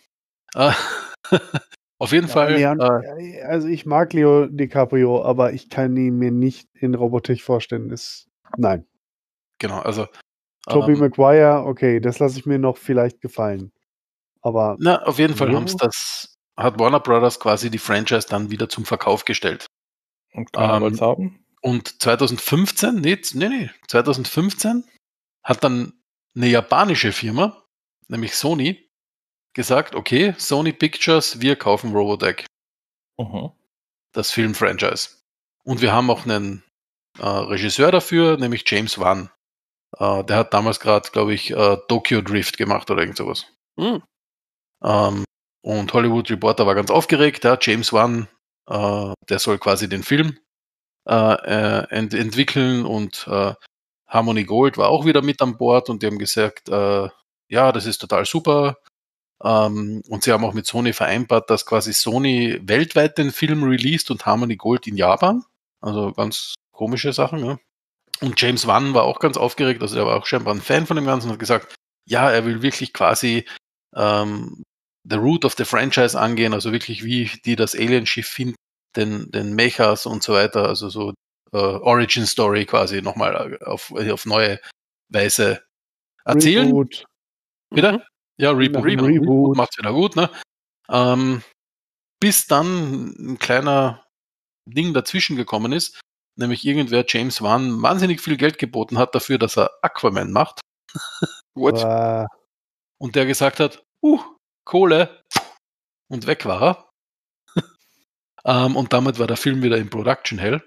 Auf jeden ja, Fall. Leon, Äh, also ich mag Leo DiCaprio, aber ich kann ihn mir nicht in Robotech vorstellen. Ist, nein. Genau, also. Tobey ähm, Maguire, okay, das lasse ich mir noch vielleicht gefallen. Aber Na, auf jeden Fall Leo? haben's das, hat Warner Brothers quasi die Franchise dann wieder zum Verkauf gestellt. Und keiner Ähm, wollte es haben? Und zweitausendfünfzehn, nee, nee, nee, zweitausendfünfzehn hat dann eine japanische Firma, nämlich Sony, gesagt, okay, Sony Pictures, wir kaufen Robotech, Mhm. das Film-Franchise. Und wir haben auch einen äh, Regisseur dafür, nämlich James Wan. Äh, der hat damals gerade, glaube ich, äh, Tokyo Drift gemacht oder irgend sowas. Hm. Ähm, und Hollywood Reporter war ganz aufgeregt, ja, James Wan, äh, der soll quasi den Film äh, äh, ent entwickeln und äh, Harmony Gold war auch wieder mit an Bord und die haben gesagt, äh, ja, das ist total super. Ähm, und sie haben auch mit Sony vereinbart, dass quasi Sony weltweit den Film released und Harmony Gold in Japan. Also ganz komische Sachen. Ja. Und James Wan war auch ganz aufgeregt, also er war auch scheinbar ein Fan von dem Ganzen und hat gesagt, ja, er will wirklich quasi ähm, the root of the franchise angehen, also wirklich wie die das Alienschiff finden, den, den Mechas und so weiter, also so äh, Origin Story quasi nochmal auf, auf neue Weise erzählen. Reboot. Bitte? Mhm. Ja, Reboot. Nach dem Genau. Reboot Reboot. macht's wieder gut, ne? Ähm, bis dann ein kleiner Ding dazwischen gekommen ist, nämlich irgendwer James Wan wahnsinnig viel Geld geboten hat dafür, dass er Aquaman macht. What? Äh, Und der gesagt hat, uh, Kohle, und weg war er. ähm, und damit war der Film wieder in Production Hell.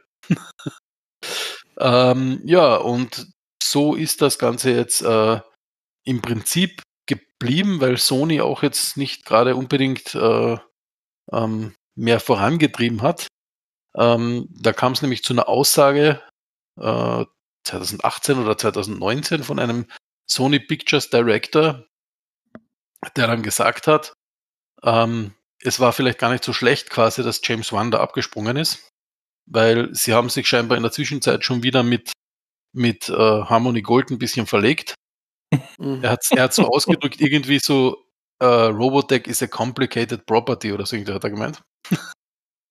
ähm, ja, und so ist das Ganze jetzt äh, im Prinzip geblieben, weil Sony auch jetzt nicht gerade unbedingt äh, ähm, mehr vorangetrieben hat. Ähm, da kam es nämlich zu einer Aussage äh, zweitausendachtzehn oder zweitausendneunzehn von einem Sony Pictures Director, der dann gesagt hat, ähm, es war vielleicht gar nicht so schlecht quasi, dass James Wan da abgesprungen ist, weil sie haben sich scheinbar in der Zwischenzeit schon wieder mit, mit äh, Harmony Gold ein bisschen verlegt. Mhm. Er hat er hat so ausgedrückt, irgendwie so, äh, Robotech is a complicated property oder so, irgendwie hat er gemeint.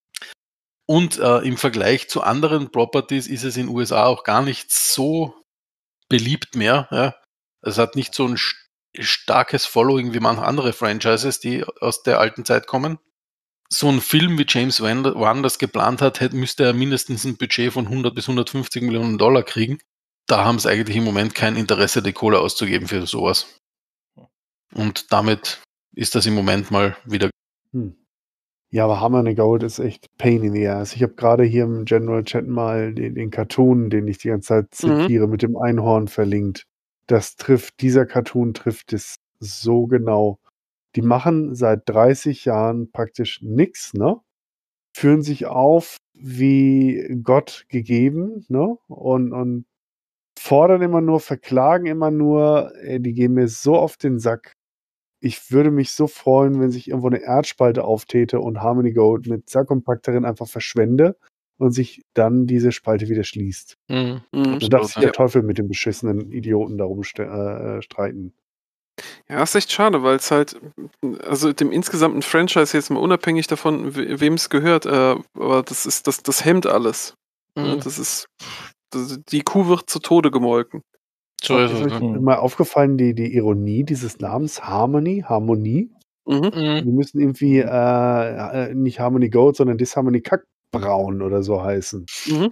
Und äh, im Vergleich zu anderen Properties ist es in den U S A auch gar nicht so beliebt mehr. Ja. Es hat nicht so ein st- starkes Following wie manche andere Franchises, die aus der alten Zeit kommen. So ein Film wie James Wan Wan das geplant hat, hätte, müsste er mindestens ein Budget von hundert bis hundertfünfzig Millionen Dollar kriegen. Da haben sie eigentlich im Moment kein Interesse, die Kohle auszugeben für sowas. Und damit ist das im Moment mal wieder. Hm. Ja, aber Harmony Gold ist echt Pain in the Ass. Ich habe gerade hier im General Chat mal den, den Cartoon, den ich die ganze Zeit zitiere, mit dem Einhorn verlinkt. Das trifft, dieser Cartoon trifft es so genau. Die machen seit dreißig Jahren praktisch nichts, ne? Führen sich auf wie Gott gegeben, ne? Und, und fordern immer nur, verklagen immer nur, ey, die gehen mir so auf den Sack. Ich würde mich so freuen, wenn sich irgendwo eine Erdspalte auftäte und Harmony Gold mit Sack und Pack darin einfach verschwende und sich dann diese Spalte wieder schließt. Mhm. Mhm. Dann darf sich der ja. Teufel mit dem beschissenen Idioten darum ste- äh, streiten. Ja, ist echt schade, weil es halt, also dem insgesamten Franchise jetzt mal unabhängig davon, we- wem es gehört, äh, aber das ist, das, das hemmt alles. Ja, Mhm. das ist, das, die Kuh wird zu Tode gemolken. So ist Ist es. euch Ne? mal aufgefallen, die, die Ironie dieses Namens Harmony, Harmonie? Mhm. Mhm. Die müssen irgendwie äh, äh, nicht Harmony Gold, sondern Disharmony Kackbraun oder so heißen. Mhm.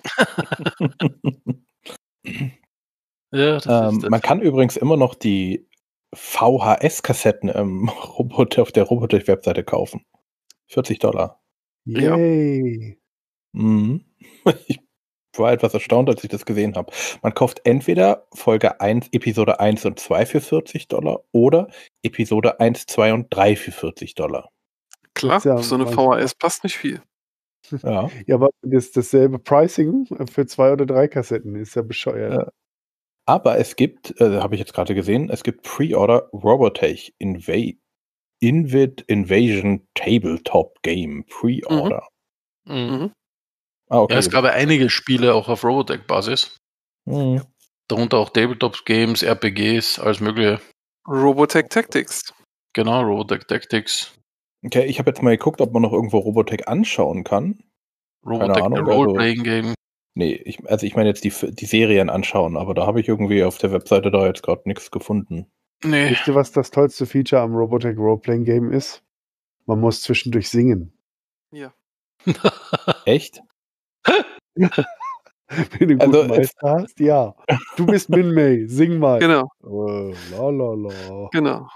Ja, das Ähm, ist das. man kann übrigens immer noch die V H S-Kassetten im Roboter auf der Robotech-Webseite kaufen. vierzig Dollar. Ja. Yay! Mhm. Ich war etwas erstaunt, als ich das gesehen habe. Man kauft entweder Folge eins, Episode eins und zwei für vierzig Dollar oder Episode eins, zwei und drei für vierzig Dollar. Klar, Gibt's ja auf so eine manchmal. V H S passt nicht viel. Ja. Ja, aber das, dasselbe Pricing für zwei oder drei Kassetten ist ja bescheuert. Ja. Aber es gibt, äh, habe ich jetzt gerade gesehen, es gibt Pre-Order Robotech Inva Invid Invasion Tabletop Game Pre-Order. Mhm. Mhm. Ah, okay. Ja, es gab ja einige Spiele auch auf Robotech-Basis. Mhm. Darunter auch Tabletop-Games, R P Gs, alles mögliche. Robotech Tactics. Genau, Robotech Tactics. Okay, ich habe jetzt mal geguckt, ob man noch irgendwo Robotech anschauen kann. Robotech Ahnung, the also- Role-Playing Game. Nee, ich, also ich meine jetzt die, die Serien anschauen, aber da habe ich irgendwie auf der Webseite da jetzt gerade nichts gefunden. Nee. Wisst ihr, was das tollste Feature am Robotech Roleplaying Game ist? Man muss zwischendurch singen. Ja. Echt? Wenn du einen Also, guten Meister hast, ja. Du bist Min Mei, sing mal. Genau, Äh, la la la. genau.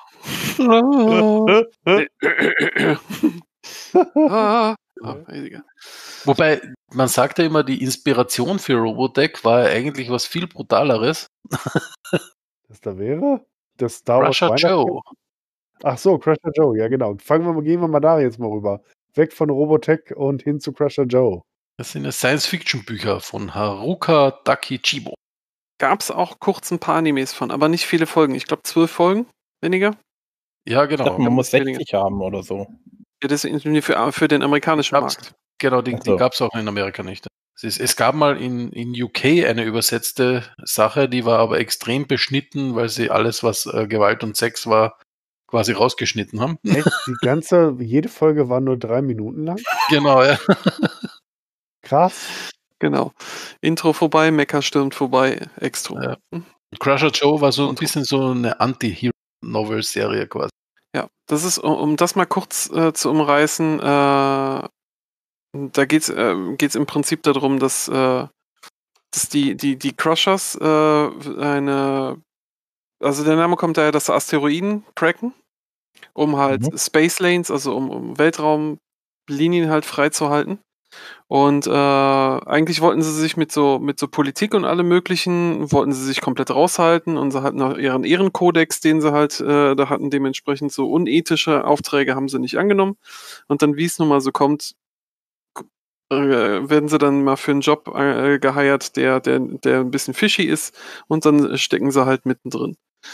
ah, ah, egal. Wobei, man sagt ja immer, die Inspiration für Robotech war ja eigentlich was viel Brutaleres. Das da wäre? Das Star Wars Crusher Weihnachten. Joe. Ach so, Crusher Joe, ja genau. Fangen wir mal, gehen wir mal da jetzt mal rüber. Weg von Robotech und hin zu Crusher Joe. Das sind ja Science-Fiction-Bücher von Haruka Takichibo. Gab es auch kurz ein paar Animes von, aber nicht viele Folgen. Ich glaube zwölf Folgen, weniger. Ja, ich dachte, genau. man muss weniger. sechzig haben oder so. Ja, das ist irgendwie für, für den amerikanischen Gab's- Markt. Genau, die, Ach die so. gab es auch in Amerika nicht. Es, ist, es gab mal in, in U K eine übersetzte Sache, die war aber extrem beschnitten, weil sie alles, was äh, Gewalt und Sex war, quasi rausgeschnitten haben. Echt? Die ganze, jede Folge war nur drei Minuten lang? Genau, ja. Krass. Genau. Intro vorbei, Mecha stürmt vorbei, Extro. Ja. Crusher Joe war so ein Outro. bisschen so eine Anti-Hero-Novel-Serie quasi. Ja, das ist, um, um das mal kurz äh, zu umreißen, äh, da geht es äh, geht's im Prinzip darum, dass, äh, dass die, die, die Crushers äh, eine, also der Name kommt daher, dass sie Asteroiden cracken, um halt Mhm. Space Lanes, also um, um Weltraumlinien halt freizuhalten. Und äh, eigentlich wollten sie sich mit so, mit so Politik und allem möglichen, wollten sie sich komplett raushalten und sie hatten auch ihren Ehrenkodex, den sie halt äh, da hatten, dementsprechend so unethische Aufträge haben sie nicht angenommen. Und dann, wie es nun mal so kommt, äh, werden sie dann mal für einen Job äh, geheiert, der, der, der ein bisschen fishy ist und dann stecken sie halt mittendrin.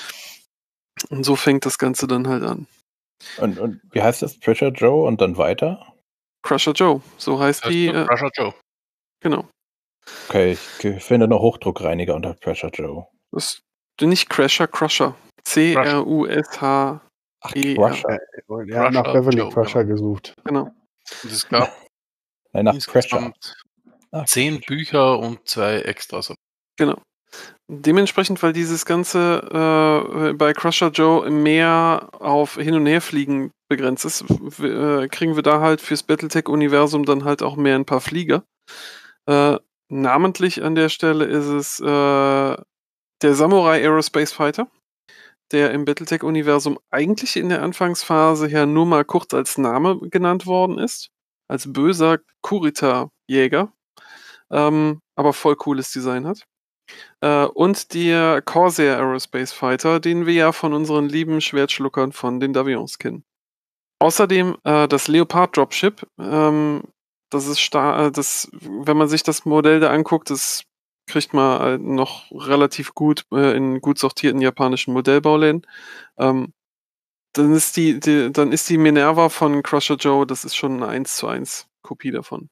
Und so fängt das Ganze dann halt an. Und, und wie heißt das? Crusher Joe und dann weiter? Crusher Joe, so heißt Heißt die, nur äh, Crusher Joe. genau. Okay, ich finde noch Hochdruckreiniger unter Crusher Joe. Das ist nicht Crusher, Crusher. C R U S H. Ach, E, Crusher. Er hat nach Crusher Beverly Joe, Crusher gesucht. Genau. Und es gab, Nein, nach Crusher. Insgesamt Ah, zehn Bücher und zwei Extras. Genau. Dementsprechend, weil dieses Ganze äh, bei Crusher Joe mehr auf Hin- und Herfliegen begrenzt ist, w- äh, kriegen wir da halt fürs Battletech-Universum dann halt auch mehr ein paar Flieger. Äh, namentlich an der Stelle ist es äh, der Samurai Aerospace Fighter, der im Battletech-Universum eigentlich in der Anfangsphase ja nur mal kurz als Name genannt worden ist, als böser Kurita-Jäger, ähm, aber voll cooles Design hat. Äh, und der Corsair Aerospace Fighter, den wir ja von unseren lieben Schwertschluckern von den Davions kennen. Außerdem äh, das Leopard Dropship, ähm, das ist star äh, das, wenn man sich das Modell da anguckt, das kriegt man äh, noch relativ gut äh, in gut sortierten japanischen Modellbauläden. Ähm, dann ist die, die, dann ist die Minerva von Crusher Joe, das ist schon eine eins zu eins Kopie davon.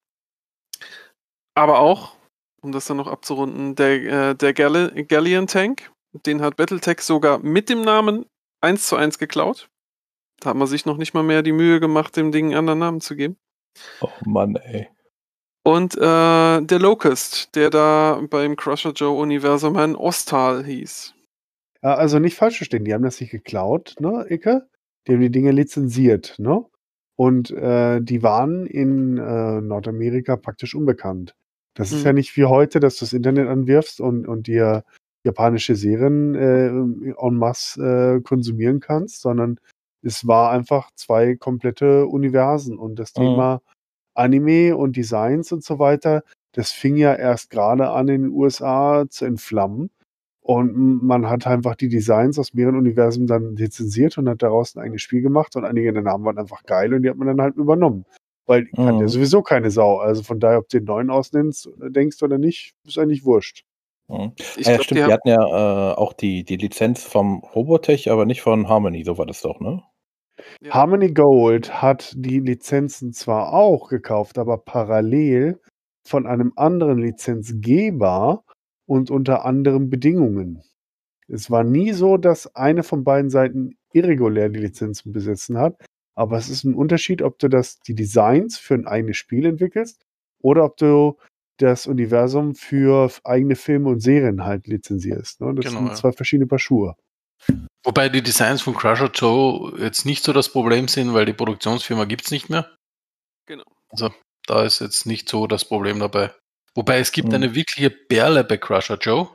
Aber auch, um das dann noch abzurunden, der, äh, der Galli- Galleon Tank, den hat Battletech sogar mit dem Namen eins zu eins geklaut. Da hat man sich noch nicht mal mehr die Mühe gemacht, dem Ding einen anderen Namen zu geben. Oh Mann, ey. Und äh, der Locust, der da beim Crusher Joe Universum ein Ostal hieß. Ja, also nicht falsch verstehen, die haben das nicht geklaut, ne, Icke? Die haben die Dinge lizenziert, ne? Und äh, die waren in äh, Nordamerika praktisch unbekannt. Das ist Mhm. ja nicht wie heute, dass du das Internet anwirfst und, und dir japanische Serien äh, en masse äh, konsumieren kannst, sondern es war einfach zwei komplette Universen. Und das Mhm. Thema Anime und Designs und so weiter, das fing ja erst gerade an in den U S A zu entflammen. Und man hat einfach die Designs aus mehreren Universen dann lizenziert und hat daraus ein eigenes Spiel gemacht und einige der Namen waren einfach geil und die hat man dann halt übernommen. Weil die kann ja Mhm. sowieso keine Sau. Also von daher, ob du den neuen ausnennst, denkst oder nicht, ist eigentlich wurscht. Mhm. Ich Ah ja, glaube, stimmt, die die haben. hatten ja äh, auch die, die Lizenz vom Robotech, aber nicht von Harmony, so war das doch, ne? Ja. Harmony Gold hat die Lizenzen zwar auch gekauft, aber parallel von einem anderen Lizenzgeber und unter anderen Bedingungen. Es war nie so, dass eine von beiden Seiten irregulär die Lizenzen besessen hat, aber es ist ein Unterschied, ob du das, die Designs für ein eigenes Spiel entwickelst oder ob du das Universum für eigene Filme und Serien halt lizenzierst. Ne? Das Genau, sind ja. zwei verschiedene Paar Schuhe. Wobei die Designs von Crusher Joe jetzt nicht so das Problem sind, weil die Produktionsfirma gibt es nicht mehr. Genau. Also da ist jetzt nicht so das Problem dabei. Wobei es gibt Mhm. eine wirkliche Perle bei Crusher Joe.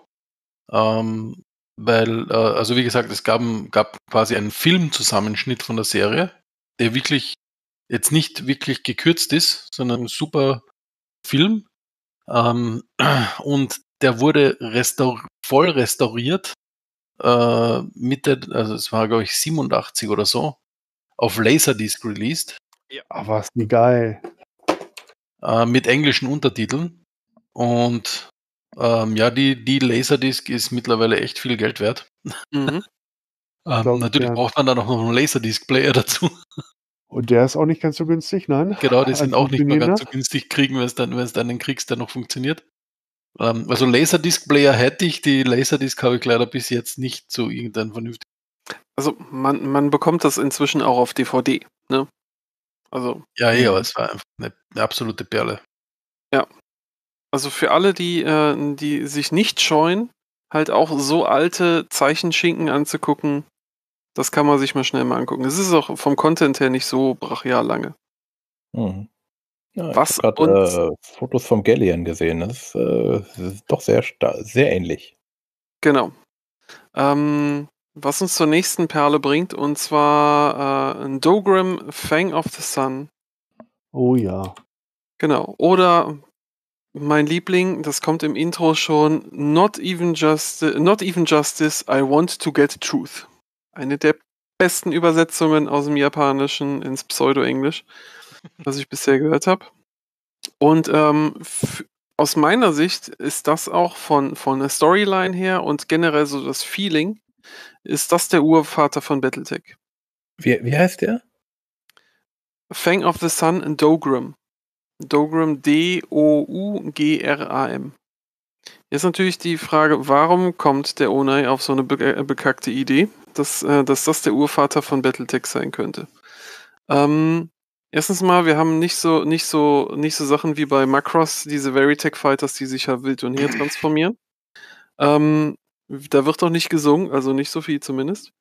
Ähm, weil, äh, also wie gesagt, es gab, gab quasi einen Filmzusammenschnitt von der Serie, der wirklich jetzt nicht wirklich gekürzt ist, sondern ein super Film. Ähm, und der wurde restaur voll restauriert äh, Mitte, also es war glaube ich siebenundachtzig oder so, auf Laserdisc released, Ach was, wie geil. äh, mit englischen Untertiteln. Und ähm, ja, die, die Laserdisc ist mittlerweile echt viel Geld wert. Mhm. Ähm, Glaub ich natürlich gern. braucht man dann auch noch einen Laserdisc-Player dazu. Und der ist auch nicht ganz so günstig, nein? Genau, die Ein sind auch nicht mehr ganz so funktionierender? günstig kriegen, wenn es dann, wenn es dann einen kriegst, der noch funktioniert. Ähm, also Laserdisc-Player hätte ich, die Laserdisc habe ich leider bis jetzt nicht so irgendein vernünftig. Also man, man bekommt das inzwischen auch auf D V D, ne? Also, Ja, eh, aber Mhm. es war einfach eine, eine absolute Perle. ja. Also für alle, die, äh, die sich nicht scheuen, halt auch so alte Zeichenschinken anzugucken, das kann man sich mal schnell mal angucken. Es ist auch vom Content her nicht so brachial lange. Mhm. Ja, ich Was habe uns, gerade äh, Fotos vom Galleon gesehen. Das ist, äh, das ist doch sehr, sta- sehr ähnlich. genau. Ähm, was uns zur nächsten Perle bringt, und zwar äh, ein Dogram Fang of the Sun. Oh ja. Genau. Oder mein Liebling, das kommt im Intro schon, Not even, justi not even Justice, I want to get truth. Eine der besten Übersetzungen aus dem Japanischen ins Pseudo-Englisch, was ich bisher gehört habe. Und ähm, f- aus meiner Sicht ist das auch von, von der Storyline her und generell so das Feeling, ist das der Urvater von Battletech. Wie, wie heißt der? Fang of the Sun Dogram. Dogram, D O U G R A M. Jetzt natürlich die Frage, warum kommt der Onai auf so eine be äh, bekackte Idee, dass, äh, dass das der Urvater von Battletech sein könnte? Ähm, Erstens mal, wir haben nicht so, nicht so, nicht so Sachen wie bei Macross, diese Veritech-Fighters, die sich ja wild und her transformieren. Ähm, da wird auch nicht gesungen, also nicht so viel zumindest.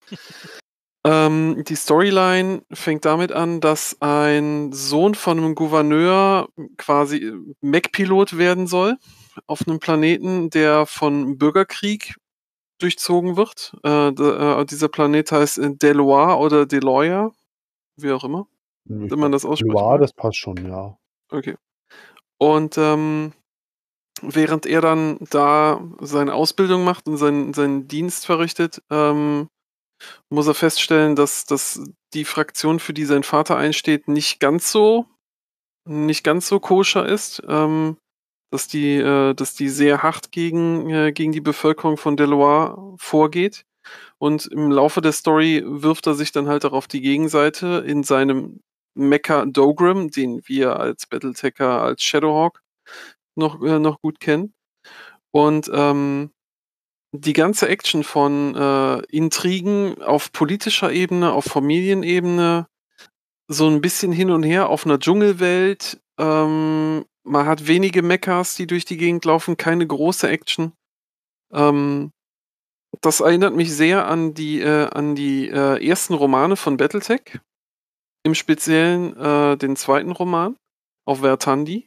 ähm, die Storyline fängt damit an, dass ein Sohn von einem Gouverneur quasi Mech-Pilot werden soll auf einem Planeten, der von Bürgerkrieg durchzogen wird. Äh, d- äh, dieser Planet heißt äh, Deloitte oder Deloya, wie auch immer, Ich wenn man glaube, das aussprechen Loire, mag. das passt schon, ja. Okay. Und ähm, während er dann da seine Ausbildung macht und seinen, seinen Dienst verrichtet, ähm, muss er feststellen, dass, dass die Fraktion, für die sein Vater einsteht, nicht ganz so, nicht ganz so koscher ist. Ähm, dass die, äh, dass die sehr hart gegen, äh, gegen die Bevölkerung von Deloitte vorgeht. Und im Laufe der Story wirft er sich dann halt auch auf die Gegenseite in seinem Mecha Dogrim, den wir als Battletecher, als Shadowhawk noch, äh, noch gut kennen. Und ähm, die ganze Action von äh, Intrigen auf politischer Ebene, auf Familienebene, so ein bisschen hin und her auf einer Dschungelwelt. Ähm, man hat wenige Mechas, die durch die Gegend laufen, keine große Action. Ähm, das erinnert mich sehr an die, äh, an die äh, ersten Romane von Battletech. Im Speziellen äh, den zweiten Roman auf Vertandi.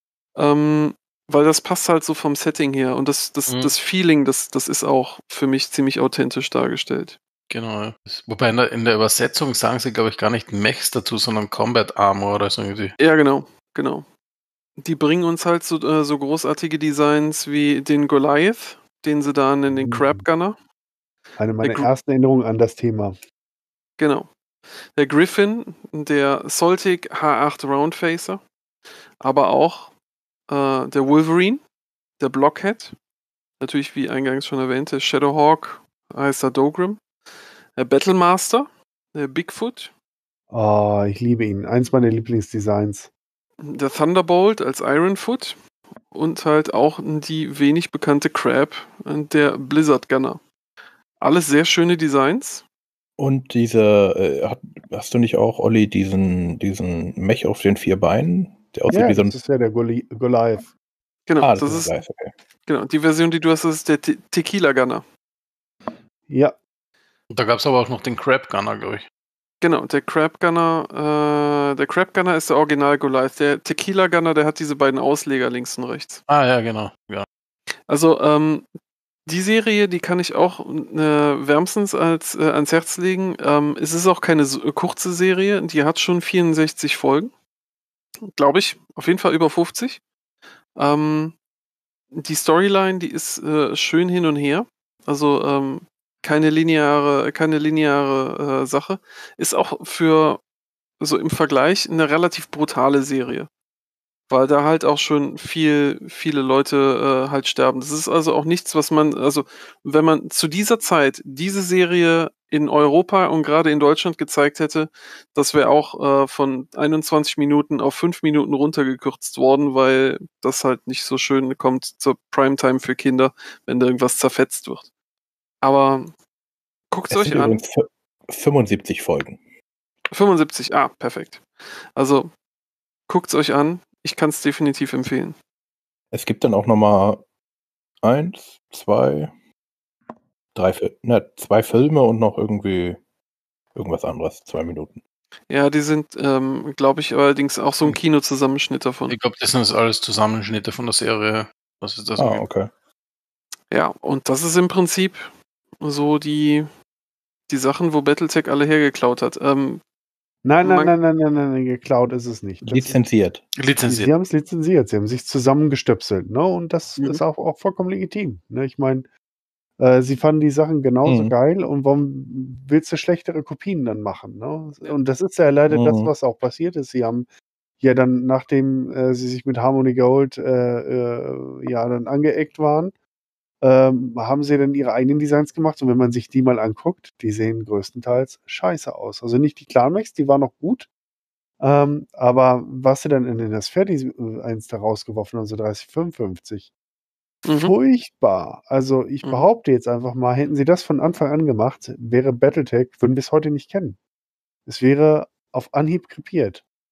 Ähm, weil das passt halt so vom Setting her. Und das, das, Mhm. das Feeling, das, das ist auch für mich ziemlich authentisch dargestellt. Genau. Ja. Wobei in der, in der Übersetzung sagen sie, glaube ich, gar nicht Mechs dazu, sondern Combat Armor oder so irgendwie. Ja, genau, genau. Die bringen uns halt so, äh, so großartige Designs wie den Goliath, den sie da nennen, den Mhm. Crab Gunner. Eine meiner Der Gr- ersten Erinnerungen an das Thema. Genau. Der Griffin, der Soltic H acht Roundfacer, aber auch äh, der Wolverine, der Blockhead, natürlich wie eingangs schon erwähnt, der Shadowhawk, heißt der Dogrim, der Battlemaster, der Bigfoot, Oh, ich liebe ihn. Eins meiner Lieblingsdesigns. der Thunderbolt als Ironfoot und halt auch die wenig bekannte Crab, äh, der Blizzard Gunner. Alles sehr schöne Designs. Und diese, äh, hat, hast du nicht auch, Olli, diesen, diesen Mech auf den vier Beinen? Der aussieht Ja, wie so ein. das ist ja der Goli Goliath. Genau, Ah, das, das ist ist gleich, okay. genau die Version, die du hast, das ist der Te Tequila Gunner. Ja, Und da gab es aber auch noch den Crab Gunner, glaube ich. Genau, der Crab Gunner, äh, der Crab Gunner ist der Original Goliath. Der Tequila Gunner, der hat diese beiden Ausleger links und rechts. Ah, ja, genau. Ja. Also, ähm, die Serie, die kann ich auch äh, wärmstens als, äh, ans Herz legen. Ähm, es ist auch keine so, kurze Serie, die hat schon vierundsechzig Folgen. Glaube ich, auf jeden Fall über fünfzig. Ähm, die Storyline, die ist äh, schön hin und her. Also, ähm, keine lineare, keine lineare äh, Sache. Ist auch für so im Vergleich eine relativ brutale Serie. Weil da halt auch schon viel viele Leute, äh, halt sterben. Das ist also auch nichts, was man also, wenn man zu dieser Zeit diese Serie in Europa und gerade in Deutschland gezeigt hätte, das wäre auch, äh, von einundzwanzig Minuten auf fünf Minuten runtergekürzt worden, weil das halt nicht so schön kommt zur Primetime für Kinder, wenn da irgendwas zerfetzt wird. Aber guckt's Es euch sind an. übrigens fü- fünfundsiebzig Folgen. fünfundsiebzig, ah, perfekt. Also, guckt's euch an. Ich kann's definitiv empfehlen. Es gibt dann auch nochmal eins, zwei, drei, Fil- ne, zwei Filme und noch irgendwie irgendwas anderes, zwei Minuten. Ja, die sind, ähm, glaube ich, allerdings auch so ein Hm. Kinozusammenschnitt davon. Ich glaube, das sind jetzt alles Zusammenschnitte von der Serie. Was ist das? Ah, angeht. okay. Ja, und das ist im Prinzip so die die Sachen, wo Battletech alle hergeklaut hat. Ähm, nein, nein, man nein, nein, nein, nein, nein, geklaut ist es nicht. Das ist, Lizenziert. Lizenziert. sie haben es lizenziert, sie haben sich zusammengestöpselt, ne? Und das Mhm. ist auch, auch vollkommen legitim. Ne? Ich meine, äh, sie fanden die Sachen genauso Mhm. geil und warum willst du schlechtere Kopien dann machen? Ne? Und das ist ja leider das, Mhm. was auch passiert ist. Sie haben ja dann, nachdem äh, sie sich mit Harmony Gold äh, äh, ja dann angeeckt waren, ähm, haben sie dann ihre eigenen Designs gemacht. Und wenn man sich die mal anguckt, die sehen größtenteils scheiße aus. Also nicht die Clan-Max, die waren noch gut. Ähm, aber was sie dann in den Asferdi eins da rausgeworfen haben, so dreißig fünfundfünfzig, Mhm. furchtbar. Also ich Mhm. behaupte jetzt einfach mal, hätten sie das von Anfang an gemacht, wäre Battletech, würden wir es heute nicht kennen. Es wäre auf Anhieb krepiert.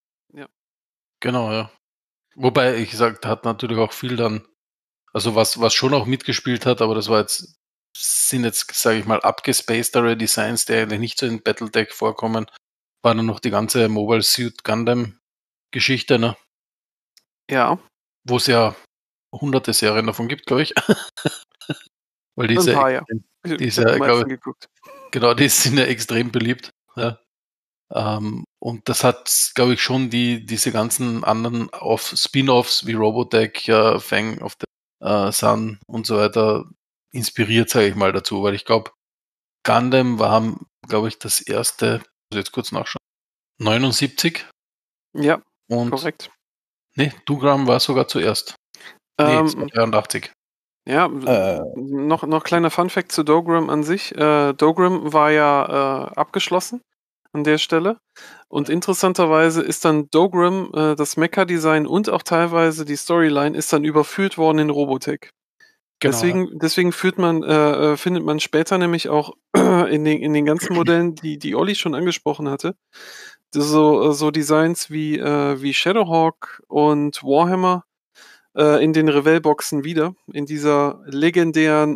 Genau, ja. Wobei, ich gesagt, hat natürlich auch viel dann, also was, was schon auch mitgespielt hat, aber das war jetzt, sind jetzt, sage ich mal, abgespacedere Designs, die eigentlich nicht so in Battletech vorkommen, war dann noch die ganze Mobile Suit Gundam Geschichte, ne? Ja, Wo es ja hunderte Serien davon gibt, glaube ich. Weil die ein ist ja, paar, ja. extrem- Ich, die ich ist habe ja, die glaube meisten ich, geguckt. genau, die sind ja extrem beliebt. Ja. Ähm, und das hat, glaube ich, schon die, diese ganzen anderen auf Spin-offs wie Robotech, ja, Fang of the äh, Sun und so weiter inspiriert, sage ich mal, dazu, weil ich glaube, Gundam war, glaube ich, das erste, muss jetzt kurz nachschauen, neunundsiebzig Ja, und, korrekt. nee, Dougram war sogar zuerst. Nee, es war Ähm, dreiundachtzig. ja, Äh, noch, noch kleiner Funfact zu Dogram an sich. Äh, Dogram war ja äh, abgeschlossen an der Stelle. Und interessanterweise ist dann Dogram, äh, das Mecha-Design und auch teilweise die Storyline ist dann überführt worden in Robotech. Genau. Deswegen, deswegen führt man, äh, äh, findet man später nämlich auch in den, in den ganzen Modellen, die, die Olli schon angesprochen hatte, so, so Designs wie, äh, wie Shadowhawk und Warhammer äh, in den Revell-Boxen wieder, in dieser legendären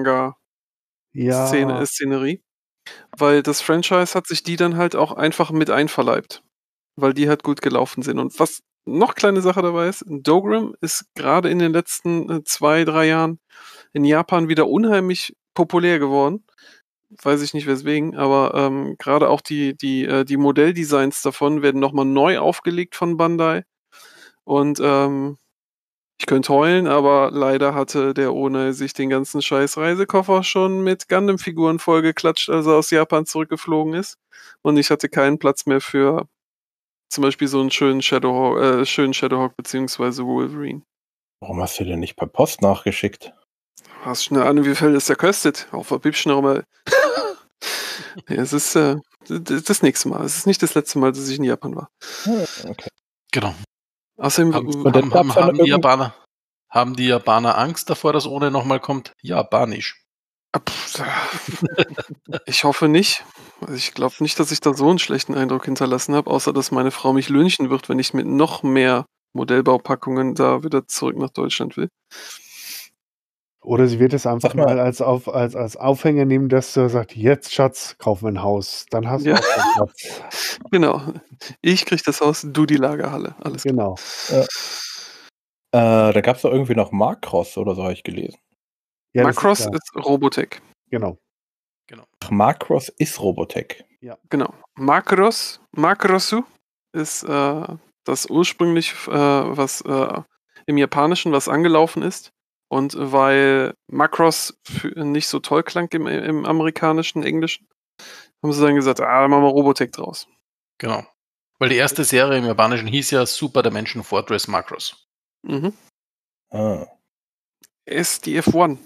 Ja, Mech-Hangar-Szenerie, weil das Franchise hat sich die dann halt auch einfach mit einverleibt, weil die halt gut gelaufen sind. Und was noch kleine Sache dabei ist, Dogram ist gerade in den letzten äh, zwei, drei Jahren in Japan wieder unheimlich populär geworden. Weiß ich nicht weswegen, aber ähm, gerade auch die, die, äh, die Modelldesigns davon werden nochmal neu aufgelegt von Bandai. Und ähm, ich könnte heulen, aber leider hatte der One sich den ganzen scheiß Reisekoffer schon mit Gundam-Figuren vollgeklatscht, als er aus Japan zurückgeflogen ist. Und ich hatte keinen Platz mehr für zum Beispiel so einen schönen Shadowhawk, äh, schönen Shadowhawk beziehungsweise Wolverine. warum hast du den nicht per Post nachgeschickt? Hast du eine Ahnung, wie viel das der kostet? Auf der Bibsch noch mal. Ja, es ist äh, das das nächste Mal. Es ist nicht das letzte Mal, dass ich in Japan war. Hm, Okay. Genau. Außerdem, Haben, Und dann haben, haben, gab's dann haben, die irgend- Japaner, haben die Japaner Angst davor, dass ohne nochmal kommt? Japanisch. Ah, pff, ich hoffe nicht. Also ich glaube nicht, dass ich da so einen schlechten Eindruck hinterlassen habe, außer dass meine Frau mich lynchen wird, wenn ich mit noch mehr Modellbaupackungen da wieder zurück nach Deutschland will. oder sie wird es einfach Sag mal- mal als, auf, als, als Aufhänger nehmen, dass du sagst, jetzt Schatz, kauf mir ein Haus. Dann hast Ja. du auch keinen Platz. Genau. Ich krieg das Haus, du die Lagerhalle. Alles klar. Genau. Äh, da gab es doch irgendwie noch Macross oder so, habe ich gelesen. Ja, das Macross ist, klar. ist Robotech. Genau. Ach, Macross ist Robotech. Genau. Macross, Macrosu ist äh, das ursprünglich, äh, was äh, im Japanischen was angelaufen ist. Und weil Macross für- nicht so toll klang im, im amerikanischen, englischen, haben sie dann gesagt, ah, dann machen wir Robotech draus. Genau. Weil die erste Serie im Japanischen hieß ja Super Dimension Fortress Macross. Mhm. Ah, S D F eins.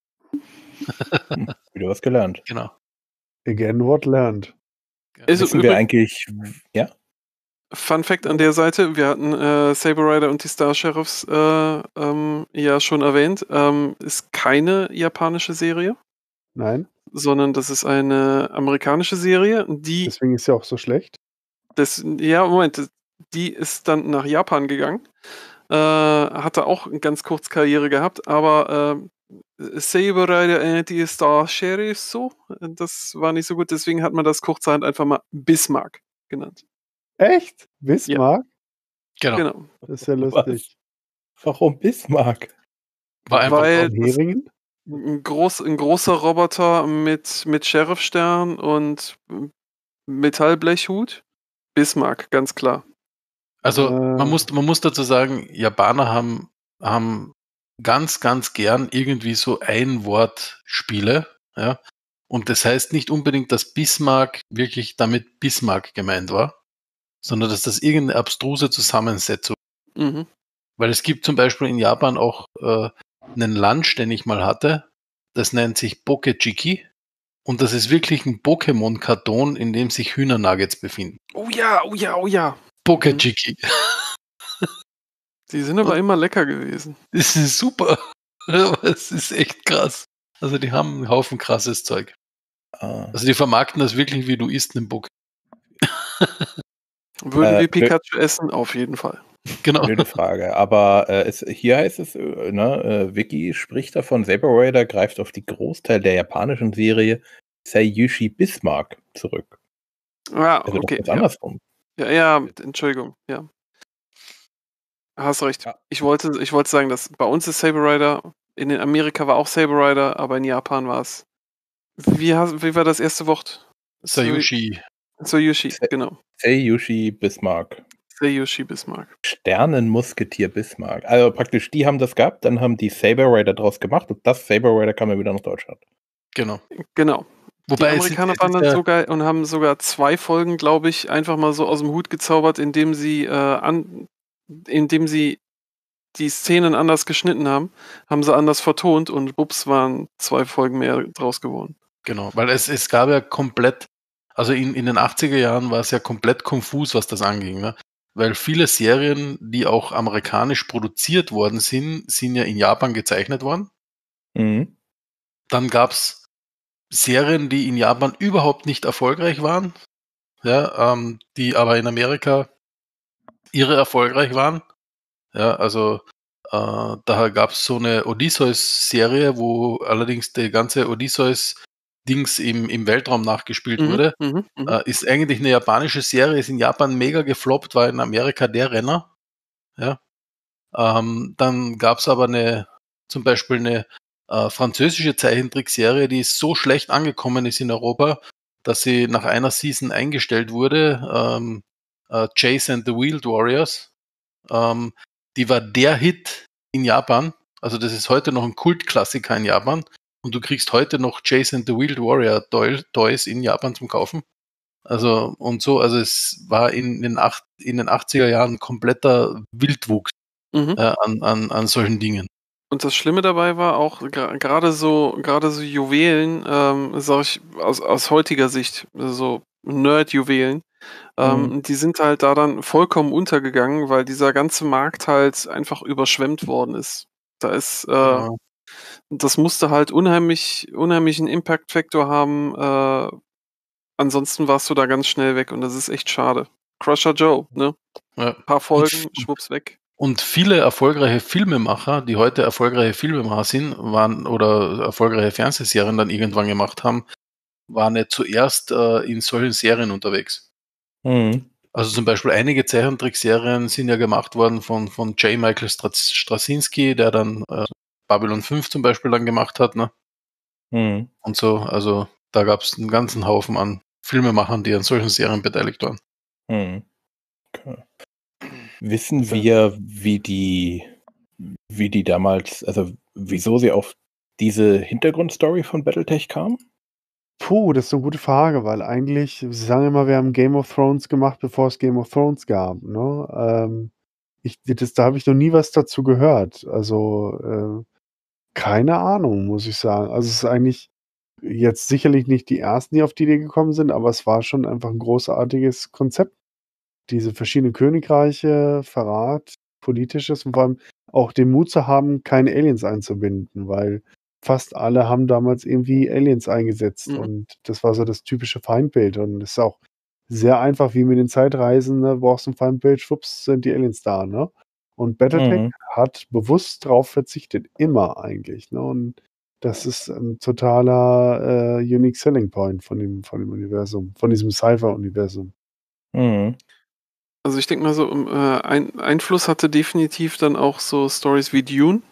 wieder was gelernt. Genau. Again, what learned. Also Wissen wir übrig- eigentlich, ja? Fun Fact an der Seite, wir hatten äh, Saber Rider und die Star Sheriffs äh, ähm, ja schon erwähnt, ähm, ist keine japanische Serie, Nein, sondern das ist eine amerikanische Serie, die, deswegen ist sie auch so schlecht. das, ja, Moment, die ist dann nach Japan gegangen, äh, hatte auch ganz kurz Karriere gehabt, aber äh, Saber Rider und die Star Sheriffs so, das war nicht so gut, deswegen hat man das kurzerhand einfach mal Bismarck genannt. Echt? Bismarck? Genau. Genau. Das ist ja lustig. Warum Bismarck? War einfach Weil Von Heringen? ein, groß, ein großer Roboter mit, mit Sheriffstern und Metallblechhut. Bismarck, ganz klar. Also Äh. man, muss, man muss dazu sagen, Japaner haben, haben ganz, ganz gern irgendwie so Ein-Wort-Spiele. Ja? Und das heißt nicht unbedingt, dass Bismarck wirklich damit Bismarck gemeint war, sondern dass das irgendeine abstruse Zusammensetzung. Mhm. Weil es gibt zum Beispiel in Japan auch äh, einen Lunch, den ich mal hatte, das nennt sich Pokejiki. Und das ist wirklich ein Pokémon-Karton, in dem sich Hühnernuggets befinden. Oh ja, oh ja, oh ja. Pokejiki. Die sind aber immer lecker gewesen. Das ist super. Es ist echt krass. Also die haben einen Haufen krasses Zeug. Ah. Also die vermarkten das wirklich, wie du isst einen Bock. Würden Äh, wir Pikachu essen? Auf jeden Fall. Genau. Blöde Frage. Aber äh, es, hier heißt es, äh, ne, äh, Wiki spricht davon, Saber Rider greift auf die Großteil der japanischen Serie Seiyushi Bismarck zurück. Ah, Also das okay, ist ja. andersrum. Ja, ja, Entschuldigung, ja. Hast recht. Ja. Ich wollte, ich wollte sagen, dass bei uns ist Saber Rider, in den Amerika war auch Saber Rider, aber in Japan war es. Wie, hast- wie war das erste Wort? Sayushi. Soyushi, Se- genau. Seiyushi Bismarck. Soyushi Bismarck. Sternenmusketier Bismarck. Also praktisch, die haben das gehabt, dann haben die Saber Rider draus gemacht und das Saber Rider kam ja wieder nach Deutschland. Genau. Genau. Wobei Die es ist, Amerikaner es waren ist dann ja, so geil und haben sogar zwei Folgen, glaube ich, einfach mal so aus dem Hut gezaubert, indem sie, äh, an, indem sie die Szenen anders geschnitten haben, haben sie anders vertont und bups waren zwei Folgen mehr draus geworden. genau, weil es, es gab ja komplett, also in, in den achtziger Jahren war es ja komplett konfus, was das anging, ne? Weil viele Serien, die auch amerikanisch produziert worden sind, sind ja in Japan gezeichnet worden. Mhm. Dann gab es Serien, die in Japan überhaupt nicht erfolgreich waren, ja, ähm, die aber in Amerika irre erfolgreich waren. Ja, also äh, da gab es so eine Odysseus-Serie, wo allerdings die ganze Odysseus-Dings im, im Weltraum nachgespielt Mhm, wurde. mhm, mhm. Äh, ist eigentlich eine japanische Serie, ist in Japan mega gefloppt, war in Amerika der Renner. Ja. Ähm, dann gab es aber eine, zum Beispiel eine äh, französische Zeichentrickserie, die so schlecht angekommen ist in Europa, dass sie nach einer Season eingestellt wurde. Ähm, äh, Chase and the Wheeled Warriors. Ähm, die war der Hit in Japan. Also das ist heute noch ein Kultklassiker in Japan. Und du kriegst heute noch Chase and the Wheeled Warrior Toy- Toys in Japan zum Kaufen. Also und so, also es war in den, acht, in den achtziger Jahren kompletter Wildwuchs Mhm. äh, an, an, an solchen Dingen. Und das Schlimme dabei war auch gra- gerade so, gerade so Juwelen, ähm, sag ich aus, aus heutiger Sicht, so Nerd-Juwelen, ähm, Mhm. die sind halt da dann vollkommen untergegangen, weil dieser ganze Markt halt einfach überschwemmt worden ist. Da ist, äh, Genau. das musste halt unheimlich, unheimlichen Impact-Faktor haben. Äh, ansonsten warst du da ganz schnell weg und das ist echt schade. Crusher Joe, ne? Ja. Ein paar Und, Folgen, f- schwupps weg. und viele erfolgreiche Filmemacher, die heute erfolgreiche Filmemacher sind, waren oder erfolgreiche Fernsehserien dann irgendwann gemacht haben, waren ja zuerst äh, in solchen Serien unterwegs. Mhm. Also zum Beispiel einige Zeichentrickserien sind ja gemacht worden von, von J. Michael Stras- Straczynski, der dann äh, Babylon fünf zum Beispiel dann gemacht hat, ne? Mhm. Und so, also da gab es einen ganzen Haufen an Filmemachern, die an solchen Serien beteiligt waren. Mhm. Okay. Wissen Also- wir, wie die, wie die damals, also wieso sie auf diese Hintergrundstory von Battletech kam? Puh, das ist eine gute Frage, weil eigentlich, sie sagen immer, wir haben Game of Thrones gemacht, bevor es Game of Thrones gab, ne? Ähm, ich, das, da habe ich noch nie was dazu gehört. Also, äh, keine Ahnung, muss ich sagen. Also, es ist eigentlich jetzt sicherlich nicht die ersten, die auf die Idee gekommen sind, aber es war schon einfach ein großartiges Konzept. Diese verschiedenen Königreiche, Verrat, Politisches und vor allem auch den Mut zu haben, keine Aliens einzubinden, weil fast alle haben damals irgendwie Aliens eingesetzt Mhm. und das war so das typische Feindbild und es ist auch sehr einfach, wie mit den Zeitreisen, ne, brauchst du ein Feindbild, schwupps, sind die Aliens da, ne? Und Battletech Mhm. hat bewusst drauf verzichtet, immer eigentlich, ne? Und das ist ein totaler äh, unique selling point von dem, von dem Universum, von diesem Cypher-Universum. Mhm. Also ich denke mal so, ähm, äh, ein Einfluss hatte definitiv dann auch so Stories wie Dune,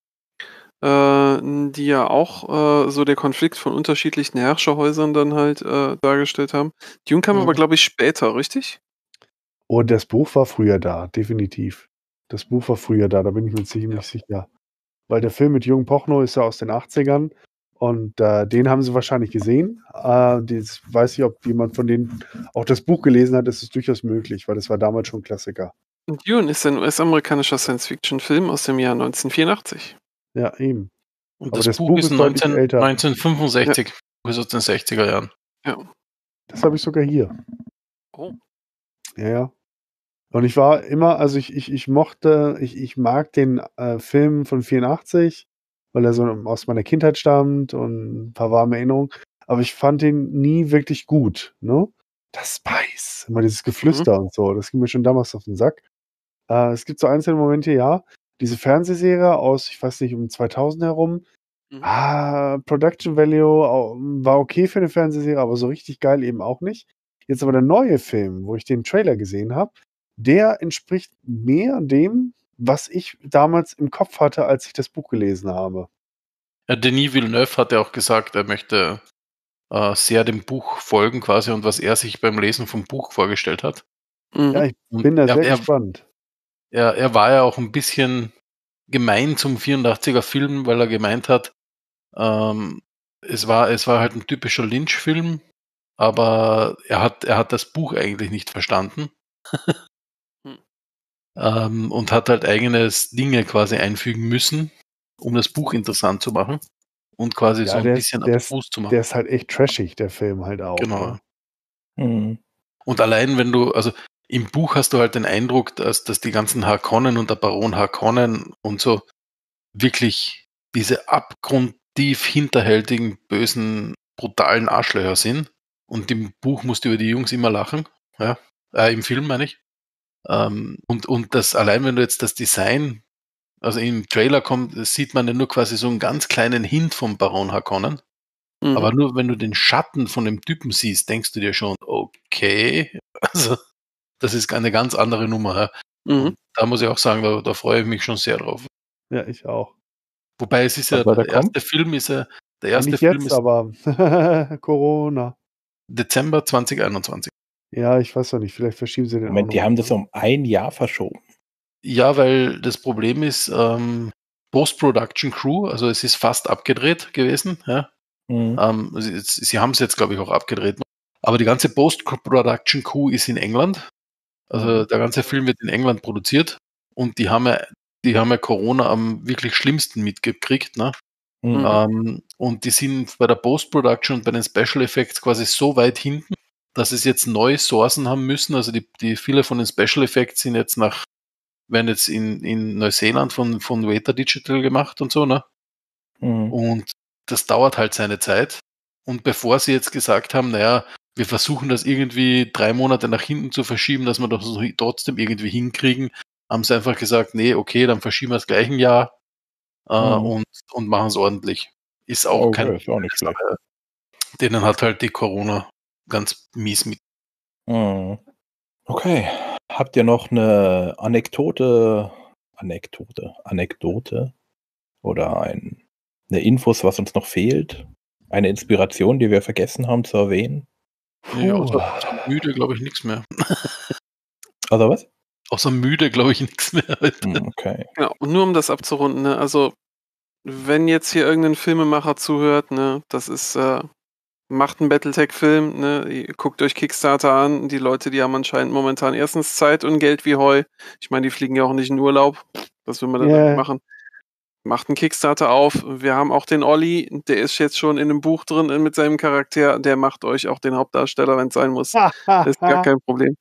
äh, die ja auch äh, so der Konflikt von unterschiedlichen Herrscherhäusern dann halt äh, dargestellt haben. Dune kam aber, Mhm. glaube ich, später, richtig? Und das Buch war früher da, definitiv. Das Buch war früher da, da bin ich mir ziemlich sicher. Weil der Film mit Jürgen Pochnow ist ja aus den achtzigern und äh, den haben sie wahrscheinlich gesehen. Äh, das weiß ich, ob jemand von denen auch das Buch gelesen hat, das ist durchaus möglich, weil das war damals schon ein Klassiker. Und Dune ist ein U S-amerikanischer Science-Fiction-Film aus dem Jahr neunzehnhundertvierundachtzig. Ja, eben. Und Aber das, das Buch, Buch ist ist deutlich neunzehn, älter. neunzehnhundertfünfundsechzig, ist aus den sechziger Jahren. Ja. Das habe ich sogar hier. Oh. Ja, ja. Und ich war immer, also ich, ich, ich mochte, ich, ich mag den äh, Film von vierundachtzig, weil er so aus meiner Kindheit stammt und ein paar warme Erinnerungen. Aber ich fand ihn nie wirklich gut, ne? Das Spice, immer dieses Mhm. Geflüster und so, das ging mir schon damals auf den Sack. Äh, es gibt so einzelne Momente, ja. Diese Fernsehserie aus, ich weiß nicht, um zweitausend herum. Mhm. Ah, Production Value au- war okay für eine Fernsehserie, aber so richtig geil eben auch nicht. Jetzt aber der neue Film, wo ich den Trailer gesehen habe, der entspricht mehr dem, was ich damals im Kopf hatte, als ich das Buch gelesen habe. Ja, Denis Villeneuve hat ja auch gesagt, er möchte äh, sehr dem Buch folgen quasi und was er sich beim Lesen vom Buch vorgestellt hat. Mhm. Ja, ich Und bin da er, sehr er, gespannt. er, er war ja auch ein bisschen gemein zum vierundachtziger Film, weil er gemeint hat, ähm, es war, es war halt ein typischer Lynch-Film, aber er hat, er hat das Buch eigentlich nicht verstanden. Hm. ähm, und hat halt eigenes Dinge quasi einfügen müssen, um das Buch interessant zu machen und quasi so Ja, ein der ist, bisschen der ist, abstrus zu der machen. ist halt echt trashig, der Film halt auch. Genau. Ne? Mhm. Und allein wenn du, also im Buch hast du halt den Eindruck, dass, dass die ganzen Harkonnen und der Baron Harkonnen und so wirklich diese abgrundtief hinterhältigen, bösen, brutalen Arschlöcher sind. Und im Buch musst du über die Jungs immer lachen. Ja, äh, im Film meine ich. Ähm, und, und das, allein wenn du jetzt das Design, also im Trailer kommt, sieht man ja nur quasi so einen ganz kleinen Hint vom Baron Harkonnen. Mhm. Aber nur wenn du den Schatten von dem Typen siehst, denkst du dir schon, okay, also das ist eine ganz andere Nummer. Ja. Mhm. Und da muss ich auch sagen, da, da freue ich mich schon sehr drauf. Ja, ich auch. Wobei es ist Was ja, soll der da kommen? erste Film ist ja, der Ja, erste nicht Film jetzt, ist aber Corona. Dezember zwanzig einundzwanzig. Ja, ich weiß noch nicht. Vielleicht verschieben sie den Moment, auch die noch. haben das um ein Jahr verschoben. Ja, weil das Problem ist, ähm, Post-Production Crew, also es ist fast abgedreht gewesen, ja. Mhm. Ähm, sie sie haben es jetzt, glaube ich, auch abgedreht. Aber die ganze Post-Production Crew ist in England. Also Mhm. der ganze Film wird in England produziert und die haben ja, die haben ja Corona am wirklich schlimmsten mitgekriegt, ne? Mhm. Mhm. Ähm, und die sind bei der Post-Production und bei den Special Effects quasi so weit hinten, dass es jetzt neue Sourcen haben müssen. Also die, die viele von den Special Effects sind jetzt nach, werden jetzt in, in Neuseeland von, von Weta Digital gemacht und so, ne? Mhm. Und das dauert halt seine Zeit. Und bevor sie jetzt gesagt haben, naja, wir versuchen das irgendwie drei Monate nach hinten zu verschieben, dass wir das trotzdem irgendwie hinkriegen, haben sie einfach gesagt, nee, okay, dann verschieben wir es gleich ein Jahr äh, Mhm. und, und machen es ordentlich. Ist auch keine Okay, ist auch nicht schlecht. Sache. Denen hat halt die Corona ganz mies mit. Mhm. Okay. Habt ihr noch eine Anekdote, Anekdote, Anekdote oder ein, eine Infos, was uns noch fehlt? Eine Inspiration, die wir vergessen haben zu erwähnen? Nee, Puh. außer, außer müde glaube ich nichts mehr. Also was? Außer müde glaube ich nichts mehr. Hm, okay. Genau. Und nur um das abzurunden, ne, also wenn jetzt hier irgendein Filmemacher zuhört, ne, das ist, äh, macht einen Battletech-Film, ne, ihr guckt euch Kickstarter an. Die Leute, die haben anscheinend momentan erstens Zeit und Geld wie Heu. Ich meine, die fliegen ja auch nicht in Urlaub. Was will man da damit Yeah. machen? Macht einen Kickstarter auf. Wir haben auch den Olli, der ist jetzt schon in 'nem Buch drin, äh, mit seinem Charakter. Der macht euch auch den Hauptdarsteller, wenn's sein muss. Ist gar kein Problem.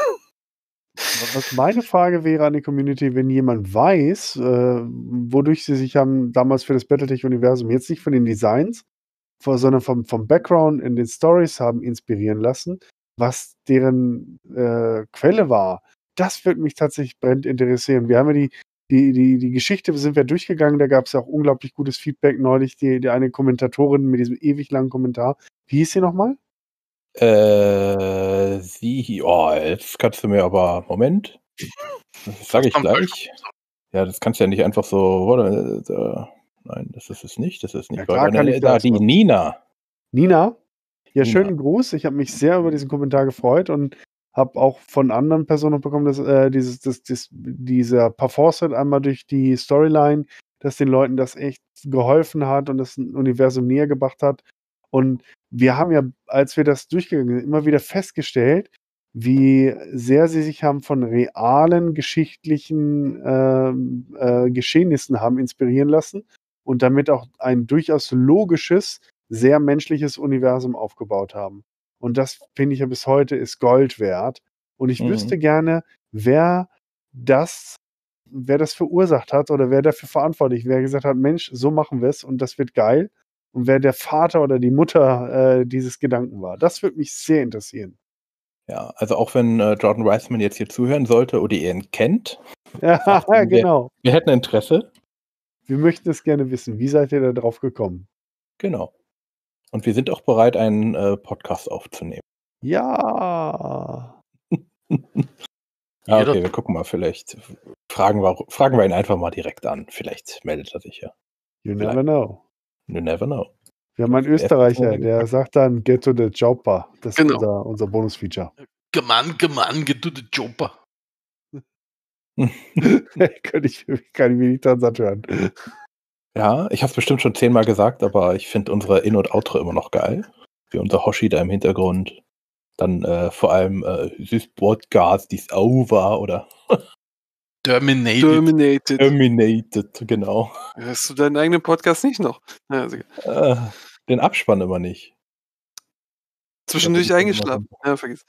Was meine Frage wäre an die Community, wenn jemand weiß, äh, wodurch sie sich haben damals für das Battletech-Universum jetzt nicht von den Designs, vor, sondern vom, vom Background in den Stories haben inspirieren lassen, was deren äh, Quelle war. Das würde mich tatsächlich brennend interessieren. Wir haben ja die, die, die, die Geschichte sind wir durchgegangen, da gab es ja auch unglaublich gutes Feedback neulich, die, die eine Kommentatorin mit diesem ewig langen Kommentar. Wie hieß sie nochmal? Äh, sie, oh, jetzt kannst du mir aber, Moment, das sage ich Kommt falsch. gleich. Ja, das kannst du ja nicht einfach so, warte, äh, nein, das ist es nicht, das ist nicht. Ja, klar kann ich da, das, die aber- Nina. Nina? Ja, Nina. schönen Gruß. Ich habe mich sehr über diesen Kommentar gefreut und habe auch von anderen Personen noch bekommen, dass äh, dieses, das, das, dieser Parforce einmal durch die Storyline, dass den Leuten das echt geholfen hat und das Universum näher gebracht hat. Und wir haben ja, als wir das durchgegangen sind, immer wieder festgestellt, wie sehr sie sich haben von realen geschichtlichen ähm, äh, Geschehnissen haben inspirieren lassen und damit auch ein durchaus logisches, sehr menschliches Universum aufgebaut haben. Und das finde ich ja bis heute ist Gold wert. Und ich Mhm. wüsste gerne, wer das, wer das verursacht hat oder wer dafür verantwortlich, wer gesagt hat, Mensch, so machen wir es und das wird geil. Und wer der Vater oder die Mutter äh, dieses Gedanken war. Das würde mich sehr interessieren. Ja, also auch wenn äh, Jordan Weissman jetzt hier zuhören sollte oder ihr ihn kennt, Ja, sagt ihm, wir, genau. wir hätten Interesse. Wir möchten es gerne wissen. Wie seid ihr da drauf gekommen? Genau. Und wir sind auch bereit, einen äh, Podcast aufzunehmen. Ja. Ah, Jeder- okay, wir gucken mal, vielleicht fragen wir, fragen wir ihn einfach mal direkt an. Vielleicht meldet er sich ja. You Vielleicht. never know. You never know. Wir haben einen Der ist Österreicher, jetzt der sagt dann Get to the Jobber. Das ist Genau. unser, unser Bonusfeature. Gemann, Gemann, get to the Jobber. kann, ich, kann ich mir nicht dran satt hören. Ja, ich habe es bestimmt schon zehnmal gesagt, aber ich finde unsere In- und Outro immer noch geil. Wie unser Hoshi da im Hintergrund. Dann äh, vor allem äh, This Podcast is over oder Terminated. Terminated. Terminated, genau. Hörst du deinen eigenen Podcast nicht noch? Ja, also, Äh, den Abspann immer nicht. zwischendurch Ja, das ist eingeschlafen. Ja, vergiss.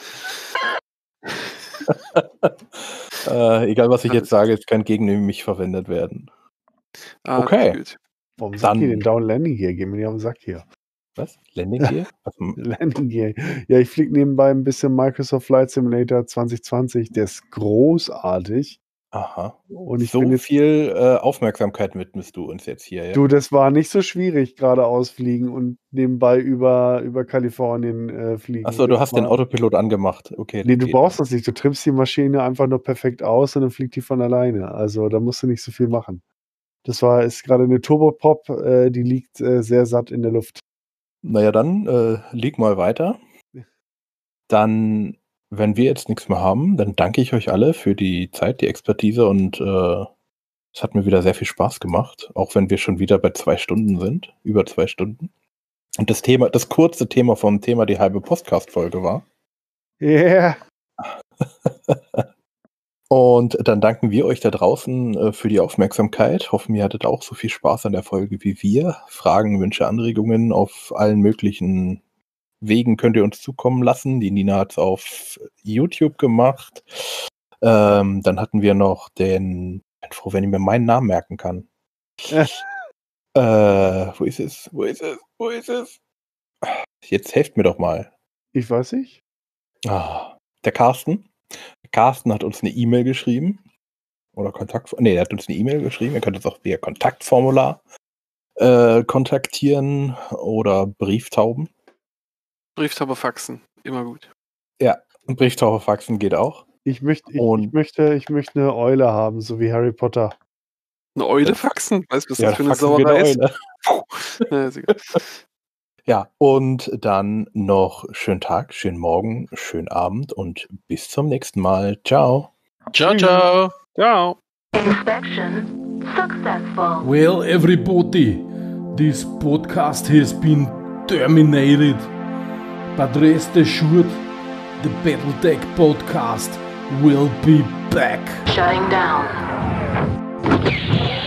Äh, egal, was ich jetzt sage, es kann gegen mich verwendet werden. Ah, Okay. gut. Warum sagt Dann- ihr den Down Landing Gear? Gehen wir nicht auf den Sack hier. Was? Landing Gear? Was, Landing Gear. Ja, ich fliege nebenbei ein bisschen Microsoft Flight Simulator zwanzig zwanzig. Der ist großartig. aha. Und ich so bin jetzt. viel äh, Aufmerksamkeit widmest du uns jetzt hier, ja? Du, das war nicht so schwierig, geradeaus fliegen und nebenbei über, über Kalifornien äh, fliegen. Achso, du Das hast den war- Autopilot angemacht. Okay. Nee, das du geht. brauchst das nicht. Du trimmst die Maschine einfach nur perfekt aus und dann fliegt die von alleine. Also da musst du nicht so viel machen. Das war, ist gerade eine Turbopop, äh, die liegt äh, sehr satt in der Luft. Naja, dann äh, leg mal weiter. Dann, wenn wir jetzt nichts mehr haben, dann danke ich euch alle für die Zeit, die Expertise und äh, es hat mir wieder sehr viel Spaß gemacht, auch wenn wir schon wieder bei zwei Stunden sind, über zwei Stunden. Und das Thema, das kurze Thema vom Thema die halbe Podcast-Folge war. Yeah. Und dann danken wir euch da draußen äh, für die Aufmerksamkeit. Hoffen, ihr hattet auch so viel Spaß an der Folge wie wir. Fragen, Wünsche, Anregungen auf allen möglichen Wegen könnt ihr uns zukommen lassen. Die Nina hat es auf YouTube gemacht. Ähm, dann hatten wir noch den, ich bin froh, wenn ich mir meinen Namen merken kann. Ja. Äh, wo ist es? Wo ist es? Wo ist es? Jetzt helft mir doch mal. Ich weiß nicht. Ah, der Carsten. Carsten hat uns eine E-Mail geschrieben. Oder Kontakt. Nee, er hat uns eine E-Mail geschrieben. Ihr könnt uns auch via Kontaktformular äh, kontaktieren oder Brieftauben. Brieftauber faxen. Immer gut. Brieftauberfaxen geht auch. Ich, möcht, ich, Und- ich, möchte, ich möchte eine Eule haben, so wie Harry Potter. Eine Eule Ja. faxen? Weißt du, was Ja, das für eine faxen wir Sauerei eine ist? Eule. Ja, ist egal. Ja, und dann noch schönen Tag, schönen Morgen, schönen Abend und bis zum nächsten Mal. Ciao. Ciao, ciao. Ciao. Inspection successful. Well, everybody, this podcast has been terminated. But rest assured, the Battletech podcast will be back. Shutting down.